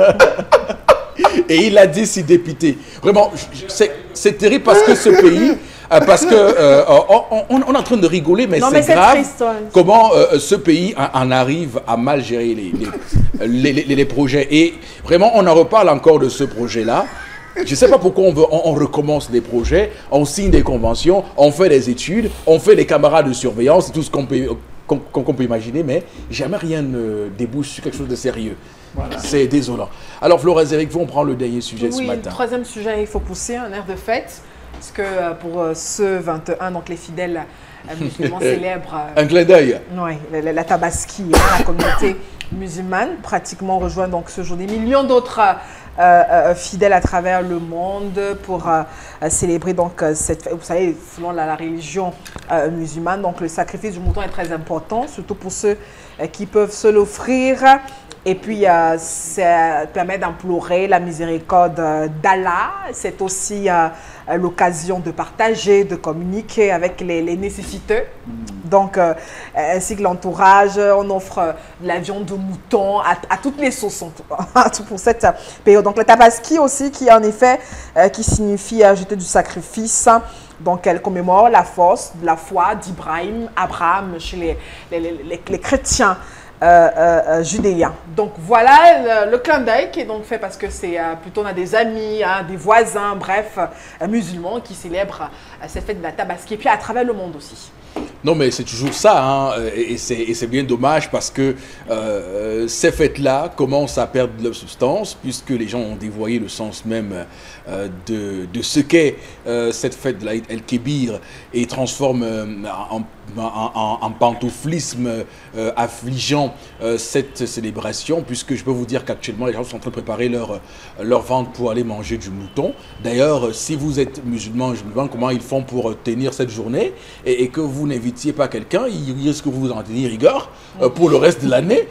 Et il a dit si dépité. Vraiment, je- je- c'est c'est terrible parce que ce pays, euh, parce que euh, on, on- on est en train de rigoler, mais Non, mais c'est c'est grave triste, ouais. comment euh, ce pays en en arrive à mal gérer les, les, les- les- les projets. Et vraiment, on en reparle encore de ce projet-là. Je ne sais pas pourquoi on, veut, on, on recommence des projets, on signe des conventions, on fait des études, on fait des camarades de surveillance, c'est tout ce qu'on peut, qu'on, qu'on peut imaginer, mais jamais rien ne débouche sur quelque chose de sérieux. C'est désolant. Alors, Florence Eric, vous, on prend le dernier sujet ce Oui, le matin. troisième sujet, il faut pousser un air de fête. Parce que euh, pour euh, ce vingt et un, donc les fidèles euh, musulmans célèbrent euh, Un clin d'œil. ouais, la, la- la tabaski, hein, la communauté musulmane pratiquement rejoint donc ce jour des millions d'autres euh, euh, fidèles à travers le monde pour euh, euh, célébrer donc euh, cette fête. Vous savez, selon la, la religion euh, musulmane, donc le sacrifice du mouton est très important, surtout pour ceux euh, qui peuvent se l'offrir. Et puis, euh, ça permet d'implorer la miséricorde euh, d'Allah. C'est aussi euh, euh, l'occasion de partager, de communiquer avec les, les nécessiteux. Donc, euh, ainsi que l'entourage, on offre euh, de la viande de mouton à, à toutes les sauces en tout- pour cette euh, période. Donc, le tabaski aussi, qui en effet, euh, qui signifie ajouter du sacrifice. Donc, elle commémore la force de la foi d'Ibrahim, Abraham chez les, les, les, les- les chrétiens. Euh, euh, euh, judéen. Donc voilà le, le clin d'œil qui est donc fait parce que c'est euh, plutôt on a des amis, hein, des voisins, bref, euh, musulmans qui célèbrent euh, cette fête de la tabaski et puis à travers le monde aussi. Non, mais c'est toujours ça, hein, et, et c'est et c'est bien dommage parce que euh, ces fêtes-là commencent à perdre leur substance puisque les gens ont dévoyé le sens même euh, de, de ce qu'est euh, cette fête de la El-Kébir et transforment euh, en, en, en- en pantouflisme euh, affligeant euh, cette célébration, puisque je peux vous dire qu'actuellement les gens sont en train de préparer leur, leur ventre pour aller manger du mouton. D'ailleurs, si vous êtes musulman, je me demande comment ils font pour tenir cette journée et, et que vous n'invitiez pas quelqu'un, il risque que vous en teniez rigueur euh, pour le reste de l'année.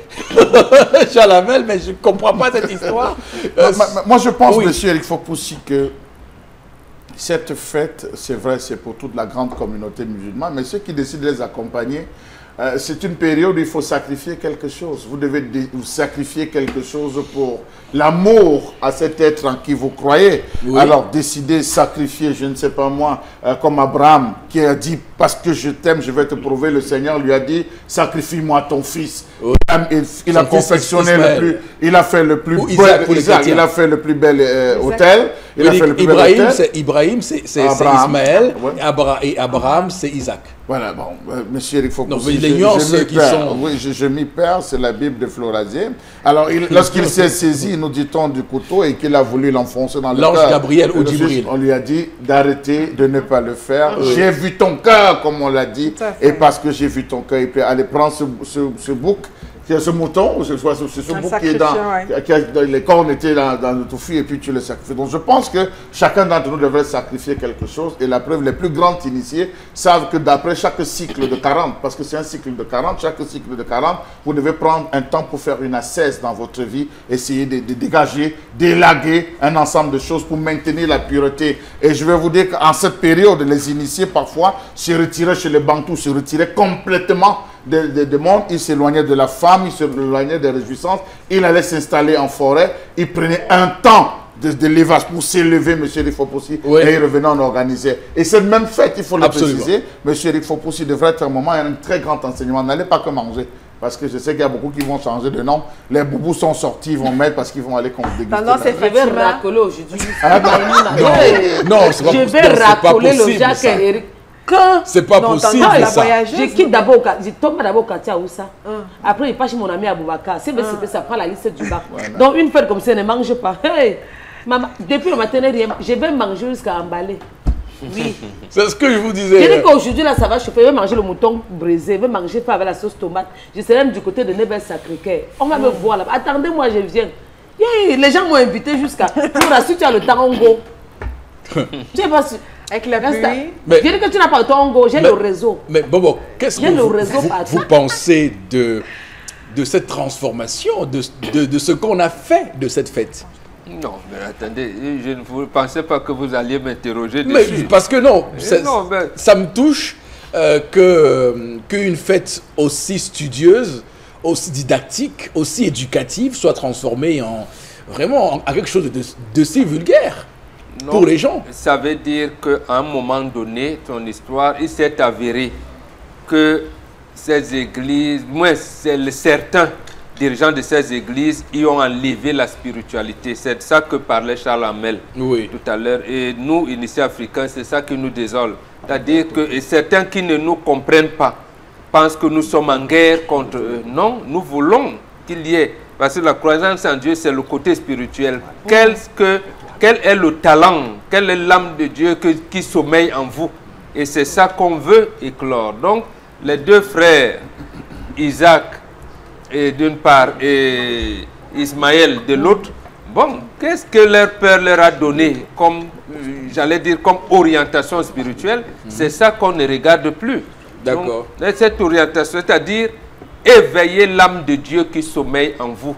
Chalamel, mais je ne comprends pas cette histoire. Euh, Ma- ma- Moi, je pense, oui. monsieur Eric Fopoussi, que cette fête, c'est vrai, c'est pour toute la grande communauté musulmane, mais ceux qui décident de les accompagner, euh, c'est une période où il faut sacrifier quelque chose. Vous devez dé- vous sacrifier quelque chose pour l'amour à cet être en qui vous croyez. Oui. Alors, décidez, sacrifier, je ne sais pas moi, euh, comme Abraham, qui a dit, parce que je t'aime, je vais te prouver, le Seigneur lui a dit, sacrifie-moi ton fils. Oui. Il, il a Son fils confectionné Ismaël. le plus, il a fait le plus Ou beau- Isaac pour les Isaac, chrétiens. il a fait le plus bel euh, Isaac. hôtel. Il a fait le plus bel Ibrahim, hôtel. c'est Ibrahim, c'est c'est- c'est Abraham. Ismaël, Ouais. et, Abra- et Abraham, c'est Isaac. Voilà, bon, euh, monsieur Eric Fopoussi, Non, mais les je- nuances je m'y qui perds. sont- Oui, je, je m'y perds, c'est la Bible de Florazier. Alors, il- lorsqu'il s'est saisi, nous dit-on, du couteau et qu'il a voulu l'enfoncer dans le cœur. L'ange Gabriel ou le fils, Djibril. On lui a dit d'arrêter, de ne pas le faire. Oui. J'ai vu ton cœur, comme on l'a dit. Tout à fait. Et parce que j'ai vu ton cœur, il peut aller prendre ce, ce, ce bouc, qui est ce mouton, ou ce, soit ce, ce, ce Un bouc qui est dans, sacrifice, qui a- dans- les cornes étaient dans, dans le touffu et puis tu le sacrifies. Donc je pense que chacun d'entre nous devrait sacrifier quelque chose. Et la preuve, les plus grands initiés savent que d'après chaque cycle de quarante, parce que c'est un cycle de quarante, chaque cycle de quarante, vous devez prendre un temps pour faire une ascèse dans votre vie, essayer de, de dégager, d'élaguer un ensemble de choses pour maintenir la pureté. Et je vais vous dire qu'en cette période, les initiés parfois se retiraient chez les Bantous, se retiraient complètement de, de, de monde, il s'éloignait de la femme, il s'éloignait des réjouissances, il allait s'installer en forêt, il prenait un temps de, de l'E-V A S pour s'élever, M. Eric Fopoussi, Oui. et il revenait, on organisait. Et cette même fête, il faut le Absolument. préciser, M. Eric Fopoussi devrait être un moment, il y a un très grand enseignement. N'allez pas que manger. Parce que je sais qu'il y a beaucoup qui vont changer de nom. Les boubous sont sortis, ils vont mettre parce qu'ils vont aller déguster. Pendant ces Je vais Fatima. racoler aujourd'hui. Ah, non, Hey, non, c'est pas je possible, vais c'est pas racoler le possible, Jacques ça. et Eric. Quand C'est pas Non, possible, t'entends, la ça. voyageuse, je quitte d'abord, au Ka- je tombe d'abord au quartier à Oussa. Après, je passe chez mon ami Aboubakar. C'est Ah. ça prend la liste du bac. Donc, une fête comme ça, ne mange pas. Hey, maman, depuis le matin, rien, je vais manger jusqu'à emballer. Oui. C'est ce que je vous Je disais. dis qu'aujourd'hui, là, ça va chauffer. Je vais manger le mouton brisé. Je vais manger pas avec la sauce tomate. Je serai même du côté de Nebel Sacré-Cœur. On va me voir là. Attendez-moi, je viens. Yeah, les gens m'ont invité jusqu'à. Pour la suite, tu as le Tarongo. Tu sais pas si. Avec la Reste- pluie. Mais- Je dis que tu n'as pas le Tarongo. J'ai Mais- le réseau. Mais Bobo, qu'est-ce que J'ai le vous, réseau vous- partout. vous pensez de, de cette transformation, de, de, de ce qu'on a fait de cette fête? Non, mais attendez, je ne vous- pensais pas que vous alliez m'interroger Mais dessus. parce que non, Eh ça, non, mais- ça me touche euh, que qu'une fête aussi studieuse, aussi didactique, aussi éducative soit transformée en vraiment en, en quelque chose de, de si vulgaire Non, pour les gens. Ça veut dire qu'à un moment donné, ton histoire, il s'est avéré que ces églises, moins c'est le- certains dirigeants de ces églises, y ont enlevé la spiritualité. C'est de ça que parlait Charles Hamel Oui. tout à l'heure. Et nous, initiés africains, c'est ça qui nous désole. C'est-à-dire que et certains qui ne nous comprennent pas pensent que nous sommes en guerre contre eux. Non, nous voulons qu'il y ait. Parce que la croyance en Dieu, c'est le côté spirituel. Quel, que, quel est le talent, quelle est l'âme de Dieu que- qui sommeille en vous? Et c'est ça qu'on veut éclore. Donc, les deux frères, Isaac et d'une part et Ismaël de l'autre, bon, qu'est-ce que leur père leur a donné comme, euh, j'allais dire, comme orientation spirituelle? C'est ça qu'on ne regarde plus. D'accord. Donc, cette orientation, c'est-à-dire éveiller l'âme de Dieu qui sommeille en vous.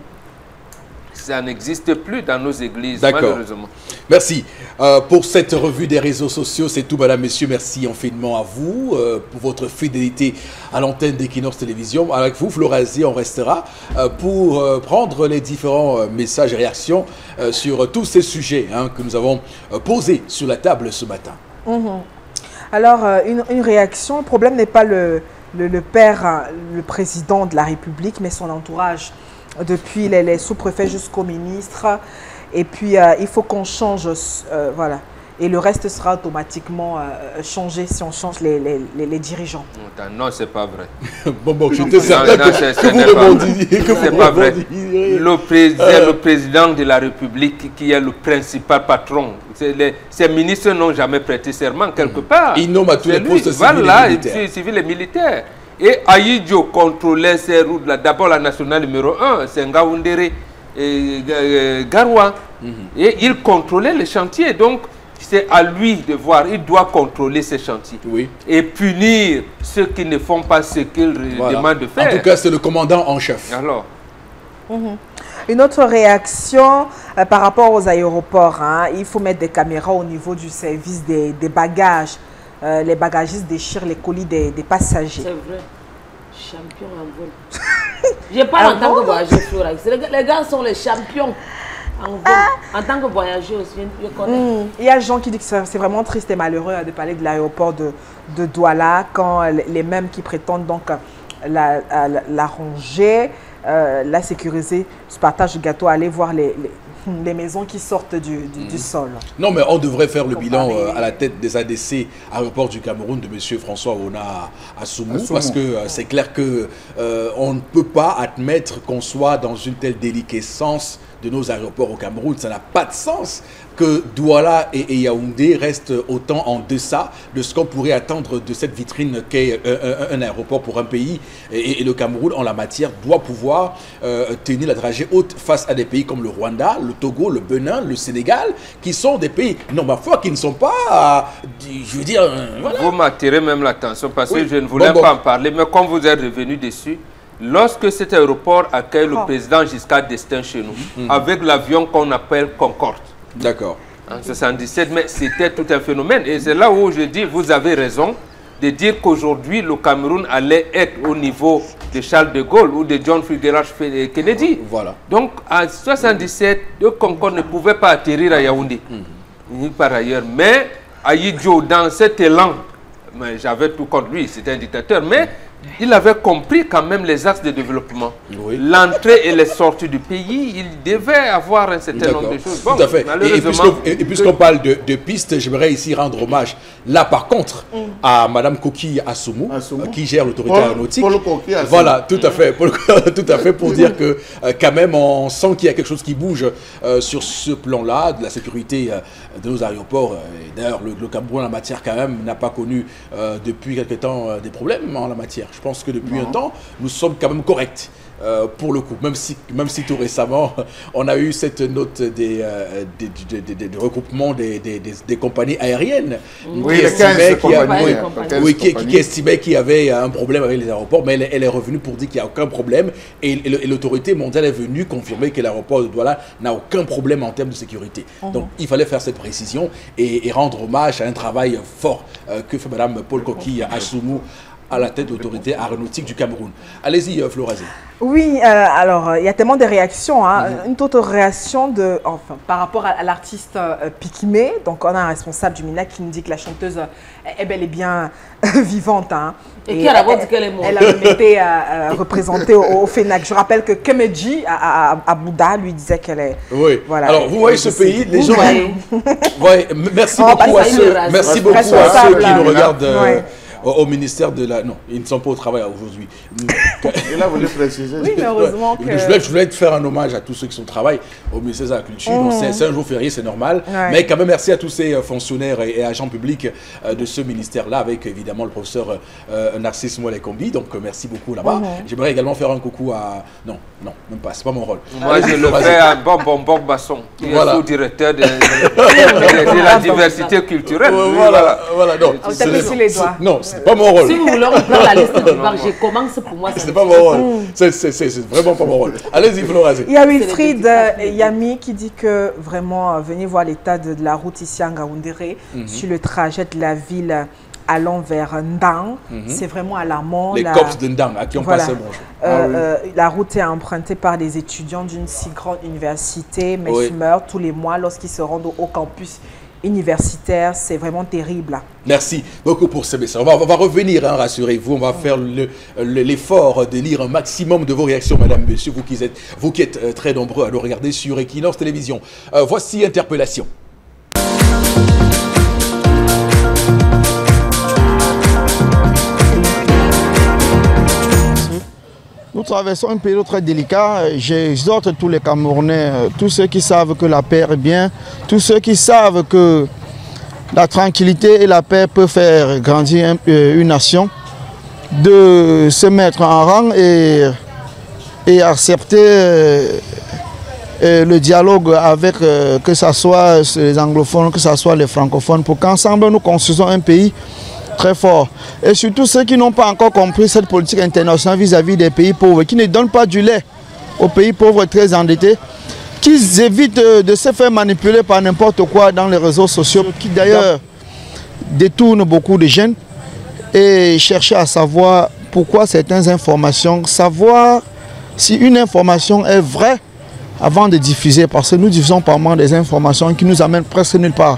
Ça n'existe plus dans nos églises, D'accord. malheureusement. Merci euh, pour cette revue des réseaux sociaux. C'est tout, madame, messieurs. Merci infiniment à vous euh, pour votre fidélité à l'antenne d'Equinox Télévision. Avec vous, Flora Zé, on restera euh, pour euh, prendre les différents euh, messages et réactions euh, sur euh, tous ces sujets hein, que nous avons euh, posés sur la table ce matin. Mhm. Alors, euh, une, une réaction, le problème n'est pas le, le, le père, hein, le président de la République, mais son entourage, depuis les, les sous-préfets jusqu'au ministre. Et puis, euh, il faut qu'on change, euh, voilà. Et le reste sera automatiquement euh, changé si on change les, les, les, les dirigeants. Attends, non, c'est pas vrai. Bon, bon, j'étais Non, certain non, que, c'est- que ce vous n'est pas rebondirez. que C'est vous pas vrai. rebondirez. Le président, Euh. le président de la République qui est le principal patron. C'est les- Ces ministres n'ont jamais prêté serment quelque part. Ils nomment à tous C'est les lui. postes civils Voilà, et militaires. ci- civils et militaires. Et Aïdjo contrôlait ces routes là. D'abord la nationale numéro un, c'est Ngaoundéré et euh, Garoua. Mhm. Et il contrôlait les chantiers. Donc c'est à lui de voir. Il doit contrôler ces chantiers. Oui. Et punir ceux qui ne font pas ce qu'il Voilà. demande de faire. En tout cas, c'est le commandant en chef. Alors, Une autre réaction euh, par rapport aux aéroports, hein, il faut mettre des caméras au niveau du service des, des bagages. Euh, les bagagistes déchirent les colis des, des passagers. C'est vrai. Champion en vol. Je parle en tant que voyageuse, Flora. C'est Les, gars- les gars sont les champions en vol. En tant que voyageuse, je, je connais. Mm. Il y a des gens qui disent que c'est c'est vraiment triste et malheureux hein, de parler de l'aéroport de, de Douala quand euh, les- les mêmes qui prétendent donc euh, la, la, la ranger, euh, la sécuriser, se partagent le gâteau, aller voir les, les, les maisons qui sortent du, du, du sol. Non, mais on devrait faire le Comparé- bilan euh, à la tête des A D C aéroport du Cameroun de M. François Ona Assoumou, Assoumou. parce que euh, c'est clair que euh, on ne peut pas admettre qu'on soit dans une telle déliquescence de nos aéroports au Cameroun. Ça n'a pas de sens que Douala et, et Yaoundé restent autant en deçà de ce qu'on pourrait attendre de cette vitrine qu'est un, un- un aéroport pour un pays. Et, et le Cameroun, en la matière, doit pouvoir euh, tenir la dragée haute face à des pays comme le Rwanda, le Togo, le Bénin, le Sénégal, qui sont des pays, non, ma foi, qui ne sont pas, euh, je veux dire, euh, voilà. vous m'attirez même l'attention parce Oui. que je ne voulais Bon, bon. pas en parler, mais comme vous êtes revenu dessus, lorsque cet aéroport accueille le Oh. président Giscard d'Estaing chez nous, avec l'avion qu'on appelle Concorde, D'accord. en soixante-dix-sept, mais c'était tout un phénomène. Et c'est là où je dis, vous avez raison de dire qu'aujourd'hui, le Cameroun allait être au niveau de Charles de Gaulle ou de John Fitzgerald Kennedy. Voilà. Donc, en soixante-dix-sept, le Concorde ne pouvait pas atterrir à Yaoundé. Mm-hmm. Par ailleurs. Mais, Ahidjo, dans cet élan, j'avais tout contre lui, c'était un dictateur, mais il avait compris quand même les axes de développement. Oui. L'entrée et les sorties du pays, il devait avoir un certain nombre de choses. Bon, tout à fait. Et, et puisqu'on parle de, de pistes, j'aimerais ici rendre hommage, là par contre, mm. à Madame Koki Assoumou, Assoumou, qui gère l'autorité aéronautique. Pour le Koki Assoumou. Voilà, tout à fait. Pour le, tout à fait pour dire que euh, quand même, on sent qu'il y a quelque chose qui bouge euh, sur ce plan-là, de la sécurité euh, de nos aéroports. D'ailleurs, le, le Cameroun en la matière quand même n'a pas connu euh, depuis quelque temps euh, des problèmes en la matière. Je pense que depuis non. un temps, nous sommes quand même corrects euh, pour le coup, même si, même si tout récemment, on a eu cette note des, euh, des, des, des, des, des regroupements des, des, des, des compagnies aériennes oui, qui, estimaient qu'il y a, oui, oui, qui, qui estimait qu'il y avait un problème avec les aéroports, mais elle, elle est revenue pour dire qu'il n'y a aucun problème et, et l'autorité mondiale est venue confirmer que l'aéroport de Douala n'a aucun problème en termes de sécurité. Uh-huh. Donc il fallait faire cette précision et, et rendre hommage à un travail fort euh, que fait Mme Paul Koki Assoumou à la tête de l'autorité aéronautique du Cameroun. Allez-y, euh, Florazé. Oui, euh, alors, il y a tellement de réactions. Hein. Mm-hmm. Une toute réaction de, enfin, par rapport à, à l'artiste euh, Pikimé. Donc, on a un responsable du M I N A qui nous dit que la chanteuse est bel et bien vivante. Hein. Et, et qui a d'abord dit qu'elle est morte. Elle a même été euh, représentée au, au F E N A C. Je rappelle que Kemeji, à, à, à Bouddha, lui disait qu'elle est... Oui, voilà, alors vous voyez ce pays, les gens... voyez. Merci beaucoup à ceux, merci beaucoup à ceux qui nous regardent... Euh, ouais. Au ministère de la... Non, ils ne sont pas au travail aujourd'hui. Et là, vous voulez préciser. Oui, mais heureusement que... Je voulais, je voulais faire un hommage à tous ceux qui sont au travail au ministère de la Culture. Mmh. C'est un jour férié, c'est normal. Ouais. Mais quand même, merci à tous ces fonctionnaires et, et agents publics euh, de ce ministère-là, avec évidemment le professeur euh, Narcisse Molekombi. Donc, merci beaucoup là-bas. Mmh. J'aimerais également faire un coucou à... Non, non, même pas, c'est pas mon rôle. Moi, euh, je le fais à Bob Bob Basson, qui voilà. est sous-directeur de, de, de, de la diversité culturelle. Euh, voilà, voilà, non. On t'a mis les doigts. Non, c'est pas mon rôle. Si vous voulez reprendre la liste du bar, je commence pour moi. C'est pas mon rôle. Mm. C'est vraiment pas mon rôle. Allez-y, Florazé. Il y a Wilfried euh, Yami qui dit que vraiment, euh, venez voir l'état de, de la route ici à Ngaoundéré, mm -hmm. sur le trajet de la ville allant vers Ndang. Mm -hmm. C'est vraiment alarmant. Les la... cops de Ndang, à qui on voilà. passe un bonjour. Euh, ah, oui. euh, la route est empruntée par des étudiants d'une si grande université, mais oui. ils meurent tous les mois lorsqu'ils se rendent au, au campus universitaire. C'est vraiment terrible. Merci beaucoup pour ce message. On va, on va revenir, hein, rassurez-vous. On va faire l'effort de lire un maximum de vos réactions, madame, monsieur, vous qui êtes, vous qui êtes euh, très nombreux à nous regarder sur Equinox Télévision. Euh, voici Interpellation. Nous traversons un période très délicat. J'exhorte tous les Camerounais, tous ceux qui savent que la paix est bien, tous ceux qui savent que la tranquillité et la paix peuvent faire grandir une nation, de se mettre en rang et, et accepter le dialogue avec, que ce soit les anglophones, que ce soit les francophones, pour qu'ensemble nous construisons un pays très fort. Et surtout ceux qui n'ont pas encore compris cette politique internationale vis-à-vis des pays pauvres, qui ne donnent pas du lait aux pays pauvres très endettés, qu'ils évitent de se faire manipuler par n'importe quoi dans les réseaux sociaux, qui d'ailleurs détournent beaucoup de jeunes, et chercher à savoir pourquoi certaines informations, savoir si une information est vraie avant de diffuser, parce que nous diffusons par moment des informations qui nous amènent presque nulle part.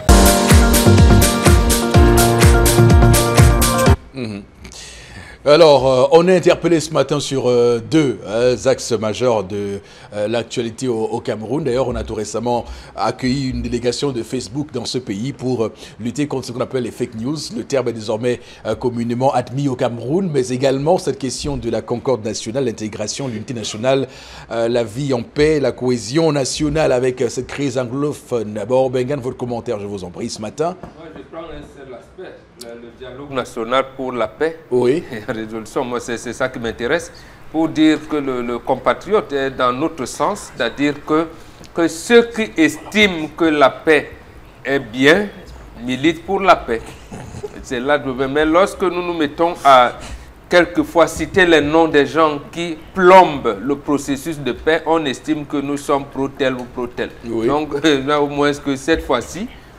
Alors, euh, on est interpellé ce matin sur euh, deux euh, axes majeurs de euh, l'actualité au, au Cameroun. D'ailleurs, on a tout récemment accueilli une délégation de Facebook dans ce pays pour euh, lutter contre ce qu'on appelle les fake news. Le terme est désormais euh, communément admis au Cameroun, mais également cette question de la concorde nationale, l'intégration, l'unité nationale, euh, la vie en paix, la cohésion nationale avec euh, cette crise anglophone. D'abord, Bengan, votre commentaire, je vous en prie, ce matin. Moi, je prends un seul aspect. Le dialogue national pour la paix oui. et la résolution, moi c'est ça qui m'intéresse, pour dire que le, le compatriote est dans notre sens, c'est-à-dire que, que ceux qui estiment que la paix est bien, militent pour la paix. C'est là que, mais lorsque nous nous mettons à quelquefois citer les noms des gens qui plombent le processus de paix, on estime que nous sommes pro-tel ou pro-tel. Oui. Donc là au moins que cette fois-ci,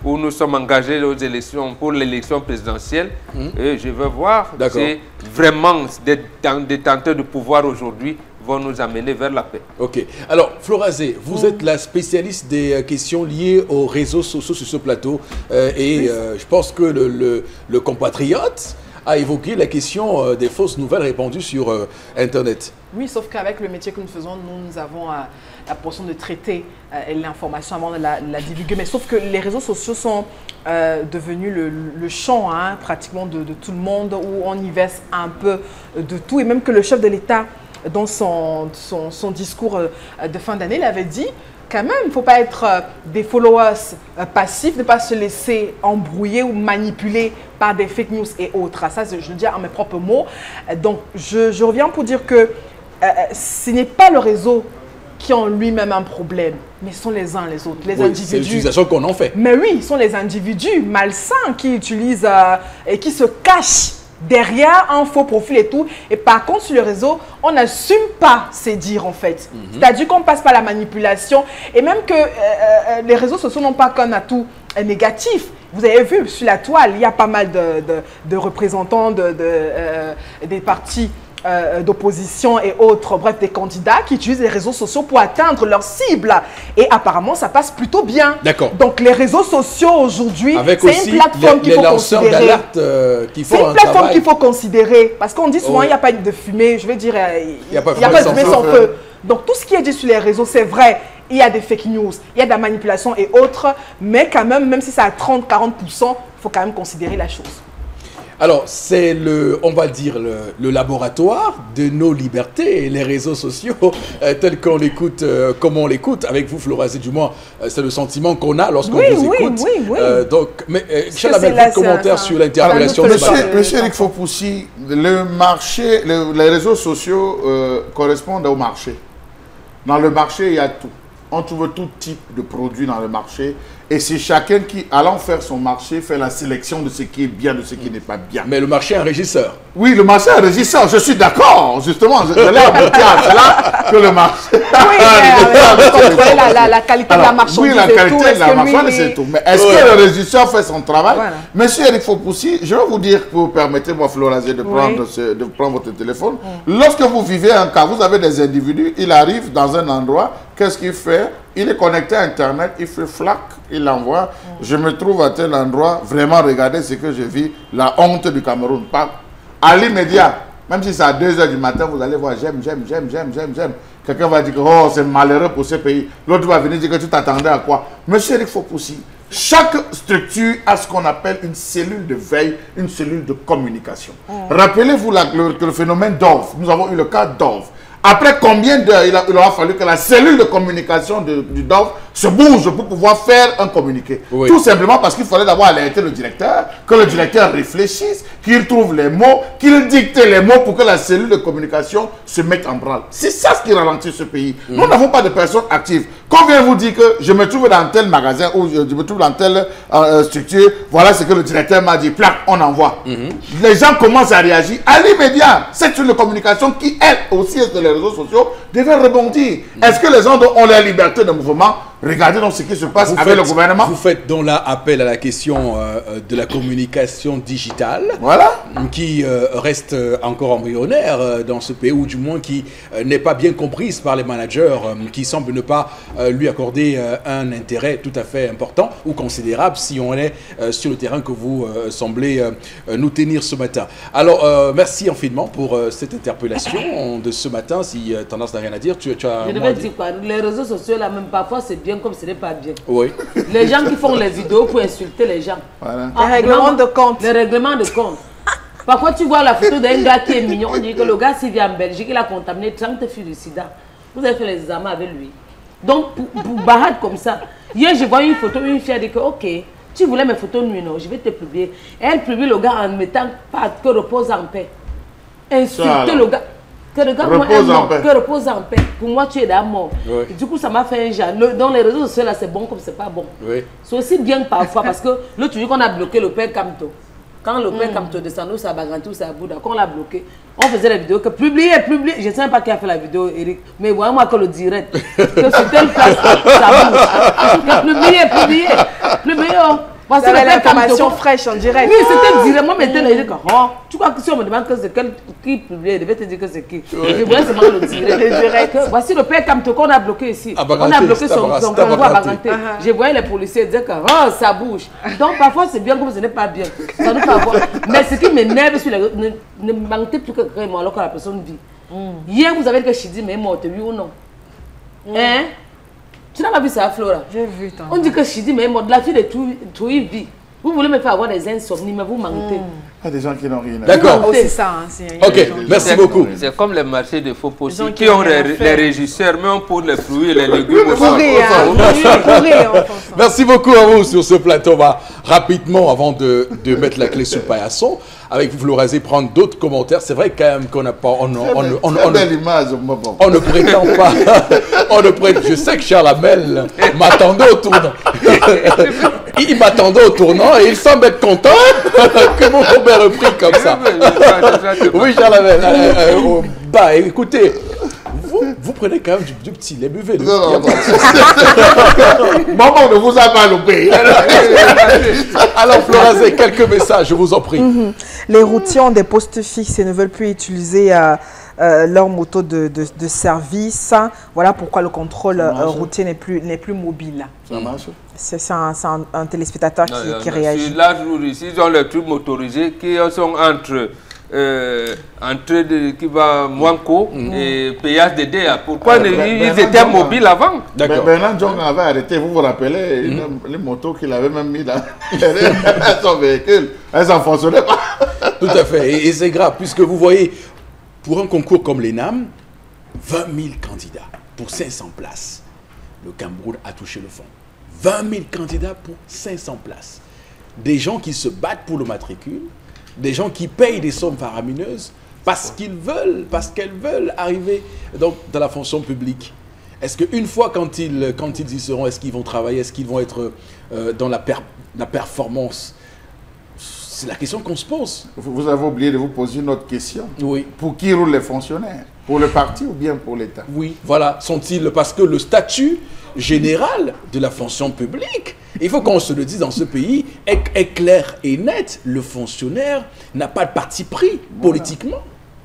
où nous sommes engagés aux élections, pour l'élection présidentielle. Mmh. Et je veux voir si vraiment des détenteurs de pouvoir aujourd'hui vont nous amener vers la paix. Ok. Alors, Florazé, vous mmh. êtes la spécialiste des questions liées aux réseaux sociaux sur ce plateau. Euh, et oui. euh, je pense que le, le, le compatriote a évoqué la question euh, des fausses nouvelles répandues sur euh, Internet. Oui, sauf qu'avec le métier que nous faisons, nous, nous avons euh, la portion de traiter euh, l'information avant de la, la divulguer. Mais sauf que les réseaux sociaux sont euh, devenus le, le champ hein, pratiquement de, de tout le monde, où on y verse un peu de tout. Et même que le chef de l'État, dans son, son, son discours de fin d'année, il avait dit quand même, il ne faut pas être euh, des followers euh, passifs, ne pas se laisser embrouiller ou manipuler par des fake news et autres. Ça, je le dis en mes propres mots. Donc, je, je reviens pour dire que euh, ce n'est pas le réseau qui ont lui-même un problème, mais ce sont les uns les autres, les oui, individus. C'est l'utilisation qu'on en fait. Mais oui, ce sont les individus malsains qui utilisent euh, et qui se cachent derrière un faux profil et tout. Et par contre, sur le réseau, on n'assume pas ces dires en fait. Mm-hmm. C'est-à-dire qu'on passe par la manipulation. Et même que euh, euh, les réseaux sociaux n'ont pas qu'un atout euh, négatif. Vous avez vu, sur la toile, il y a pas mal de, de, de représentants de, de, euh, des partis Euh, d'opposition et autres, bref, des candidats qui utilisent les réseaux sociaux pour atteindre leur cible. Et apparemment, ça passe plutôt bien. D'accord. Donc, les réseaux sociaux aujourd'hui, c'est une plateforme qu'il faut considérer. Euh, c'est une plateforme qu'il faut considérer. Parce qu'on dit souvent, il oh. n'y a pas de fumée. Je veux dire, il n'y a pas, a pas de fumée sans feu. feu. Donc, tout ce qui est dit sur les réseaux, c'est vrai. Il y a des fake news, il y a de la manipulation et autres. Mais quand même, même si c'est à trente à quarante pour cent, il faut quand même considérer la chose. Alors, c'est le, on va dire, le, le laboratoire de nos libertés, les réseaux sociaux, euh, tels qu'on l'écoute, euh, comme on l'écoute. Avec vous, Florazé, du moins, euh, c'est le sentiment qu'on a lorsqu'on oui, vous oui, écoute. Oui, oui, oui. Euh, donc, mais, euh, Michel, avez-vous de commentaires sur l'interpellation de Monsieur, monsieur Eric Fopoussi, le marché, le, les réseaux sociaux euh, correspondent au marché. Dans le marché, il y a tout. On trouve tout type de produits dans le marché. Et c'est chacun qui, allant faire son marché, fait la sélection de ce qui est bien, de ce qui n'est pas bien. Mais le marché est un régisseur. Oui, le marché est un régisseur. Je suis d'accord. Justement, je l'ai abouti à cela que le marché... Oui, mais contrôler la, la, la qualité Alors, de la marchandise Oui, la qualité tout, de la marchandise, c'est tout. Mais est-ce ouais. que le régisseur fait son travail? Voilà. Monsieur Eric Fopoussi, je vais vous dire, vous permettez-moi, Florazé, de, oui. ce, de prendre votre téléphone. Mm. Lorsque vous vivez un cas, vous avez des individus, il arrive dans un endroit, qu'est-ce qu'il fait? Il est connecté à Internet, il fait flac, il l'envoie. Mm. Je me trouve à tel endroit, vraiment, regardez ce que je vis, la honte du Cameroun. Pas à l'immédiat, même si c'est à deux heures du matin, vous allez voir, j'aime, j'aime, j'aime, j'aime, j'aime, j'aime. Quelqu'un va dire que oh, c'est malheureux pour ce pays. L'autre va venir dire que tu t'attendais à quoi? Monsieur Eric Fopoussi, chaque structure a ce qu'on appelle une cellule de veille, une cellule de communication. Mm. Rappelez-vous le, le phénomène d'O V. Nous avons eu le cas d'O V. Après combien d'heures il, il aura fallu que la cellule de communication de, du D O V se bouge pour pouvoir faire un communiqué. Oui. Tout simplement parce qu'il fallait d'abord alerter le directeur, que le directeur réfléchisse, qu'il trouve les mots, qu'il dicte les mots pour que la cellule de communication se mette en branle. C'est ça ce qui ralentit ce pays. Mmh. Nous n'avons pas de personnes actives. Quand vient vous dire que je me trouve dans tel magasin ou je me trouve dans telle euh, structure, voilà ce que le directeur m'a dit, plaque, on envoie. Mmh. Les gens commencent à réagir à l'immédiat. C'est une communication qui, elle aussi, est sur les réseaux sociaux, devait rebondir. Mmh. Est-ce que les gens ont la liberté de mouvement? Regardez donc ce qui se passe vous avec faites, le gouvernement. Vous faites donc là appel à la question euh, de la communication digitale, voilà, qui euh, reste encore embryonnaire euh, dans ce pays, ou du moins qui euh, n'est pas bien comprise par les managers, euh, qui semblent ne pas euh, lui accorder euh, un intérêt tout à fait important ou considérable si on est euh, sur le terrain que vous euh, semblez euh, nous tenir ce matin. Alors, euh, merci infiniment pour euh, cette interpellation de ce matin. Si euh, Tendance n'a rien à dire, tu, tu as... Je devais dire quoi? Les réseaux sociaux, là, même parfois, c'est bien comme ce n'est pas bien. Oui. Les gens qui font les vidéos pour insulter les gens. Voilà. Ah, les règlements de compte. Les règlements de compte. Parfois, tu vois la photo d'un gars qui est mignon. On dit que le gars, s'il vient en Belgique, il a contaminé trente filles du sida. Vous avez fait les examens avec lui. Donc, pour, pour barrade comme ça. Hier, je vois une photo, une fille a dit que, ok, tu voulais mes photos nues, non, je vais te publier. Et elle publie le gars en mettant pas que repose en paix. Insulter le gars. Que le gars repose en paix. Que repose en paix. Pour moi, tu es là mort. Oui. Du coup, ça m'a fait un genre. Dans les réseaux sociaux, là, c'est bon comme c'est pas bon. Oui. C'est aussi bien parfois parce que l'autre jour qu'on a bloqué le père Kamto. Quand le père mm. Kamto descendait, ça Bagantou, ça Bouddha, quand on l'a bloqué, on faisait la vidéo que publier, publier. Je ne sais même pas qui a fait la vidéo, Eric, mais voyez-moi que le direct. Que sur telle place, ça bouge. Que publier, publier. Publier. Voici ça le père l'information Kamtoko. fraîche en direct. Oui, c'était direct. Moi, maintenant, il dit que, oh, tu crois que si on me demande que c'est quel qui publie, je vais te dire que c'est qui. Je voulais seulement le direct. Le direct. Voici le père Kamtoko, on a bloqué ici. À On Baganté, a bloqué c'est à son Baganté, son c'est à convoi à Baganté. Baganté. Je voyais les policiers dire que, oh, ça bouge. Donc, parfois, c'est bien comme ce n'est pas bien. Ça nous fait avoir. Mais ce qui m'énerve sur les. Ne, ne mentez plus que vraiment alors que la personne vit. Hier, vous avez dit que Chidi mais est morte, oui ou non? Hein? Tu n'as pas vu ça, Flora? J'ai vu, tant. On dit que Chidi mais est morte. La fille de Touy vit. Vous voulez me faire avoir des insomnies, mais vous mentez. Il y a des gens qui n'ont rien à dire. D'accord. Oh, c'est ça. Hein, c'est- il y a Ok, des gens- merci C'est- beaucoup. C'est comme les marchés de faux Les gens postiers qui qui ont ont rien à les, faire. les régisseurs, mais on pose les fruits et les légumes au Pour sol. rire, hein. Pour rire, on pense. Merci beaucoup à vous sur ce plateau. On va rapidement, avant de, de mettre la clé sur le paillasson, avec Florazé, prendre d'autres commentaires. C'est vrai quand même qu'on n'a pas... On, on, on, on, Très on- belle image, moi, bon. on ne prétend pas... on ne prétend, je sais que Charles Hamel m'attendait au tournant. Il m'attendait au tournant et il semble être content que mon tour est repris comme ça. Oui, Charles Hamel. euh, euh, oh, bah, écoutez, vous, vous prenez quand même du, du petit lait, buvez. Non, non, non. Maman ne vous a pas loupé. Alors, Florazé, quelques messages, je vous en prie. Les routiers ont des postes fixes et ne veulent plus utiliser euh, euh, leur moto de, de, de service. Voilà pourquoi le contrôle euh, routier n'est plus, n'est plus mobile. Ça marche. C'est c'est un, c'est un, un téléspectateur qui, Non, non, qui non. réagit. Sur la route ici, ils ont les trucs motorisés qui sont entre, euh, entre de, qui va Mouanko et Péage de Déa. Pourquoi Ah, ne- ben, ils ben, étaient ben, mobiles avant? D'accord. Ben, Bernard Jong avait arrêté, vous vous rappelez, une- les motos qu'il avait même mis dans son véhicule. Elles n'en fonctionnaient pas. Tout à fait. Et, et c'est grave, puisque vous voyez, pour un concours comme l'ENAM, vingt mille candidats pour cinq cents places. Le Cameroun a touché le fond. vingt mille candidats pour cinq cents places. Des gens qui se battent pour le matricule, des gens qui payent des sommes faramineuses parce qu'ils veulent, parce qu'elles veulent arriver donc, dans la fonction publique. Est-ce qu'une fois, quand ils, quand ils y seront, est-ce qu'ils vont travailler, est-ce qu'ils vont être euh, dans la, per- la performance? C'est la question qu'on se pose. Vous vous avez oublié de vous poser une autre question. Oui. Pour qui roulent les fonctionnaires? Pour le parti ou bien pour l'État? Oui, voilà, sont-ils, parce que le statut général de la fonction publique, il faut qu'on se le dise dans ce pays, est, est clair et net. Le fonctionnaire n'a pas de parti pris politiquement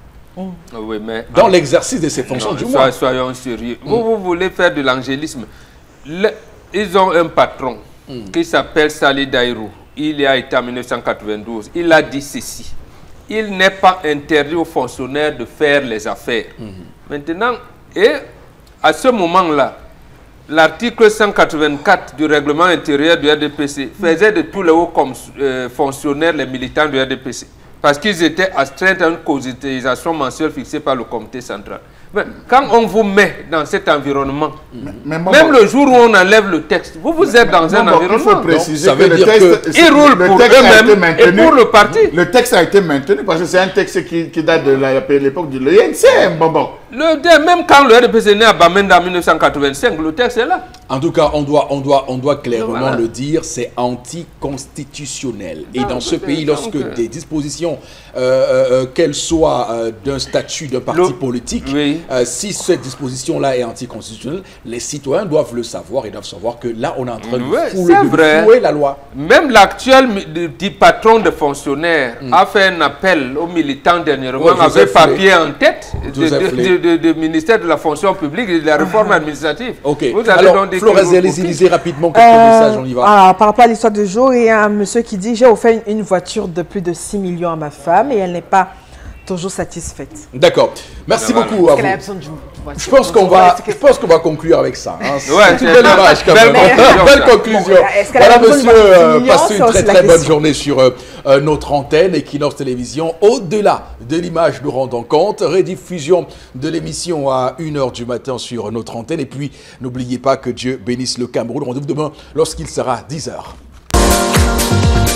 Oui, mais dans l'exercice de ses fonctions non, du soy- moins. soyons sérieux. Vous, vous voulez faire de l'angélisme. Le- Ils ont un patron qui s'appelle Salih Daïrou. Il y a été en mille neuf cent quatre-vingt-douze. Il a dit ceci. Il n'est pas interdit aux fonctionnaires de faire les affaires. Maintenant, et à ce moment-là, l'article cent quatre-vingt-quatre du règlement intérieur du R D P C faisait de tous les hauts comme, euh, fonctionnaires les militants du R D P C. Parce qu'ils étaient astreints à une cotisation mensuelle fixée par le comité central. Mais quand on vous met dans cet environnement, Mais moi, même bon, le jour où on enlève le texte, vous vous êtes dans un non, bon, il faut environnement. préciser ça que veut le dire texte, Ils roulent le pour texte a été eux-mêmes et maintenu. pour le parti. Le texte a été maintenu parce que c'est un texte qui, qui date de la- de l'époque du l'I N C. Bon, bon. Le, même quand le R D P C est né à Bamenda en mille neuf cent quatre-vingt-cinq, le texte est là. En tout cas, on doit, on doit, on doit clairement Voilà. le dire, c'est anticonstitutionnel. Et Non, dans ce peut-être, pays, lorsque donc, euh, des dispositions, euh, euh, euh, qu'elles soient euh, d'un statut d'un parti Le- politique, Oui. euh, si cette disposition-là est anticonstitutionnelle, les citoyens doivent le savoir et doivent savoir que là, on est en train de Ouais, fouler, c'est de vrai. fouer la loi. Même l'actuel mi- du- du patron de fonctionnaires a fait un appel aux militants dernièrement Ouais, avec Joseph papier en tête Joseph du Lé. de, de- de ministère de la fonction publique et de la réforme administrative. Ok. Vous avez Alors, donc des Florence, allez-y, copies. lisez rapidement quelques Euh, messages, on y va. alors, par rapport à l'histoire du jour, il y a un monsieur qui dit « J'ai offert une, une voiture de plus de six millions à ma femme et elle n'est pas toujours satisfaite. D'accord. Merci Voilà. beaucoup à Qu'elle a vous. besoin d'une voiture. Je pense qu'on va, je pense qu'on va conclure avec ça. Hein. C'est Ouais, une c'est belle ça. image quand Belle même. conclusion, Belle ça. conclusion. Bon, est-ce qu'elle a Voilà, besoin monsieur, d'une voiture euh, de millions, passez c'est une aussi très la très bonne question. journée sur euh, euh, notre antenne Equinox Télévision. Au-delà de l'image, nous rendons compte. Rediffusion de l'émission à une heure du matin sur notre antenne. Et puis, n'oubliez pas que Dieu bénisse le Cameroun. Rendez-vous demain lorsqu'il sera dix heures.